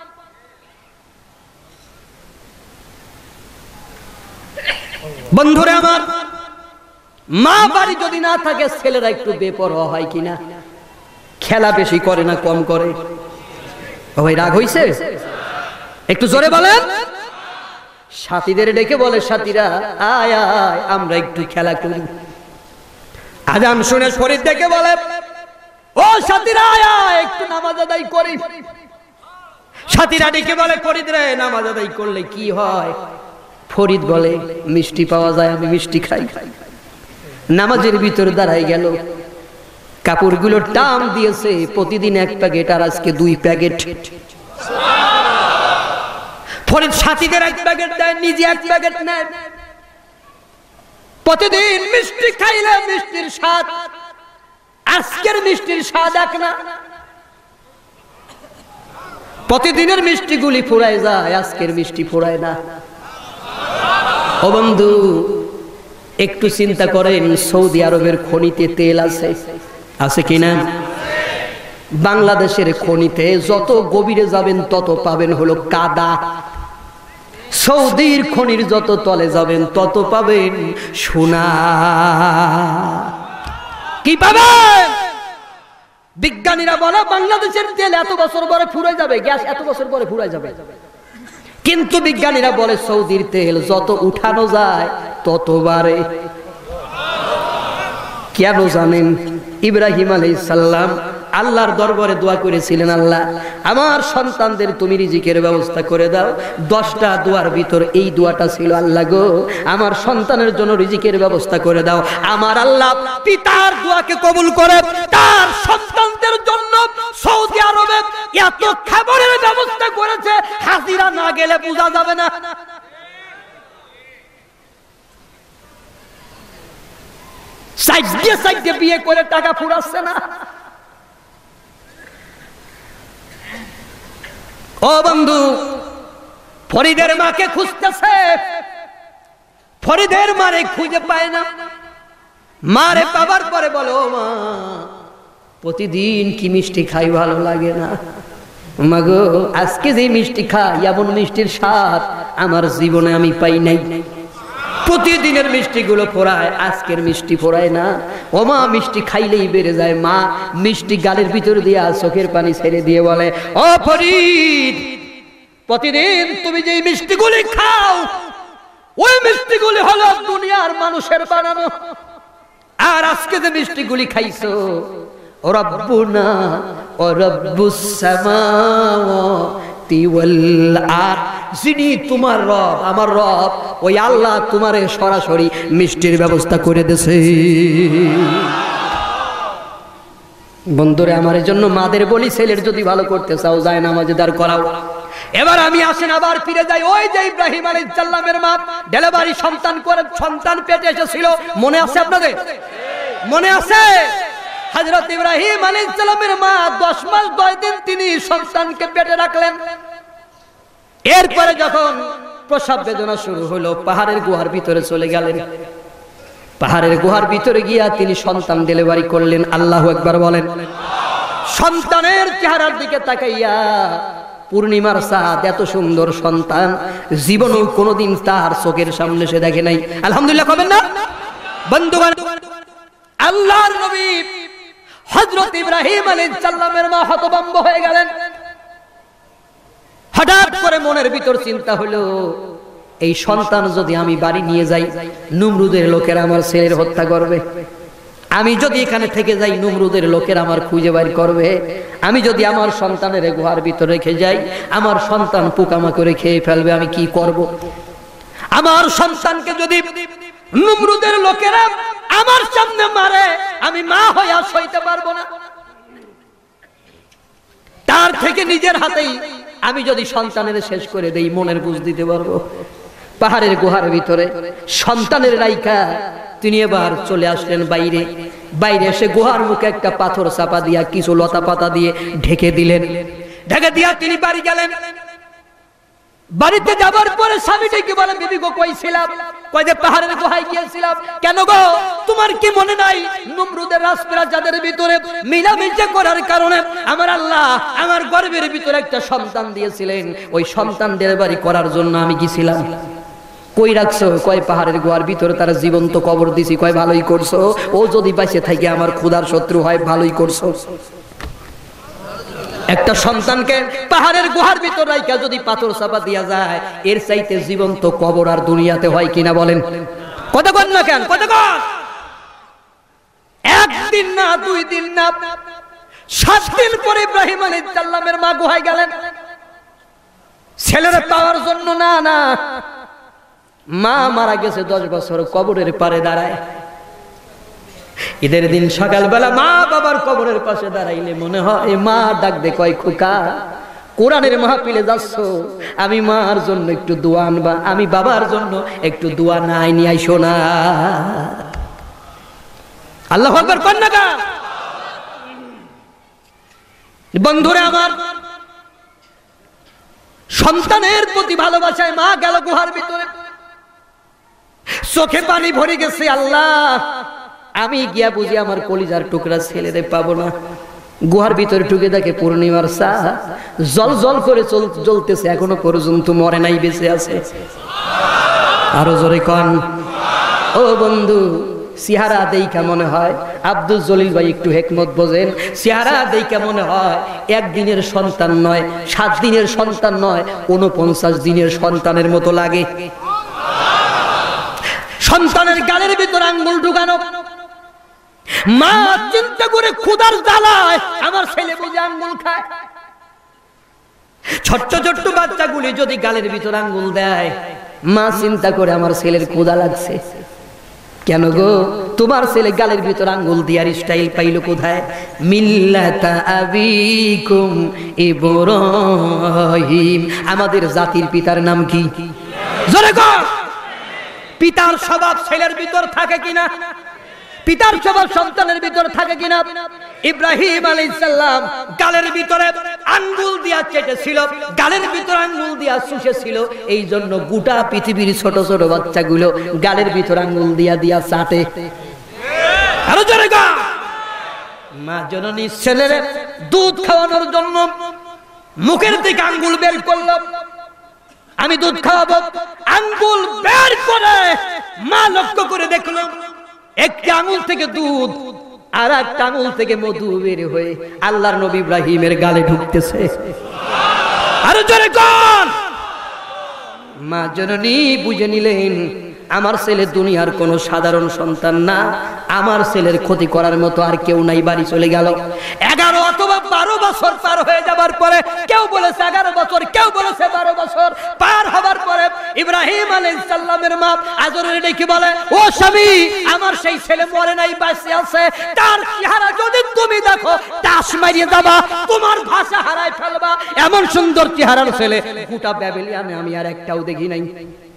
বন্ধুরে আমার, মা বাড়ি যদি না থাকে ছেলেরা একটু বেপরোয়া হয় কিনা? খেলা বেশি করে না কম করে? ভাই রাগ হইছে? একটু জোরে বলেন। সাথীদের ডেকে বলে, সাথীরা আয় আয় আমরা একটু খেলা করি। আজান শুনে শরীর ডেকে বলে, ও সাথীরা আয় আয় একটু নামাজ আদায় করি। সাথীরা ডেকে বলে, ফরিদ রে নামাজ আদায় করলে কি হয়? ফরিদ বলে, মিষ্টি পাওয়া যায়, আমি মিষ্টি খাই। নামাজের ভিতর দাঁড়াই গেল, কাপড়গুলো টান দিয়েছে, প্রতিদিন এক প্যাকেট আর আজকে দুই প্যাকেট। ফরিদ সাথীদের এক প্যাকেট দেয়, নিজে এক প্যাকেট নেয়। প্রতিদিন মিষ্টি খাইলে মিষ্টির স্বাদ, আজকের মিষ্টির স্বাদ এক না। প্রতিদিনের মিষ্টিগুলি ফুরায় যায়, আজকের মিষ্টি ফুরায় না। ও বন্ধু একটু চিন্তা করেন, সৌদি আরবের খনিতে তেল আছে, আছে কিনা? বাংলাদেশের খনিতে যত গভীরে যাবেন তত পাবেন হলো কাদা। সৌদির খনির যত তলে যাবেন তত পাবেন সোনা। কি পাবেন? বিজ্ঞানীরা বলে বাংলাদেশের তেল এত বছর পরে ফুরায় যাবে, গ্যাস এত বছর পরে ফুরায় যাবে। কিন্তু বিজ্ঞানীরা বলে সৌদির তেল যত উঠানো যায় তত বাড়ে। কেন জানেন? ইব্রাহিম আলাইহিস সালাম আল্লাহর দরবারে দোয়া করেছিলেন, আল্লাহ আমার সন্তানদের তুমি রিজিকের ব্যবস্থা করে দাও। দশটা দোয়ার ভিতর এই দোয়াটা ছিল, আল্লাহ গো আমার সন্তানের জন্য রিজিকের ব্যবস্থা করে দাও। আমার আল্লাহ পিতার দোয়াকে কবুল করে তার সন্তানদের জন্য সৌদি আরবে এত খাবারের ব্যবস্থা করেছে, হাজিরা না গেলে বোঝা যাবে না। সাইডে সাইডে বিয়ে করে টাকা ফুরাচ্ছে না। ও বন্ধু, ফরিদের মাকে খুঁজতেছে, ফরিদের মারে খুঁজে পায় না। মারে পাবার পরে বলো, মা প্রতিদিন কি মিষ্টি খাই ভালো লাগে না? মাগো আজকে যে মিষ্টি খাই এমন মিষ্টির স্বাদ আমার জীবনে আমি পাই নাই। প্রতিদিনের মিষ্টি গুলো ফোরায়, আজকের মিষ্টি ফোরায় না। ও মা মিষ্টি খাইলেই বেড়ে যায়। মা মিষ্টি গালের ভিতর দিয়ে চোখের পানি ছেড়ে দিয়ে বলে, ও ফরিদ প্রতিদিন তুমি যে মিষ্টিগুলি খাও ওই মিষ্টিগুলি হলো দুনিয়ার মানুষের বানানো, আর আজকে যে মিষ্টিগুলি খাইছো ও রব্বুনা ও রব্বুস সামাওয়াতি ওয়াল আরদ, যিনি তোমার রব আমার রব ওই আল্লাহ তোমারে সরাসরি মিষ্টির ব্যবস্থা করে দিয়েছে। বন্ধুরে আমার জন্য মাদের বলি, ছেলের যদি ভালো করতে চাও যায় নামাজে দাঁড় করাও। এবার আমি আসেন আবার ফিরে যাই, ওই যে ইব্রাহিম আলাইহিস সালামের মা ডেলিভারি সন্তান করে সন্তান পেটে এসেছিল, মনে আছে আপনাদের? মনে আছে? হযরত ইব্রাহিম আলাইহিস সালামের মা দশ মাস দশ দিন তিনি সন্তানকে পেটে রাখলেন। এরপরে যখন প্রসব বেদনা শুরু হলো পাহাড়ের গুহার ভিতরে চলে গেলেন। পাহাড়ের গুহার ভিতরে গিয়া তিনি সন্তান ডেলিভারি করলেন। আল্লাহু আকবার বলেন। সন্তানের চেহারার দিকে তাকাইয়া পূর্ণিমার চাঁদ এত সুন্দর সন্তান জীবনে কোনোদিন তার চোখের সামনে সে দেখে নাই। আলহামদুলিল্লাহ কবেন না বন্ধুগণ? আল্লাহর নবী হযরত ইব্রাহিম আলাইহিস সালামের মা হতভম্ব হয়ে গেলেন। হঠাৎ করে মনের ভিতর চিন্তা হলো, এই সন্তান যদি আমি বাড়ি নিয়ে যাই, নমরুদের লোকেরা আমার ছেলের হত্যা করবে। আমি যদি এখানে থেকে যাই, নমরুদের লোকেরা আমার খুঁজে বের করবে। আমি যদি আমার সন্তানের গুহার ভিতরে রেখে যাই, আমার সন্তান পোকামাকড়ে খেয়ে ফেলবে। আমি কি করব? আমার সন্তানকে যদি নমরুদের লোকেরা আমার সামনে মারে, আমি মা হয়ে সইতে পারবো না। তার থেকে নিজের হাতেই আমি যদি সন্তানের শেষ করে দেই, মনের বুঝ দিতে পারবো। পাহাড়ের গুহার ভিতরে সন্তানের রাইখা তিনি এবার চলে আসলেন বাইরে। বাইরে এসে গুহার মুখে একটা পাথর চাপা দিয়া কিছু লতা পাতা দিয়ে ঢেকে দিলেন। ঢেকে দিয়া তিনি বাড়ি গেলেন। বাড়িতে যাবার পরে স্বামীটাকে বলে, বিবি গো কই ছিলাম? কই যে পাহাড়ের গুহায় গিয়েছিলাম। কেন গো, তোমার কি মনে নাই নমরুদের রাজপ্রাসাদের ভিতরে মিলামিশা করার কারণে আমার আল্লাহ আমার গর্ভের ভিতরে একটা সন্তান দিয়েছিলেন, ওই সন্তান ডেলিভারি করার জন্য আমি গেছিলাম। কই রাখছো? কয় পাহাড়ের গুহার ভিতরে তারা জীবন্ত কবর দিছি। কয় ভালোই করছো, ও যদি বাইসে থাকে আমার ক্ষুধার শত্রু হয়, ভালোই করছো। একটা সন্তানকে পাহাড়ের গুহার ভিতর রাইখা যদি পাথর চাপা দিয়া যায়, এর চাইতে জীবন্ত কবর আর দুনিয়াতে হয় কিনা বলেন? কথা বল না কেন? কথা বল। একদিন না, দুই দিন না, সাত দিন পরে ইব্রাহিম আলাইহিস সালামের মা গুহায় গেলেন ছেলের পাওয়ার জন্য। না না, মা মারা গেছে দশ বছর, কবরের পারে দাঁড়ায়। ঈদের দিন সকালবেলা মা বাবার কবরের পাশে দাঁড়াইলে মনে হয় মা ডাক দে, কয় খোকা কোরআনের মাহফিলে যাচ্ছ, আমি মার জন্য একটু দোয়া আনবা, আমি বাবার জন্য একটু দোয়া নাই নিয়ে আইসো না। আল্লাহু আকবার কন্যা কা বন্ধুরা আমার, সন্তানের প্রতি ভালোবাসায় মা গেল গুহার ভিতরে। চোখে পানি ভরে গেছে। আল্লাহ, আমি গিয়া বুঝি আমার কলিজার টুকরা ছেলেরে পাবো না। গুহার ভিতরে ঢুকে দেখে পূর্ণিমার চাঁদ জল জল করে জ্বলতেছে, এখনো পর্যন্ত মরে নাই, বেঁচে আছে। আরো জোরে কন। ও বন্ধু, চেহারা দেইখা মনে হয়, আব্দুল জলিল ভাই একটু হেকমত বোঝেন, চেহারা দেইখা মনে হয় একদিনের সন্তান নয়, সাত দিনের সন্তান নয়, উনপঞ্চাশ দিনের সন্তানের মতো লাগে। সন্তানের গালের ভিতর আঙ্গুল ঢুকানো। মা চিন্তা করে ক্ষুধার জ্বালায় আমার ছেলে বুঝে আঙ্গুল খায়। ছোট্ট ছোট্ট বাচ্চাগুলি যদি গালের ভিতর আঙ্গুল দেয়, মা চিন্তা করে আমার ছেলের ক্ষুধা লাগছে। কেন গো, তোমার ছেলে গালের ভিতর আঙ্গুল দিয়ার স্টাইল পাইল কোথায়? মিল্লাতা আবিকুম ইব্রাহিম, আমাদের জাতির পিতার নাম কি? জোরে কর। পিতার স্বভাব ছেলের ভিতর থাকে কিনা? পিতার স্বভাব সন্তানের ভিতর থাকে কিনা? ইব্রাহিম আলাইহিস সালাম গালের ভিতরে আঙ্গুল দিয়া চেটেছিল, গালের ভিতর আঙ্গুল দিয়া চুষেছিল। এই জন্য গোটা পৃথিবীর ছোট ছোট বাচ্চাগুলো গালের ভিতর আঙ্গুল দিয়া দিয়া চাটে। আরো জোরে গা। মা জননী ছেলের দুধ খাওয়ানোর জন্য মুখের থেকে আঙ্গুল বের করলো, আমি দুধ খাওয়াবো। আঙ্গুল বের করে মা লক্ষ্য করে দেখলো একটা আঙ্গুল থেকে দুধ আর একটা আঙ্গুল থেকে মধু বের হয়ে আল্লাহর নবী ইব্রাহিমের গালে ঢুকতেছে। আরো জোরে কর। মা জননী বুঝে নিলেন আমার ছেলে দুনিয়ার কোনো সাধারণ সন্তান না, আমার ছেলের ক্ষতি করার মতো আর কেউ নাই। বাড়ি চলে গেল। এগারো অথবা বারো বছর পার হয়ে যাবার পরে, কেউ বলেছে এগারো বছর, কেউ বলেছে বারো বছর পার হবার পরে ইব্রাহিম আলাইহিস সালামের মা আজরের ডেকে বলে, ও স্বামী, আমার সেই ছেলে মরে নাই, বেঁচে আছে। তার চেহারা যদি তুমি দেখো টাস মারিয়ে যাবা, তোমার ভাষা হারায় ফেলবা। এমন সুন্দর চেহারার ছেলে গোটা ব্যাবিলিয়ানে আমি আর একটাও দেখি নাই।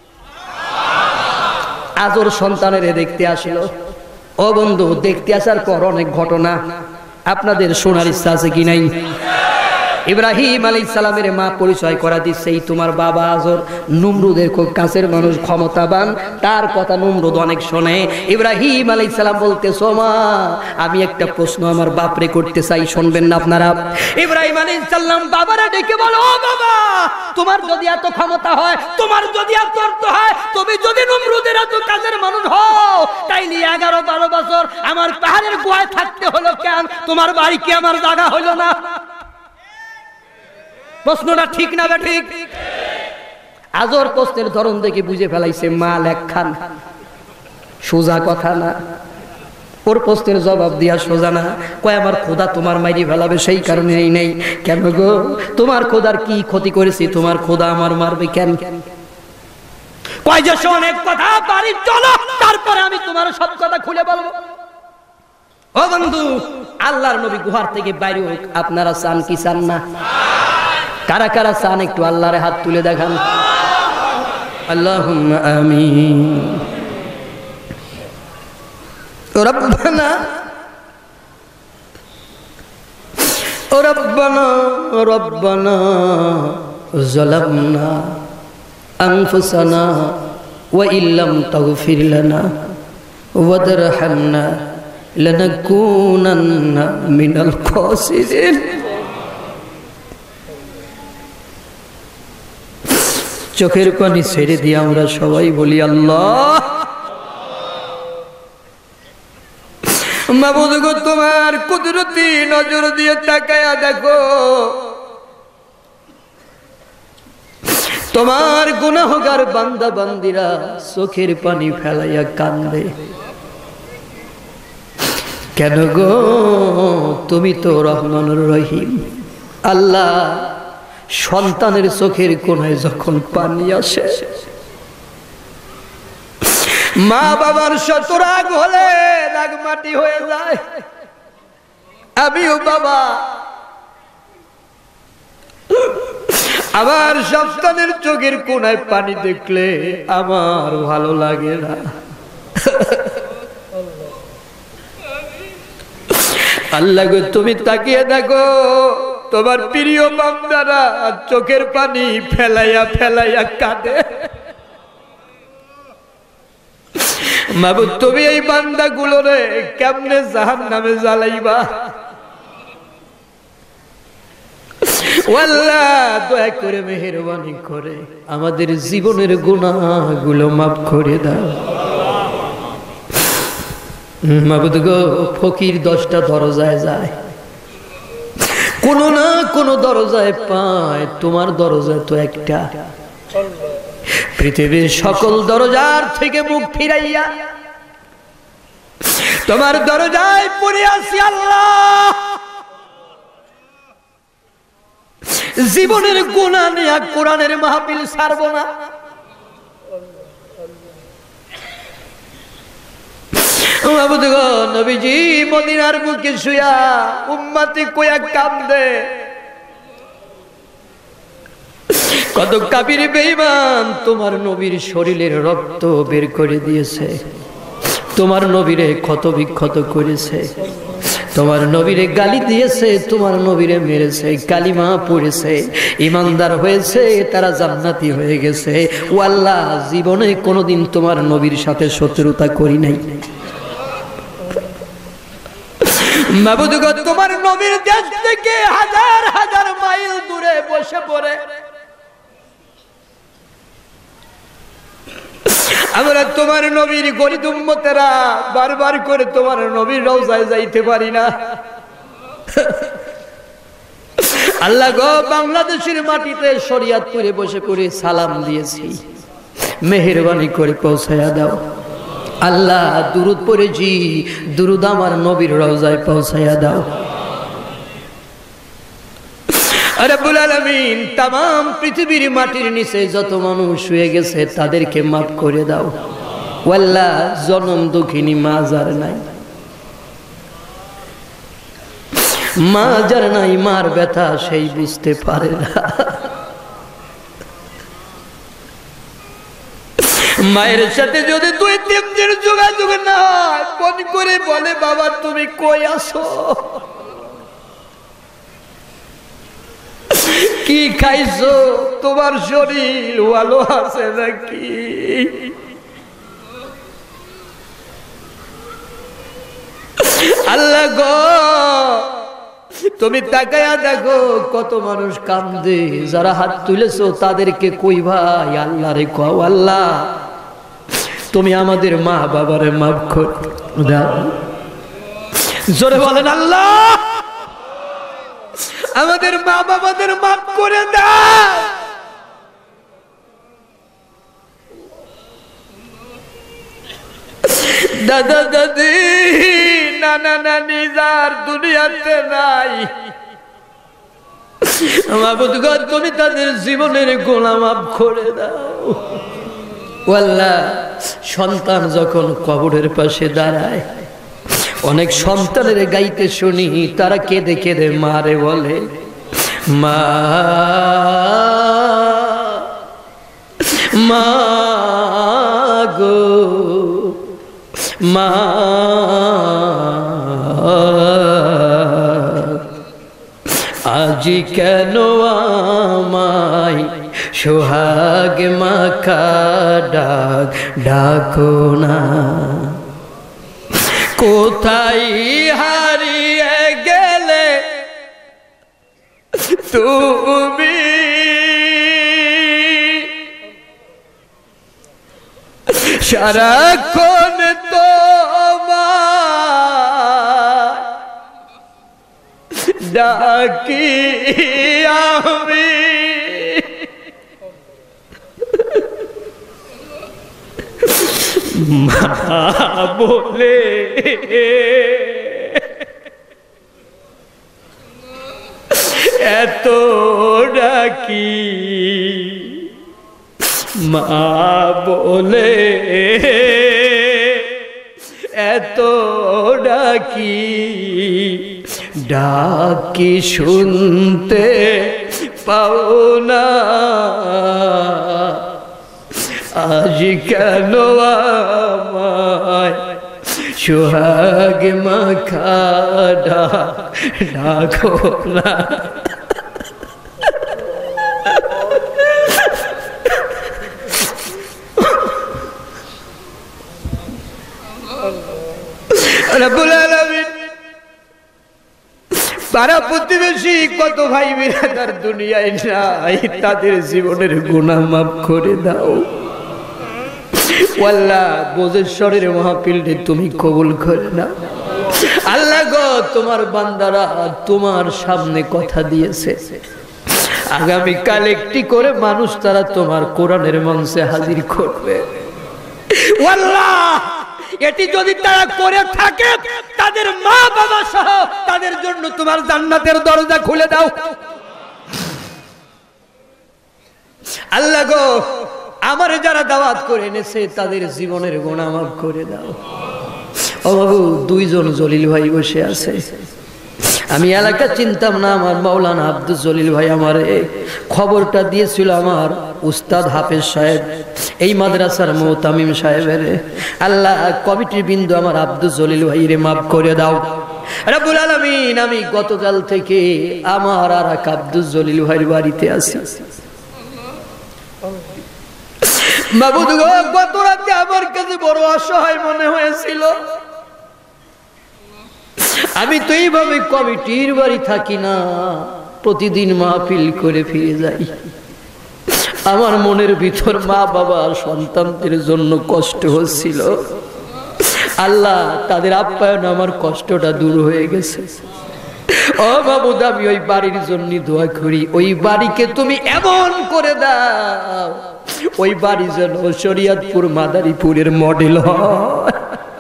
আজর সন্তানের দেখতে আসলো। ও বন্ধু, দেখতে আসার পর অনেক ঘটনা আপনাদের শোনার ইচ্ছা আছে কি নাই? ইব্রাহিম আলাইহিস সালামের মা পরিচয় করা দিচ্ছে, এই তোমার বাবা আজর নমরুদের খুব কাছের মানুষ, ক্ষমতাবান, তার কথা নমরুদ অনেক শোনে। ইব্রাহিম আলাইহিস সালাম বলতেছো মা আমি একটা প্রশ্ন আমার বাপরে করতে চাই, শুনবেন না আপনারা? ইব্রাহিম আলাইহিস সালাম বাবারে ডেকে বলো, ও বাবা তোমার যদি এত ক্ষমতা হয়, তোমার যদি এত অর্থ হয়, তুমি যদি নমরুদের এত কাছের মানুষ হও, তাইলে এগারো বারো বছর আমার পাহাড়ের গুহায় থাকতে হলো কেন? তোমার বাড়ি কি আমার জায়গা হলো না? প্রশ্নটা ঠিক না বে ঠিক? আজর প্রশ্নের ধরন দেখে বুঝে ফেলাইছে মাল একখান, সোজা কথা না। ওর প্রশ্নের জবাব দিয়া সোজা না। কয় আমার খোদা তোমার মাইরি ফেলাবে সেই কারণে নেই নেই। কেন গো তোমার খোদার কি ক্ষতি করেছি? তোমার খোদা আমার মারবে কেন? কয় যে অনেক কথা, বাড়ি চলো তারপরে আমি তোমার সব কথা খুলে বলবো। ও বন্ধু, আল্লাহর নবী গুহার থেকে বাইরে হোক, আপনারা চান কি চান না? কারা কারা চান একটু আল্লাহর হাত তুলে দেখান। আল্লাহুম্মা আমিন। রব্বানা রব্বানা রব্বানা যালামনা আনফুসানা ওয়া ইল্লাম তাগফির লানা ওয়া তারহামনা লানাকুনান্না মিনাল খাসিরিন। চোখের পানি ছেড়ে দিয়ে আমরা সবাই বলি আল্লাহ মাবুদ গো তোমার কুদরতি নজর দিয়ে তাকায়া দেখো, তোমার গুনাহগার বান্দা বান্দিরা চোখের পানি ফেলাইয়া কান্দে। কেন গো? তুমি তো রহমানুর রহিম। আল্লাহ সন্তানের চোখের কোণায় যখন পানি আসে, মা বাবার শত রাগ হলে রাগ মাটি হয়ে যায়। আমিও বাবা, আমার সন্তানের চোখের কোণায় পানি দেখলে আমার ভালো লাগে না। আল্লাহ গো তুমি তাকিয়ে দেখো, তোমার প্রিয় বান্দারা চোখের পানি ফেলাইয়া ফেলাইয়া কাঁদে। মাবুদ তুমি এই বান্দাগুলো রে কেমনে জাহান্নামে জ্বালাইবা? আল্লাহ দয়া করে মেহেরবানি করে আমাদের জীবনের গুনাহগুলো মাফ করে দাও। মাবুদ গো ফকির দশটা দরজায় যায়, কোন না কোন দরজায় পায়, তোমার দরজা তো একটা। পৃথিবীর সকল দরজার থেকে মুখ ফিরাইয়া তোমার দরজায় পড়ে আসি আল্লাহ। জীবনের গুনাহ নিয়ে কোরআনের মাহফিল ছাড়ব না। নবীজি মদিনার বুকে শুয়া উম্মতি কয়া কান্দে, কত কাফির বেঈমান তোমার নবীর শরীরের রক্ত বের করে দিয়েছে, তোমার নবীরে ক্ষত বিক্ষত করেছে, তোমার নবীরে গালি দিয়েছে, তোমার নবীরে মেরেছে, কালিমা পড়েছে, ইমানদার হয়েছে, তারা জান্নাতি হয়ে গেছে। ও আল্লাহ জীবনে কোনোদিন তোমার নবীর সাথে শত্রুতা করি নাই। মাবুদ গো তোমার নবীর দেশ থেকে হাজার হাজার মাইল দূরে বসে পড়ে আমরা তোমার নবীর গরিব উম্মতেরা বারবার করে তোমার নবীর রওজায় যাইতে পারি না। আল্লাহ গো বাংলাদেশের মাটিতে শরিয়তপুরে বসে পড়ে সালাম দিয়েছি, মেহেরবানি করে পৌঁছায়া দাও। আল্লাহ দুরুদ পড়েছি, দুরুদ আমার নবীর রওজায় পৌঁছায়া দাও। রব্বুল আলামিন तमाम পৃথিবীর মাটির নিচে যত মানুষ শুয়ে গেছে তাদেরকে মাফ করে দাও। আল্লাহ জনম দুঃখিনী মা যার নাই, মা যার নাই, মার ব্যথা সেই বুঝতে পারে না। মায়ের সাথে যদি দুই তিন দিন যোগাযোগ না হয়, ফোন করে বলে বাবা তুমি কই আছো, কি খাইছো? তোমার শরীর ভালো আছে নাকি? আল্লাহ গো, তুমি তাকায়া দেখো কত মানুষ কান্দে। যারা হাত তুলেছো তাদেরকে কই ভাই আল্লাহ রে কও, আল্লাহ তুমি আমাদের মা বাবারে মাফ করে দাও। জোরে বলেন আল্লাহ আমাদের মা বাবাদের মাফ করে দাও। দাদা দাদি নানা নানি যার দুনিয়াতে নাই, মাবুদ গো তুমি তাদের জীবনের গুনাহ মাফ করে দাও। আল্লাহ সন্তান যখন কবরের পাশে দাঁড়ায়, অনেক সন্তানের গাইতে শুনি তারা কেঁদে কেঁদে মারে বলে, মা মা গো মা, আজি কেন আমায় সোহাগ মাখা ডাক ডাকো না, কোথায় হারিয়ে গেলে তুমি, সারাক্ষণ তোমার ডাকি আমি, মা বলে এত ডাকি, মা বলে এত ডাকি, ডাকি শুনতে পাও না, আজ কেন আমায় সোহাগ মাখা ডাকো না। রব্বুল আলামিন পাড়া প্রতিবেশী কত ভাই বিরাদার দুনিয়ায় নাই, তাদের জীবনের গুনাহ মাফ করে দাও। আল্লাহ বোজেশ্বরের মাহফিলটি তুমি কবুল করে নাও। আল্লাহ গো তোমার বান্দারা তোমার সামনে কথা দিয়েছে, আগামীকাল একটি করে মানুষ তারা তোমার কোরআনের মঞ্চে হাজির করবে। আল্লাহ এটি যদি তারা করে থাকে তাদের মা বাবা সহ তাদের জন্য তোমার জান্নাতের দরজা খুলে দাও। আল্লাহ গো আমার যারা দাওয়াত করে এনেছে তাদের জীবনের গুনাহ মাফ করে দাও। ও বাবু দুইজন জলিল ভাই বসে আছে, আমি এলাকা চিনতাম না, আমার মাওলানা আব্দুল জলিল ভাই আমার খবরটা দিয়েছিল আমার উস্তাদ হাফেজ সাহেব, এই মাদ্রাসার মুতামিম সাহেবের। আল্লাহ কমিটির বিন্দু আমার আব্দুল জলিল ভাই রে মাফ করে দাও রব্বুল আলামিন। আমি গতকাল থেকে আমার আর এক আব্দুল জলিল ভাইয়ের বাড়িতে আছি। মাবুদ গো গত রাতে আমার কাছে বড় অসহায় মনে হয়েছিল, আমি তো এইভাবে কমিটির বাড়ি থাকি না, প্রতিদিন মাহফিল করে ফিরে যাই। আমার মনের ভিতর মা বাবা সন্তানদের জন্য কষ্ট হচ্ছিল। আল্লাহ তাদের আপ্যায়ন আমার কষ্টটা দূর হয়ে গেছে। ও মাবুদ আমি ওই বাড়ির জন্য দোয়া করি, ওই বাড়িকে তুমি এমন করে দাও ওই বাড়ি যেন শরীয়তপুর মাদারীপুরের মডেল হয়।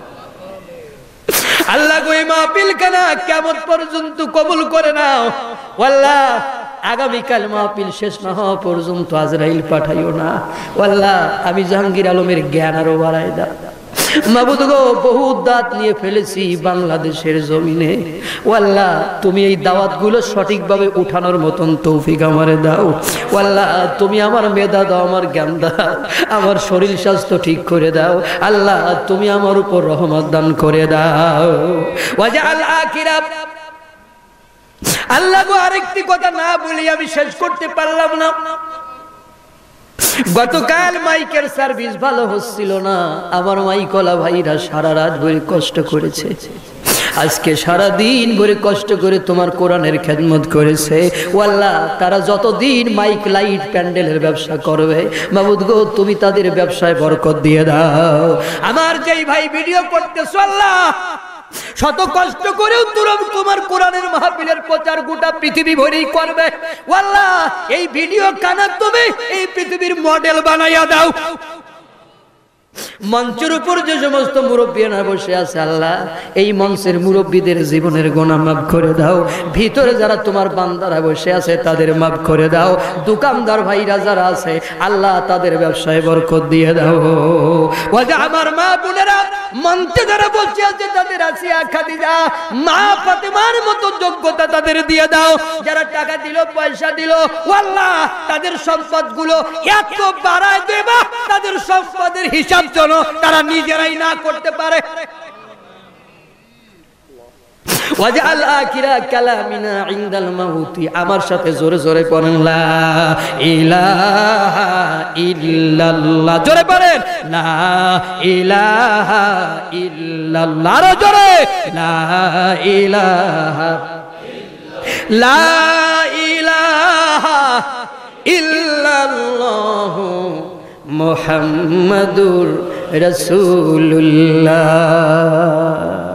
আল্লাহ গো এই মাহফিল খানা কিয়ামত পর্যন্ত কবুল করে নাও। আল্লাহ আগামীকাল মাহফিল শেষ না হওয়া পর্যন্ত আজরাইল পাঠাইও না। আল্লাহ আমি জাহাঙ্গীর আলমের জ্ঞান আরো বাড়াই দাও। মাবুদ গো বহু দাঁত নিয়ে ফেলেছি বাংলাদেশের জমিনে। ও আল্লাহ তুমি এই দাওয়াতগুলো সঠিকভাবে উঠানোর মতন তৌফিক আমারে দাও। ও আল্লাহ তুমি আমার মেধা দাও, আমার জ্ঞান দাও, আমার শরীর স্বাস্থ্য ঠিক করে দাও। আল্লাহ তুমি আমার উপর রহমত দান করে দাও। ওয়াজআল আখিরা আল্লাহ গো, আরেকটি কথা না বলি আমি শেষ করতে পারলাম না। গতকাল মাইকের সার্ভিস ভালো হচ্ছিল না, আমার মাইকলা ভাইরা সারা রাত ভরে কষ্ট করেছে, আজকে সারা দিন ভরে কষ্ট করে তোমার কোরআনের খেদমত করেছে। ও আল্লাহ, তারা যতদিন মাইক লাইট প্যান্ডেলের ব্যবসা করবে, মাবুদ গো তুমি তাদের ব্যবসায় বরকত দিয়ে দাও। আমার যেই ভাই ভিডিও করতেছো আল্লাহ, শত কষ্ট করেও তোমার কোরআনের মাহফিলের প্রচার গোটা পৃথিবী ভরেই করবে। ও আল্লাহ, এই ভিডিও কানা তুমি এই পৃথিবীর মডেল বানাইয়া দাও। মঞ্চের উপর যে সমস্ত মুরব্বীরা বসে আছে আল্লাহ, এই মঞ্চের মুরব্বীদের জীবনের গুনাহ মাফ করে দাও। ভিতরে যারা তোমার বান্দারা বসে আছে তাদের মাফ করে দাও। দোকানদার ভাইরা যারা আছে আল্লাহ, তাদের ব্যবসায় বরকত দিয়ে দাও। ও যে আমার মা বোনেরা মঞ্চে যারা বসে আছে তাদের আসিয়া খাদিজা মা ফাতেমার মতো যোগ্যতা তাদের দিয়ে দাও। যারা টাকা দিল, পয়সা দিল, ও আল্লাহ তাদের সম্পদগুলো এত বাড়ায় দেবা, তাদের সম্পদের হিসাব যেন তারা নিজেরাই না করতে পারে। ওয়াজআল আখিরা কালামিনা ইনদাল মাউতি, আমার সাথে জোরে জোরে পড়েন লা ইলাহা ইল্লাল্লাহ, জোরে পড়েন লা ইলাহা ইল্লাল্লাহ, আরো জোরে লা ইলাহা লা ইলাহা ইল্লাল্লাহ মুহাম্মাদুর রাসূলুল্লাহ।